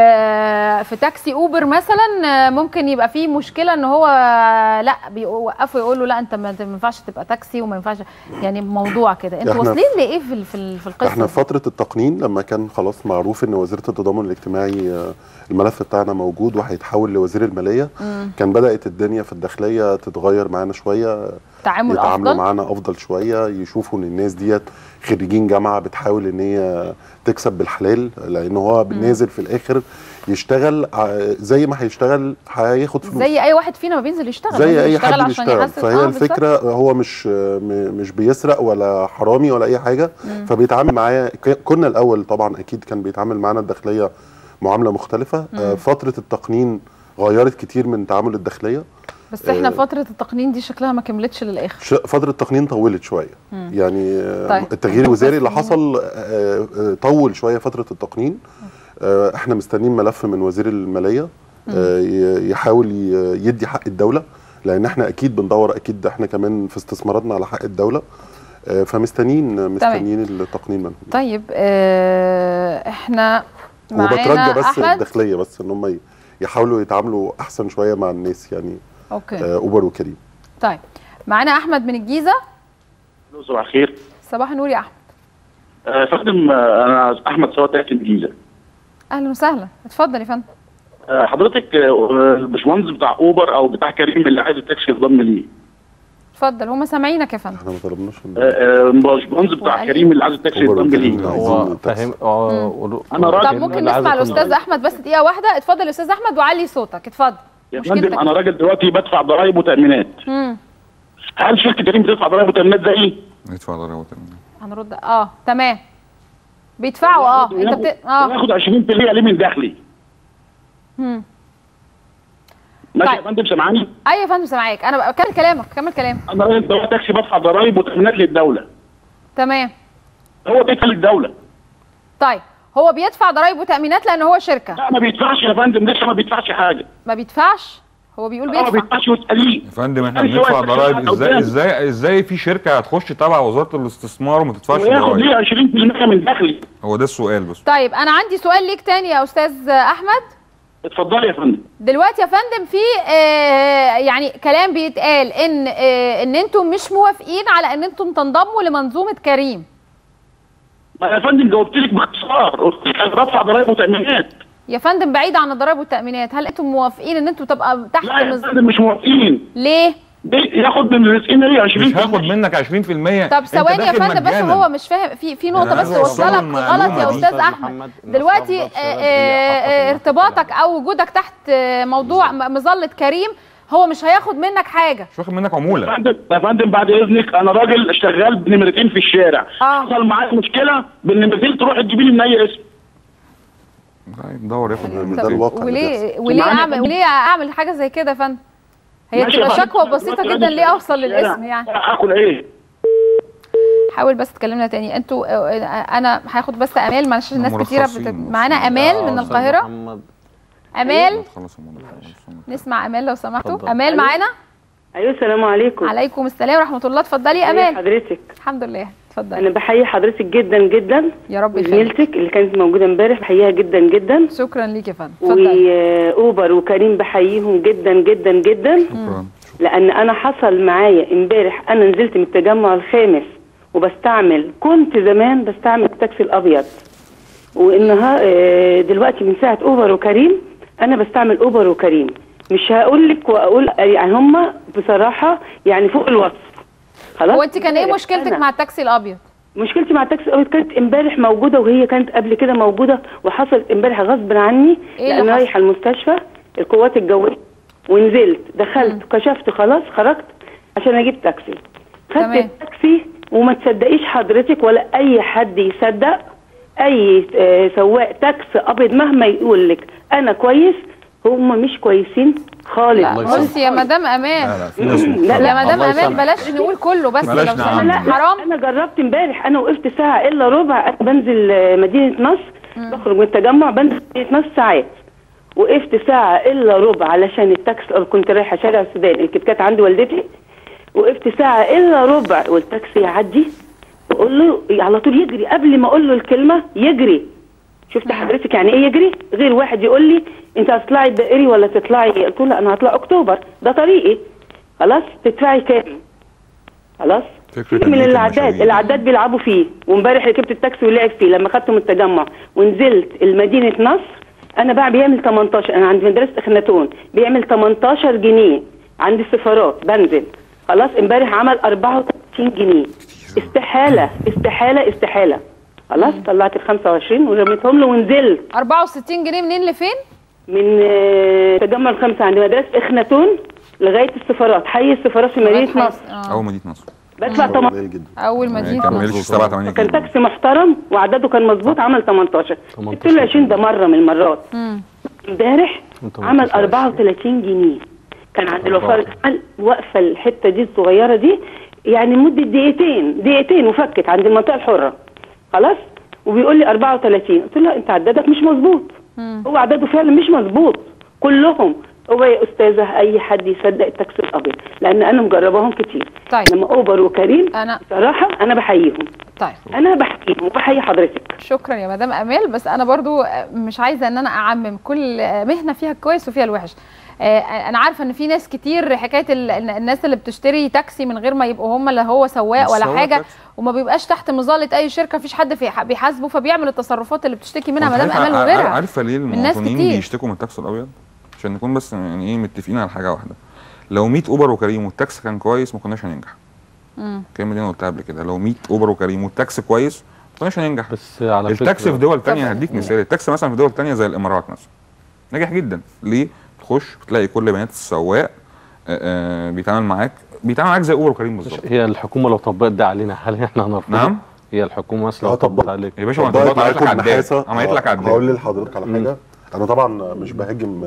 في تاكسي اوبر مثلا ممكن يبقى فيه مشكله ان هو لا بيوقفوا يقولوا لا انت ما ينفعش تبقى تاكسي وما ينفعش، يعني موضوع كده. انتوا واصلين لايه في القصه؟ احنا في فتره التقنين لما كان خلاص معروف ان وزيره التضامن الاجتماعي الملف بتاعنا موجود وهيتحول لوزير الماليه، كان بدات الدنيا في الداخليه تتغير معانا شويه، يتعاملوا معانا افضل شويه، يشوفوا ان الناس ديت خريجين جامعه بتحاول ان هي تكسب بالحلال، لان هو نازل في الاخر يشتغل زي ما هيشتغل هياخد فلوس زي اي واحد فينا ما بينزل يشتغل، زي اي حد بيشتغل. فهي الفكره هو مش بيسرق ولا حرامي ولا اي حاجه، فبيتعامل معايا. كنا الاول طبعا اكيد كان بيتعامل معانا الداخليه معامله مختلفه. فتره التقنين غيرت كتير من تعامل الداخليه، بس احنا فتره التقنين دي شكلها ما كملتش للاخر. فتره التقنين طولت شويه يعني. طيب. التغيير الوزاري اللي حصل طول شويه فتره التقنين. احنا مستنيين ملف من وزير الماليه يحاول يدي حق الدوله، لان احنا اكيد بندور، اكيد احنا كمان في استثماراتنا على حق الدوله، فمستنيين التقنين منهم. طيب احنا وبترجى بس الداخليه بس ان هم يحاولوا يتعاملوا احسن شويه مع الناس يعني. اوكي. اوبر وكريم. طيب معانا احمد من الجيزه. صباح الخير. صباح النور يا احمد. فندم انا احمد سواق تاكسي الجيزه. اهلا وسهلا، اتفضل يا فندم. حضرتك الباشمهندس بتاع اوبر او بتاع كريم اللي عايز التاكسي ينضم ليه؟ اتفضل، هم سامعينك يا فندم. احنا ما طلبناش الباشمهندس بتاع كريم اللي عايز التاكسي ينضم ليه؟ هو فاهم. انا راجل. طب ممكن نسمع الاستاذ احمد بس دقيقه واحده؟ اتفضل يا استاذ احمد وعلي صوتك، اتفضل. يا فندم انا راجل دلوقتي بدفع ضرائب وتامينات. هل شركه كريم بتدفع ضرائب وتامينات زي ايه؟ بيدفع ضرائب وتامينات. هنرد تمام. بيدفعوا انت بياخد 20% ليه من دخلي؟ ماشي يا فندم سامعاني؟ ايوه يا فندم سامعاك، انا كمل كلامك كمل كلامك. انا راجل دلوقتي تاكسي بدفع ضرائب وتامينات للدوله. تمام. هو بيدفع للدوله. طيب هو بيدفع ضرائب وتامينات لان هو شركه؟ لا ما بيدفعش يا فندم، لسه ما بيدفعش حاجه. ما بيدفعش؟ هو بيقول بيدفع. ما بيدفعش واساليه يا فندم احنا بندفع ضرائب ازاي في شركه هتخش تبع وزاره الاستثمار وما تدفعش ضرائب؟ وياخد ليه 20% من دخلي؟ هو ده السؤال بس. طيب انا عندي سؤال ليك تاني يا استاذ احمد. اتفضلي يا فندم. دلوقتي يا فندم في يعني كلام بيتقال ان انتم مش موافقين على ان انتم تنضموا لمنظومه كريم. ما يا فندم جاوبت لك باختصار، قلت لك انا بدفع ضرائب وتامينات. يا فندم بعيد عن الضرائب والتامينات، هل انتم موافقين ان انتم تبقى تحت؟ لا يا فندم مش موافقين. ليه؟ ياخد من رزقنا ليه 20%؟ مش هاخد منك 20%. طب ثواني يا فندم بس هو مش فاهم في نقطه بس توصلك غلط يا استاذ احمد. دلوقتي ارتباطك او وجودك تحت موضوع مظله كريم هو مش هياخد منك حاجه. مش واخد منك عموله. يا فندم بعد اذنك انا راجل شغال بنمرتين في الشارع. حصل معايا مشكله بالنمرتين تروح تجيبي لي من اي اسم. دور ياخد من ده الواقع. وليه اعمل حاجه زي كده يا فندم؟ هي تبقى شكوى بسيطه جدا، ليه اوصل للاسم يعني؟ اكل ايه؟ حاول بس تكلمنا تاني. انتوا انا هاخد بس امال، معلش الناس كتيره معانا. امال من القاهره. امال نسمع امال لو سمحتوا. امال معانا؟ ايوه السلام عليكم. عليكم السلام ورحمه الله. اتفضلي يا امال. حضرتك. الحمد لله. اتفضلي. انا بحيي حضرتك جدا جدا. يا رب يخليك. زميلتك اللي كانت موجوده امبارح بحييها جدا جدا. شكرا ليك يا فندم. اتفضلي. واوبر وكريم بحييهم جدا جدا جدا. شكرا. لان انا حصل معايا امبارح، انا نزلت من التجمع الخامس وبستعمل، كنت زمان بستعمل التاكسي الابيض، وانها دلوقتي من ساعه اوبر وكريم انا بستعمل اوبر وكريم. مش هقول لك واقول يعني هم بصراحه يعني فوق الوصف. خلاص. هو انت كان ايه مشكلتك مع التاكسي الابيض؟ مشكلتي مع التاكسي الابيض كانت امبارح موجوده، وهي كانت قبل كده موجوده، وحصلت امبارح غصب عني لان رايحه المستشفى القوات الجويه، ونزلت دخلت كشفت خلاص خرجت عشان اجيب تاكسي. خدت التاكسي وما تصدقيش حضرتك ولا اي حد يصدق، اي سواق تاكسي ابيض مهما يقول لك انا كويس هم مش كويسين خالص. لا بصي يا مدام امان. لا يا مدام امان بلاش نقول كله بس لو سمحتي. حرام. انا جربت امبارح، انا وقفت ساعه الا ربع، بنزل مدينه نصر، بخرج من التجمع بنزل مدينه نصر ساعات، وقفت ساعه الا ربع علشان التاكسي، كنت رايحه شارع السودان الكتكات عند والدتي، وقفت ساعه الا ربع والتاكسي يعدي واقول له على طول يجري، قبل ما اقول له الكلمه يجري. شفت حضرتك يعني ايه يجري؟ غير واحد يقول لي انت هتطلعي الدائري ولا تطلعي، قلت له لا انا هطلع اكتوبر ده طريقي. خلاص تدفعي كام؟ خلاص من العداد بيلعبوا فيه، وامبارح ركبت التاكسي ولعب فيه لما خدته من التجمع ونزلت المدينه نصر. انا بقى بيعمل 18، انا عند مدرسه اخناتون بيعمل 18 جنيه عند السفارات بنزل. خلاص امبارح عمل 34 جنيه. استحاله استحاله استحاله. خلاص طلعت ال 25 ورميتهم له ونزلت. 64 جنيه منين لفين؟ من تجمع الخمسة عند مدرسة اخناتون لغاية السفارات، حي السفارات في مدينة نصر. أول مدينة نصر. بدفع 18. أول مدينة نصر. كان تاكسي محترم وعدده كان مظبوط، عمل 18. قلت له 20 ده مرة من المرات. امبارح عمل 34 جنيه. كان عند الوفاء واقفة الحتة دي الصغيرة دي يعني مدة دقيقتين وفكت عند المنطقة الحرة. خلاص وبيقول لي 34. قلت له انت عدادك مش مظبوط. هو عدده فعلا مش مظبوط كلهم. هو يا استاذه اي حد يصدق التاكسي الابيض لان انا مجرباهم كتير. طيب لما اوبر وكريم صراحه انا بحييهم. طيب انا بحييهم وبحيي حضرتك. شكرا يا مدام امال. بس انا برضو مش عايزه ان انا اعمم، كل مهنه فيها الكويس وفيها الوحش. انا عارفه ان في ناس كتير حكايه الناس اللي بتشتري تاكسي من غير ما يبقوا هم اللي هو سواق ولا حاجه وما بيبقاش تحت مظله اي شركه، مفيش حد بيحاسبه فبيعمل التصرفات اللي بتشتكي منها مدام امال وغيرها. عارفه ليه المواطنين بيشتكوا من التاكسي الابيض؟ عشان نكون بس يعني ايه متفقين على حاجه واحده. لو 100 اوبر وكريم والتاكسي كان كويس ما كناش هننجح. الكلمه دي انا قلتها قبل كده، لو 100 اوبر وكريم والتاكسي كويس ما كناش هننجح. بس على التاكسي في دول ثانيه هديك مثال، التاكسي مثلا في دول ثانيه زي الامارات مثلا ناجح جدا. ليه؟ تخش بتلاقي كل بيانات السواق بيتعامل معاك زي اوبر وكريم بالظبط. هي الحكومه لو طبقت ده علينا هل احنا هنرفض؟ نعم هي الحكومه مثلا لو طبقت عليك يا باشا ما طبقت عليك عملت لك عداد. هقول لحضرتك على حاجه، انا طبعا مش بهاجم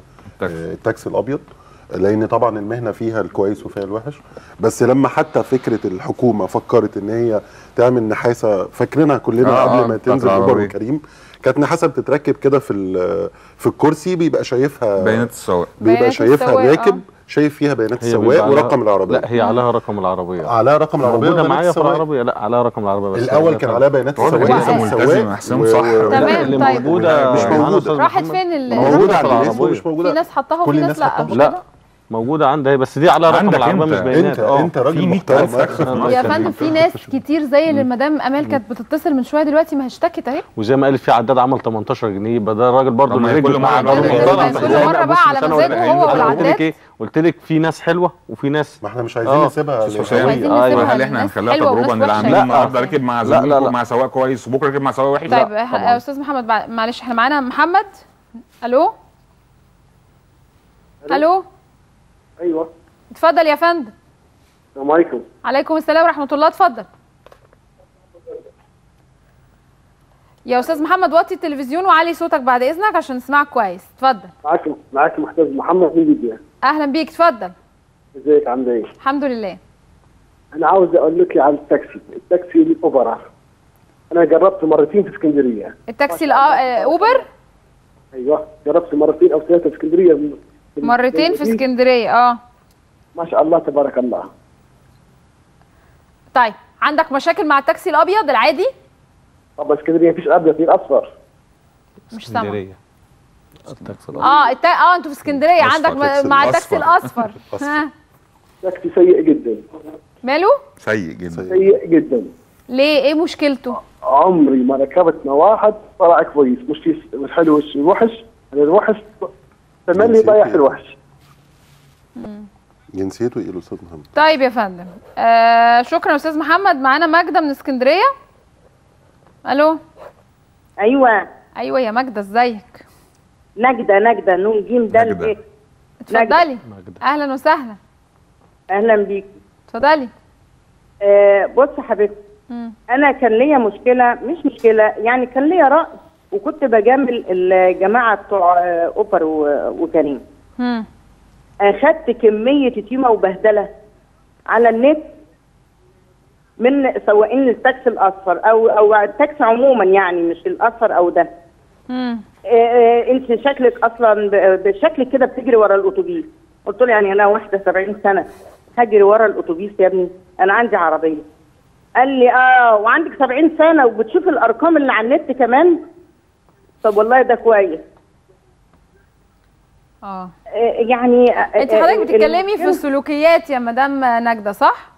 التاكسي الابيض لان طبعا المهنه فيها الكويس وفيها الوحش، بس لما حتى فكره الحكومه فكرت ان هي تعمل نحاسه فاكرينها كلنا قبل ما تنزل اوبر وكريم، كانت نحاسه بتتركب كده في الكرسي بيبقى شايفها بيانات السواق، بيبقى شايفها الراكب شايف فيها بيانات السواق ورقم العربيه. لا هي عليها رقم العربيه. عليها رقم العربيه موجوده معايا في العربيه. لا عليها رقم العربيه بس الاول كان عليها بيانات السواق حسام صح. اللي موجوده مش موجوده. راحت فين موجوده على العربيه مش موجوده. في ناس حطاها وفي ناس لا موجوده عندها بس دي على رقم العربيه مش بيانات. انت راجل محترم يا فندم. في ناس كتير زي اللي المدام امال كانت بتتصل من شويه دلوقتي ما اشتكت اهي، وزي ما قالت في عداد عمل 18 جنيه يبقى ده الراجل برضه اللي كل مره كل مره بقى على مزاجه هو والعداد. قلت لك في ناس حلوه وفي ناس ما احنا مش عايزين نسيبها. هل احنا هنخليها تجربه ان العميل النهارده ركب مع زميله مع سواق كويس وبكره ركب مع سواق وحش؟ طيب يا استاذ محمد معلش احنا معانا محمد. الو الو ايوه اتفضل يا فندم. السلام عليكم. عليكم السلام ورحمه الله. اتفضل يا استاذ محمد. وطي التلفزيون وعلي صوتك بعد اذنك عشان نسمعك كويس. اتفضل. معاك محتاج محمد من ليبيا. اهلا بيك. اتفضل. ازيك عامله ايه؟ الحمد لله. انا عاوز اقول لك على التاكسي الاوبر. انا جربت مرتين في اسكندريه. التاكسي اوبر؟ ايوه جربت مرتين او ثلاثه في اسكندريه. مرتين في اسكندريه ما شاء الله تبارك الله. طيب عندك مشاكل مع التاكسي الابيض العادي؟ طب اسكندريه مفيش ابيض، في اصفر. مش سامع. التاكسي الابيض انتوا في اسكندريه عندك مع التاكسي الاصفر. ها تاكسي سيء جدا. ماله؟ سيء جدا. سيء جدا. ليه؟ ايه مشكلته؟ عمري ما ركبت واحد طلع كويس، مش حلو الوحش، الوحش تملي ضايع في الوحش. جنسيته ايه الاستاذ محمد؟ طيب يا فندم شكرا يا استاذ محمد. معانا ماجده من اسكندريه. الو. ايوه يا ماجده ازيك؟ نجده نون جيم دال بيت. اتفضلي. اهلا وسهلا. اهلا بيكي. اتفضلي. بص يا حبيبتي، انا كان ليا مشكله، مش مشكله يعني، كان ليا رأي وكنت بجامل الجماعه بتوع اوبر وكريم. اخدت كميه شتيمه وبهدله على النت من سواقين التاكسي الاصفر او التاكسي عموما، يعني مش الاصفر او ده. انت شكلك اصلا بشكلك كده بتجري ورا الاتوبيس. قلت له يعني انا واحده 70 سنه هجري ورا الاتوبيس يا ابني؟ انا عندي عربيه. قال لي وعندك 70 سنه وبتشوف الارقام اللي على النت كمان؟ طب والله ده كويس. يعني انت حضرتك بتتكلمي في السلوكيات يا مدام نجده صح؟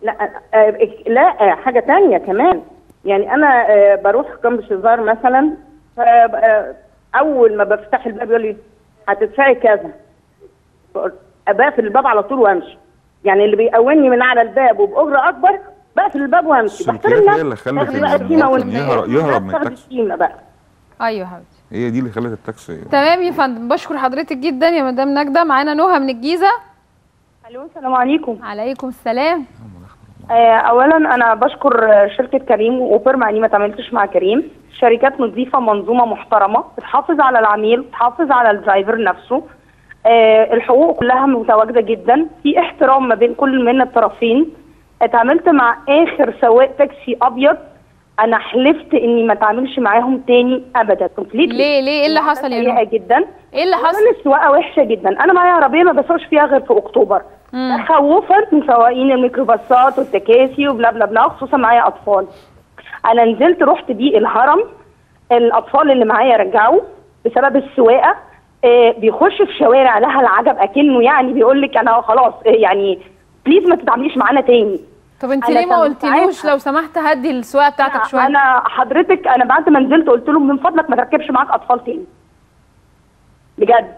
لا حاجه تانية كمان. يعني انا بروح كامب شزار مثلا، اول ما بفتح الباب يقول لي هتدفعي كذا، بقفل الباب على طول وامشي. يعني اللي بيقوني من على الباب وبأجرة اكبر بقفل الباب وامشي. السلوكيات هي اللي خلت يهرب من التاكسي. بقى. ايوه حبيبتي، هي دي اللي خلت التاكسي. تمام يا فندم، بشكر حضرتك جدا يا مدام نجده. معانا نهى من الجيزه. الو السلام عليكم. عليكم السلام. اولا انا بشكر شركه كريم واوبر، مع اني ما اتعاملتش مع كريم. شركات نظيفه، منظومه محترمه، بتحافظ على العميل، بتحافظ على الدرايفر نفسه. الحقوق كلها متواجده جدا، في احترام ما بين كل من الطرفين. اتعاملت مع اخر سواق تاكسي ابيض، انا حلفت اني ما اتعاملش معاهم تاني ابدا. ليه ايه اللي حصل يا نهى؟ جدا. ايه اللي حصل؟ السواقه وحشه جدا. انا معايا عربيه ما بسوقش فيها غير في اكتوبر. تخوفا من سواقين الميكروباصات والتكاسي وبلا بلا بلا، خصوصا معايا اطفال. انا نزلت رحت بيه الهرم، الاطفال اللي معايا رجعوا بسبب السواقه. بيخش في شوارع لها العجب، اكنه يعني بيقول لك انا خلاص يعني بليز ما تتعامليش معانا تاني. طب انت ليه ما قلتلوش لو سمحت هدي السواقه بتاعتك شويه؟ انا حضرتك انا بعد ما نزلت قلت لهم من فضلك ما تركبش معاك اطفال تاني. بجد.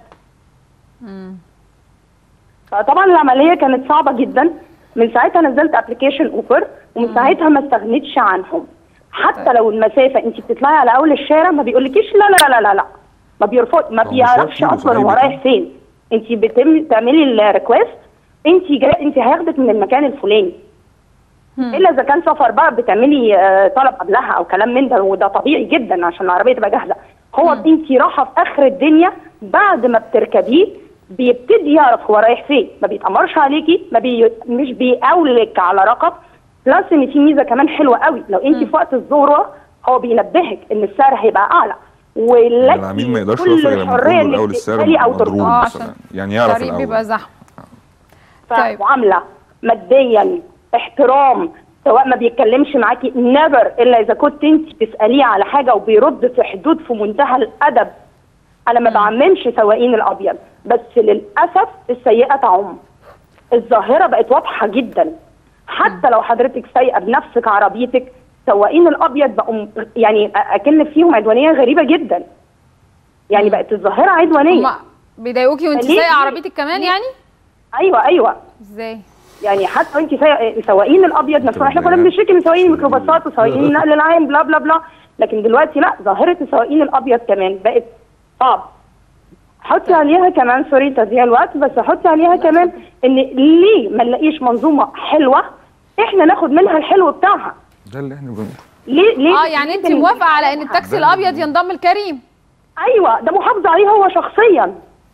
فطبعا العمليه كانت صعبه جدا. من ساعتها نزلت ابلكيشن اوبر، ومن ساعتها ما استغنيتش عنهم. حتى لو المسافه انت بتطلعي على اول الشارع ما بيقولكيش لا لا لا لا لا، ما بيرفض، ما بيعرفش اصلا هو رايح فين. انت بتعملي الريكوست، انت هياخدك من المكان الفلاني. الا اذا كان سفر بقى بتعملي طلب قبلها او كلام من ده، وده طبيعي جدا عشان العربيه تبقى جاهزه. هو انت رايحه في اخر الدنيا، بعد ما بتركبيه بيبتدي يعرف هو رايح فين، ما بيتأمرش عليكي، مش بيقولك على رقم. بلس ان في ميزه كمان حلوه قوي، لو انت في وقت الذروه هو بينبهك ان السعر هيبقى اعلى، ولكن العميل ما يقدرش يوصل الى مقابل اول السعر مضروب مثلا، يعني يعرف الاول بيبقى زحمه. طيب معامله ماديا، احترام، سواء ما بيتكلمش معاكي نيفر الا اذا كنت انت تساليه على حاجه وبيرد في حدود في منتهى الادب. انا ما بعممش سواقين الابيض، بس للاسف السيئه تعم. الظاهره بقت واضحه جدا. حتى لو حضرتك سايقه بنفسك عربيتك، سواقين الابيض بقوا يعني اكن فيهم عدوانيه غريبه جدا. يعني بقت الظاهره عدوانيه. بيضايقوكي وانت سايقه عربيتك كمان يعني؟ ايوه. ازاي؟ يعني حتى وانت سواقين الابيض نفسهم، احنا كنا بنشتكي من سواقين الميكروباصات وسواقين النقل العام بلا بلا بلا، لكن دلوقتي لا، ظاهره السواقين الابيض كمان بقت صعب. حطي عليها كمان، سوري تضييع الوقت، بس حطي عليها كمان ان ليه ما نلاقيش منظومه حلوه احنا ناخد منها الحلو بتاعها. ده اللي احنا بنقوله. ليه يعني انت موافقه على ان التاكسي الابيض ينضم لكريم؟ ايوه، ده محافظه عليه هو شخصيا،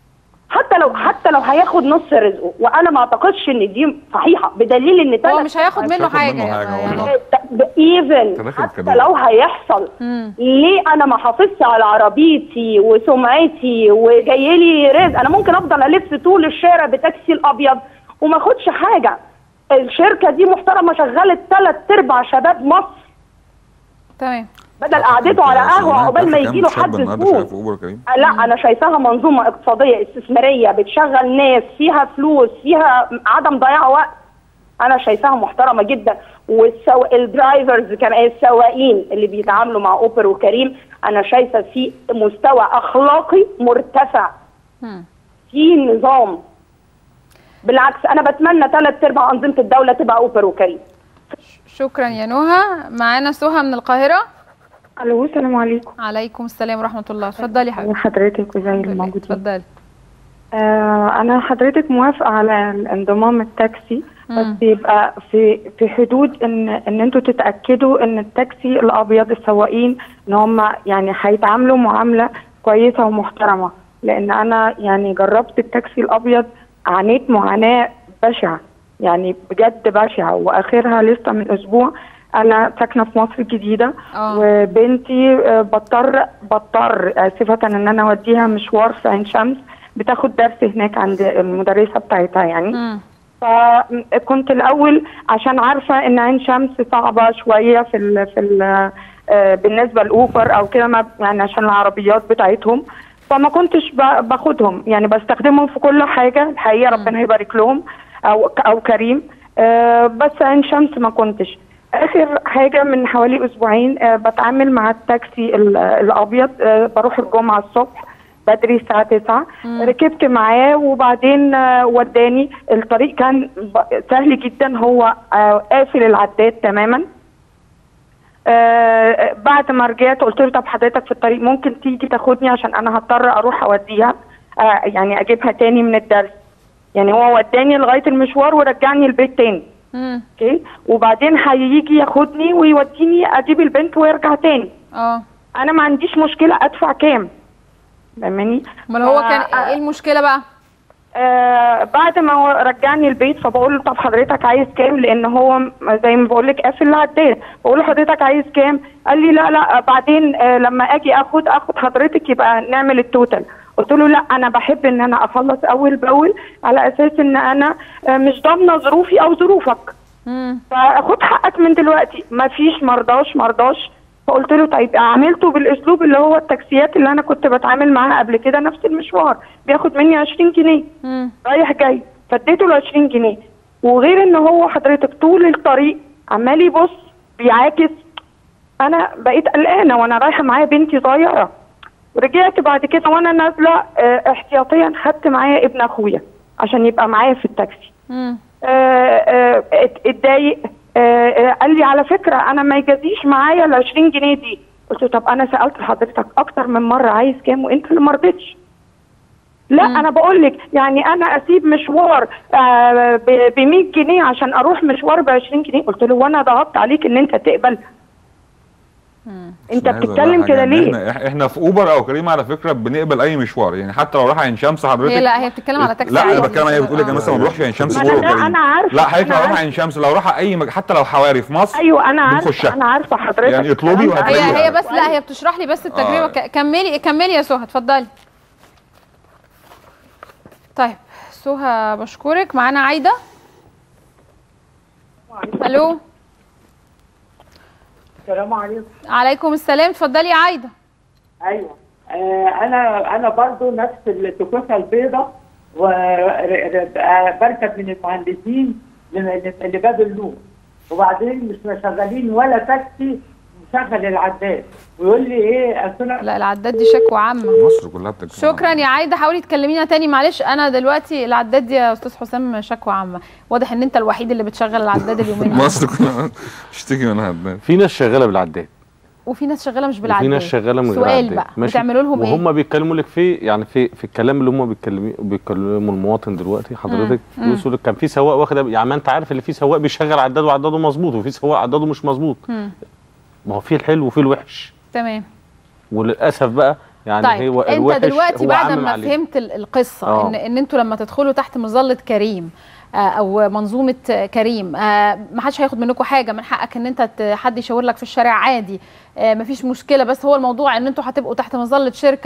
حتى لو هياخد نص رزقه، وانا ما اعتقدش ان دي صحيحه، بدليل ان هو مش هياخد منه حاجه يعني. ايفن حتى لو هيحصل، ليه انا ما حافظش على عربيتي وسمعتي وجاي لي رزق؟ انا ممكن افضل الف طول الشارع بتاكسي الابيض وما اخدش حاجه. الشركه دي محترمه، شغلت 3/4 شباب مصر. تمام. بدل قعدته على قهوه عقبال ما يجي له حد زبون. لا انا شايفاها منظومه اقتصاديه استثماريه بتشغل ناس فيها فلوس، فيها عدم ضياع وقت. انا شايفاها محترمه جدا. الدرايفرز كمان السواقين اللي بيتعاملوا مع اوبر وكريم انا شايفه في مستوى اخلاقي مرتفع. في نظام. بالعكس انا بتمنى 3/4 انظمه الدوله تبقى اوبر وكريم. شكرا يا نهى. معانا سهى من القاهره. الو السلام عليكم. عليكم السلام ورحمه الله. اتفضلي يا حبيبتي. حضرتك وزي الموجودين. اتفضلي. انا حضرتك موافقه على انضمام التاكسي، بس يبقى في حدود ان انتوا تتاكدوا ان التاكسي الابيض السواقين ان هم يعني هيتعاملوا معامله كويسه ومحترمه، لان انا يعني جربت التاكسي الابيض عانيت معاناه بشعه، يعني بجد بشعه، واخرها لسه من اسبوع انا ساكنه في مصر الجديده وبنتي بضطر اسفه ان انا اوديها مشوار في عين شمس، بتاخد درس هناك عند المدرسه بتاعتها يعني. فكنت الاول عشان عارفه ان عين شمس صعبه شويه في بالنسبه لاوبر او كده، يعني عشان العربيات بتاعتهم، فما كنتش باخدهم، يعني بستخدمهم في كل حاجه الحقيقه، ربنا يبارك لهم او كريم. بس عين شمس ما كنتش. اخر حاجه من حوالي اسبوعين بتعامل مع التاكسي الابيض، بروح الجمعه الصبح بدري الساعه 9، ركبت معاه وبعدين وداني. الطريق كان سهل جدا، هو قافل العداد تماما. بعد ما رجعت قلت له طب حضرتك في الطريق ممكن تيجي تاخدني عشان انا هضطر اروح اوديها، يعني اجيبها تاني من الدرس. يعني هو وداني لغايه المشوار ورجعني البيت تاني. اوكي، وبعدين هيجي ياخدني ويوديني اجيب البنت ويرجع تاني. انا ما عنديش مشكله ادفع كام، فاهماني؟ امال هو كان ايه المشكله بقى؟ بعد ما هو رجعني البيت فبقول له طب حضرتك عايز كام، لان هو زي ما بقول لك قافل العداد. بقول له حضرتك عايز كام؟ قال لي لا بعدين لما اجي اخد حضرتك يبقى نعمل التوتال. قلت له لا انا بحب ان انا اخلص اول باول على اساس ان انا مش ضامنه ظروفي او ظروفك، فاخد حقك من دلوقتي. مفيش مرضاش. فقلت له طيب عملته بالاسلوب اللي هو التاكسيات اللي انا كنت بتعامل معاها قبل كده، نفس المشوار بياخد مني 20 جنيه رايح جاي، فاديته ال 20 جنيه. وغير ان هو حضرتك طول الطريق عمال يبص بيعاكس. انا بقيت قلقانه وانا رايحه معايا بنتي صغيره. ورجعت بعد كده وانا نازله احتياطيا خدت معايا ابن اخويا عشان يبقى معايا في التاكسي. اتضايق. قال لي على فكره انا ما يجازيش معايا ال 20 جنيه دي. قلت له طب انا سالت حضرتك اكتر من مره عايز كام وانت اللي ما رضيتش. لا انا بقول لك يعني انا اسيب مشوار ب 100 جنيه عشان اروح مشوار ب 20 جنيه. قلت له وانا ضغطت عليك ان انت تقبل؟ انت بتتكلم كده ليه؟ احنا في اوبر او كريم على فكره بنقبل اي مشوار، يعني حتى لو راح عين شمس حضرتك. لا هي بتتكلم على تاكسي. لا انا بتكلم هي بتقول لك مثلا ما نروحش عين شمس اوبر وكريم. انا عارفه. لا حضرتك لو راح عين شمس، لو راح اي حتى لو حواري في مصر. ايوه انا عارفه. انا عارفه حضرتك يعني اطلبي وهتلاقيها. هي بس لا هي بتشرح لي بس التجربه. كملي يا سهى اتفضلي. طيب سهى بشكرك. معانا عايده. الو السلام عليكم. عليكم السلام. اتفضلي يا عايده. ايوه انا برضو نفس التكوسه البيضاء، وبركب من المهندسين اللي باب النور، وبعدين مش مشغلين ولا تاكسي مشغل العداد، ويقول لي ايه لا العداد دي شكوى عامه مصر كلها بتتكلم. شكرا يا عايده. حاولي تكلمينا تاني معلش. انا دلوقتي العداد دي يا استاذ حسام شكوى عامه، واضح ان انت الوحيد اللي بتشغل العداد اليومين. مصر كلها بتشتكي منها عداد. في ناس شغاله بالعداد وفي ناس شغاله مش بالعداد. وفي ناس شغاله من غير سؤال عداد. بقى بتعملوا لهم ايه؟ وهم بيتكلموا لك في الكلام اللي هم بيكلموا المواطن دلوقتي حضرتك. يقول لك كان في سواق واخد، يعني ما انت عارف اللي في سواق بيشغل عداد وعداده مظبوط، وفي سواق عداده مش مظبوط. ما هو في الحلو وفي الوحش. تمام. وللاسف بقى يعني طيب هو الوحش انت دلوقتي هو بعد ما فهمت القصه ان انتوا لما تدخلوا تحت مظله كريم او منظومه كريم ما حدش هياخد منكم حاجه، من حقك ان انت حد يشاور لك في الشارع عادي، مفيش مشكله. بس هو الموضوع ان انتوا هتبقوا تحت مظله شركه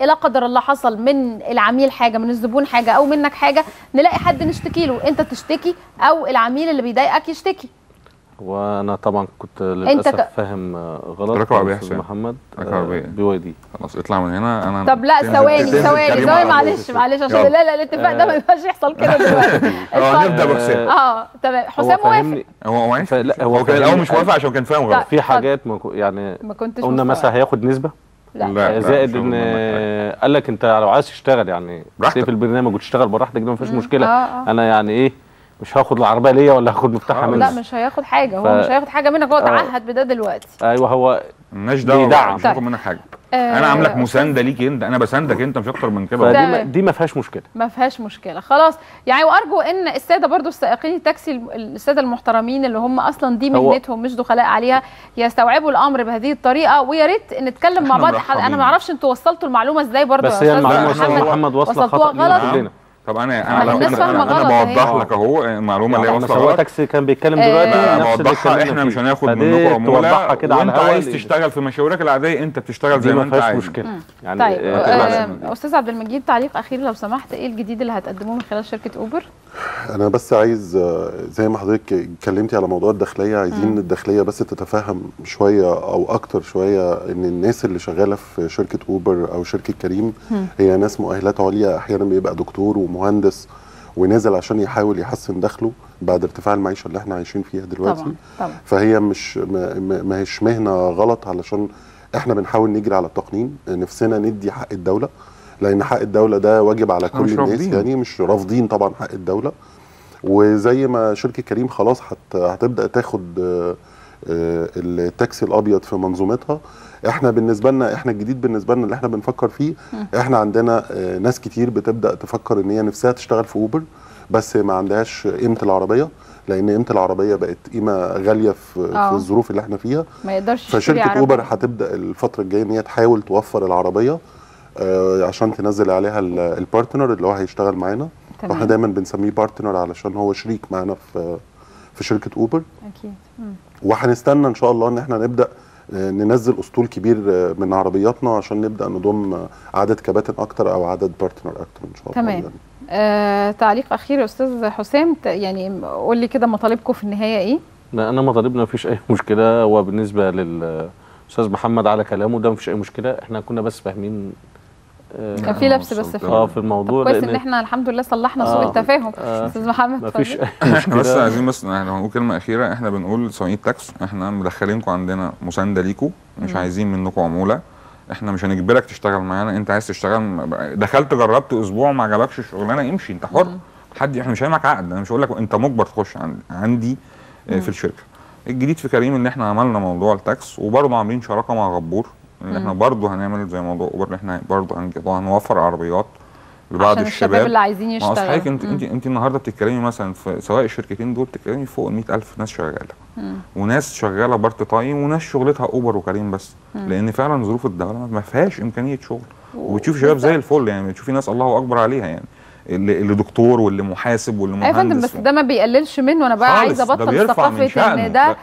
لا قدر الله حصل من العميل حاجه، من الزبون حاجه، او منك حاجه، نلاقي حد نشتكي له، انت تشتكي او العميل اللي بيضايقك يشتكي. وانا طبعا كنت للاسف فاهم غلط. استاذ محمد BYD خلاص اطلع من هنا. انا طب لا ثواني معلش عشان لا الاتفاق ده ما ينفعش يحصل كده دلوقتي. هنبدا بحسام. تمام. حسام موافق. هو كان الاول مش موافق عشان كان فاهم غلط. في حاجات يعني قلنا مثلا هياخد نسبه، لا زائد ان قال لك انت لو عايز تشتغل يعني تقفل البرنامج وتشتغل براحتك، ده ما فيش مشكله. انا يعني ايه مش هاخد العربيه ليا ولا هاخد مفتاحها منك. لا مش هياخد حاجه، هو مش هياخد حاجه منك، هو تعهد بده دلوقتي. ايوه هو مالناش دعوه، مش هاخد منك حاجه. انا عاملك مسانده ليك انت، انا بساندك انت، مش اكتر من كده. دي ما فيهاش مشكله، ما فيهاش مشكله خلاص يعني. وارجو ان الساده برضو السائقين التاكسي الساده المحترمين اللي هم اصلا دي مهنتهم مش دخلاء عليها يستوعبوا الامر بهذه الطريقه، ويا ريت نتكلم مع بعض. انا ما اعرفش انتوا وصلتوا المعلومه ازاي برضو، بس هي المعلومه محمد واصله خطا غلط. طب انا بوضح لك اهو المعلومه اللي واصله غلط. تاكسي كان بيتكلم دلوقتي بوضحها، احنا مش هناخد منكم عموله، وانت عايز تشتغل في مشاويرك العاديه انت بتشتغل زي ما انت عايز. مشكله يعني. طيب استاذ عبد المجيد تعليق اخير لو سمحت، ايه الجديد اللي هتقدموه من خلال شركه اوبر؟ انا بس عايز زي ما حضرتك اتكلمتي على موضوع الداخليه، عايزين الداخليه بس تتفهم شويه او اكتر شويه ان الناس اللي شغاله في شركه اوبر او شركه كريم هي ناس مؤهلات عليا، احيانا بيبقى دكتور ومهندس ونازل عشان يحاول يحسن دخله بعد ارتفاع المعيشه اللي احنا عايشين فيها دلوقتي. طبعا. فهي مش ما هيش مهنه غلط، علشان احنا بنحاول نجري على التقنين، نفسنا ندي حق الدوله، لان حق الدوله ده واجب على كل الناس يعني، مش رافضين طبعا حق الدوله. وزي ما شركه كريم خلاص هتبدا تاخد التاكسي الابيض في منظومتها، احنا بالنسبه لنا، احنا الجديد بالنسبه لنا اللي احنا بنفكر فيه، احنا عندنا ناس كتير بتبدا تفكر ان هي نفسها تشتغل في اوبر بس ما عندهاش قيمه العربيه، لان قيمه العربيه بقت قيمه غاليه في الظروف اللي احنا فيها، ما يقدرش. فشركه اوبر هتبدا الفتره الجايه ان هي تحاول توفر العربيه عشان تنزل عليها البارتنر اللي هو هيشتغل معانا. واحنا دايما بنسميه بارتنر علشان هو شريك معانا في شركه اوبر. اكيد. وهنستنى ان شاء الله ان احنا نبدا ننزل اسطول كبير من عربياتنا عشان نبدا نضم عدد كباتن اكتر او عدد بارتنر اكتر ان شاء الله. تمام. يعني. تعليق اخير يا استاذ حسام، يعني قول لي كده مطالبكم في النهايه ايه؟ لا انا مطالبنا مفيش اي مشكله، وبالنسبه للاستاذ محمد على كلامه ده مفيش اي مشكله، احنا كنا بس فاهمين كان في لبس بس في الموضوع. كويس ان احنا الحمد لله صلحنا سوء التفاهم. استاذ محمد مفيش احنا بس عايزين بس نقول كلمه اخيره، احنا بنقول سواقين التاكس احنا مدخلينكم عندنا مسانده ليكم، مش عايزين منكم عموله، احنا مش هنجبرك تشتغل معانا، انت عايز تشتغل دخلت جربت اسبوع ما عجبكش الشغلانه امشي، انت حر. احنا مش هيمك عقد، انا مش هقول لك انت مجبر تخش عندي في الشركه. الجديد في كريم ان احنا عملنا موضوع التاكس، وبرضه عاملين شراكه مع غبور، ان احنا برضه هنعمل زي موضوع اوبر، ان احنا برضه هنوفر عربيات لبعض الشباب اللي عايزين يشتغلوا. ما اصحيك انت النهارده بتتكلمي مثلا في سواء الشركتين دول بتتكلمي فوق 100,000 ناس شغاله، وناس شغاله بارت تايم، وناس شغلتها اوبر وكريم بس، لان فعلا ظروف الدوله ما فيهاش امكانيه شغل، وبتشوفي شباب زي الفل يعني، بتشوفي ناس الله اكبر عليها يعني، اللي دكتور واللي محاسب واللي مهندس. يا فندم بس ده ما بيقللش منه، انا بقى عايزه ابطل ثقافه ان ده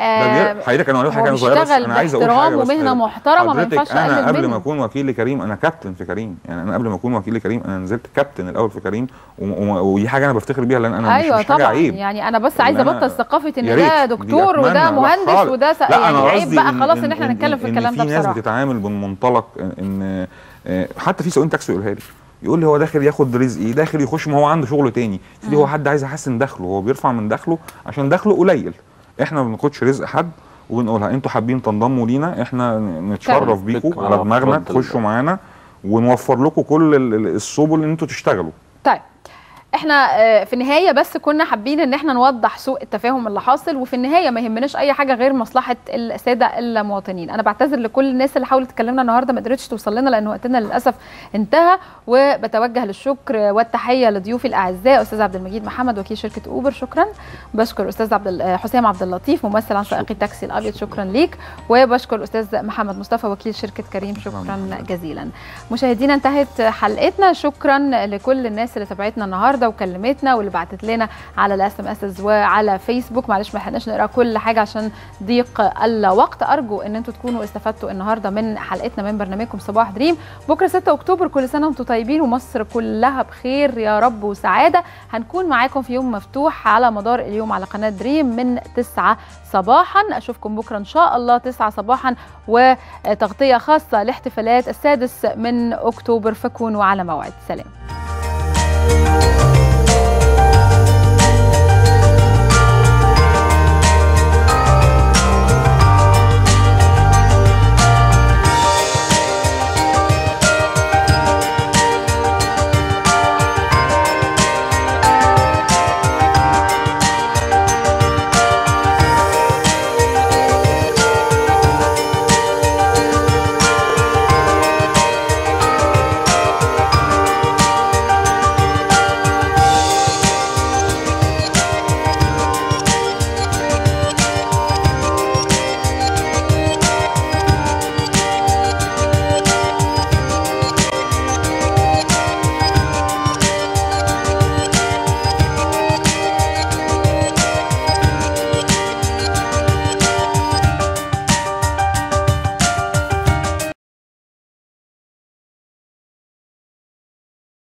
حضرتك انا اقول حاجه صغيره بس انا عايز اقول حاجه بس. ومهنه محترمه ما ينفعش اقلل منها. انا قبل ما اكون وكيل لكريم انا كابتن في كريم، يعني انا قبل ما اكون وكيل لكريم انا نزلت كابتن الاول في كريم، ودي حاجه انا بفتخر بيها لان انا أيوة مش حاجه عيب يعني. انا بس عايزه ابطل ثقافه ان ده دكتور وده مهندس وده يعني عيب بقى خلاص ان احنا نتكلم في الكلام ده بصراحه. في ناس بتتعامل بالمنطلق ان حتى في سواقين تاكسي يقولها لي، يقول لي هو داخل ياخد رزق ايه، داخل يخش، ما هو عنده شغل تاني، هو حد عايز يحسن دخله، هو بيرفع من دخله عشان دخله قليل. احنا ما بناخدش رزق حد وبنقولها انتوا حابين تنضموا لينا احنا نتشرف بيكم على دماغنا، تخشوا معانا ونوفر لكم كل السبل ان انتوا تشتغلوا. طيب احنا في النهايه بس كنا حابين ان احنا نوضح سوء التفاهم اللي حاصل، وفي النهايه ما يهمناش اي حاجه غير مصلحه الساده المواطنين. انا بعتذر لكل الناس اللي حاولت تكلمنا النهارده ما قدرتش توصل لنا لان وقتنا للاسف انتهى، وبتوجه للشكر والتحيه لضيوفي الاعزاء استاذ عبد المجيد محمد وكيل شركه اوبر، شكرا. بشكر استاذ حسام عبد اللطيف ممثل عن سائقي التاكسي الابيض، شكرا ليك. وبشكر الاستاذ محمد مصطفى وكيل شركه كريم، شكرا جزيلا. مشاهدينا انتهت حلقتنا، شكرا لكل الناس اللي تابعتنا النهارده. النهارده وكلمتنا واللي بعتت لنا على الاس ام اس وعلى فيسبوك. معلش ما لحقناش نقرا كل حاجه عشان ضيق الوقت. ارجو ان انتم تكونوا استفدتوا النهارده من حلقتنا من برنامجكم صباح دريم. بكره 6 اكتوبر، كل سنه وانتم طيبين ومصر كلها بخير يا رب وسعاده. هنكون معاكم في يوم مفتوح على مدار اليوم على قناه دريم من 9 صباحا. اشوفكم بكره ان شاء الله 9 صباحا وتغطيه خاصه لاحتفالات 6 من اكتوبر، فكونوا على موعد. سلام.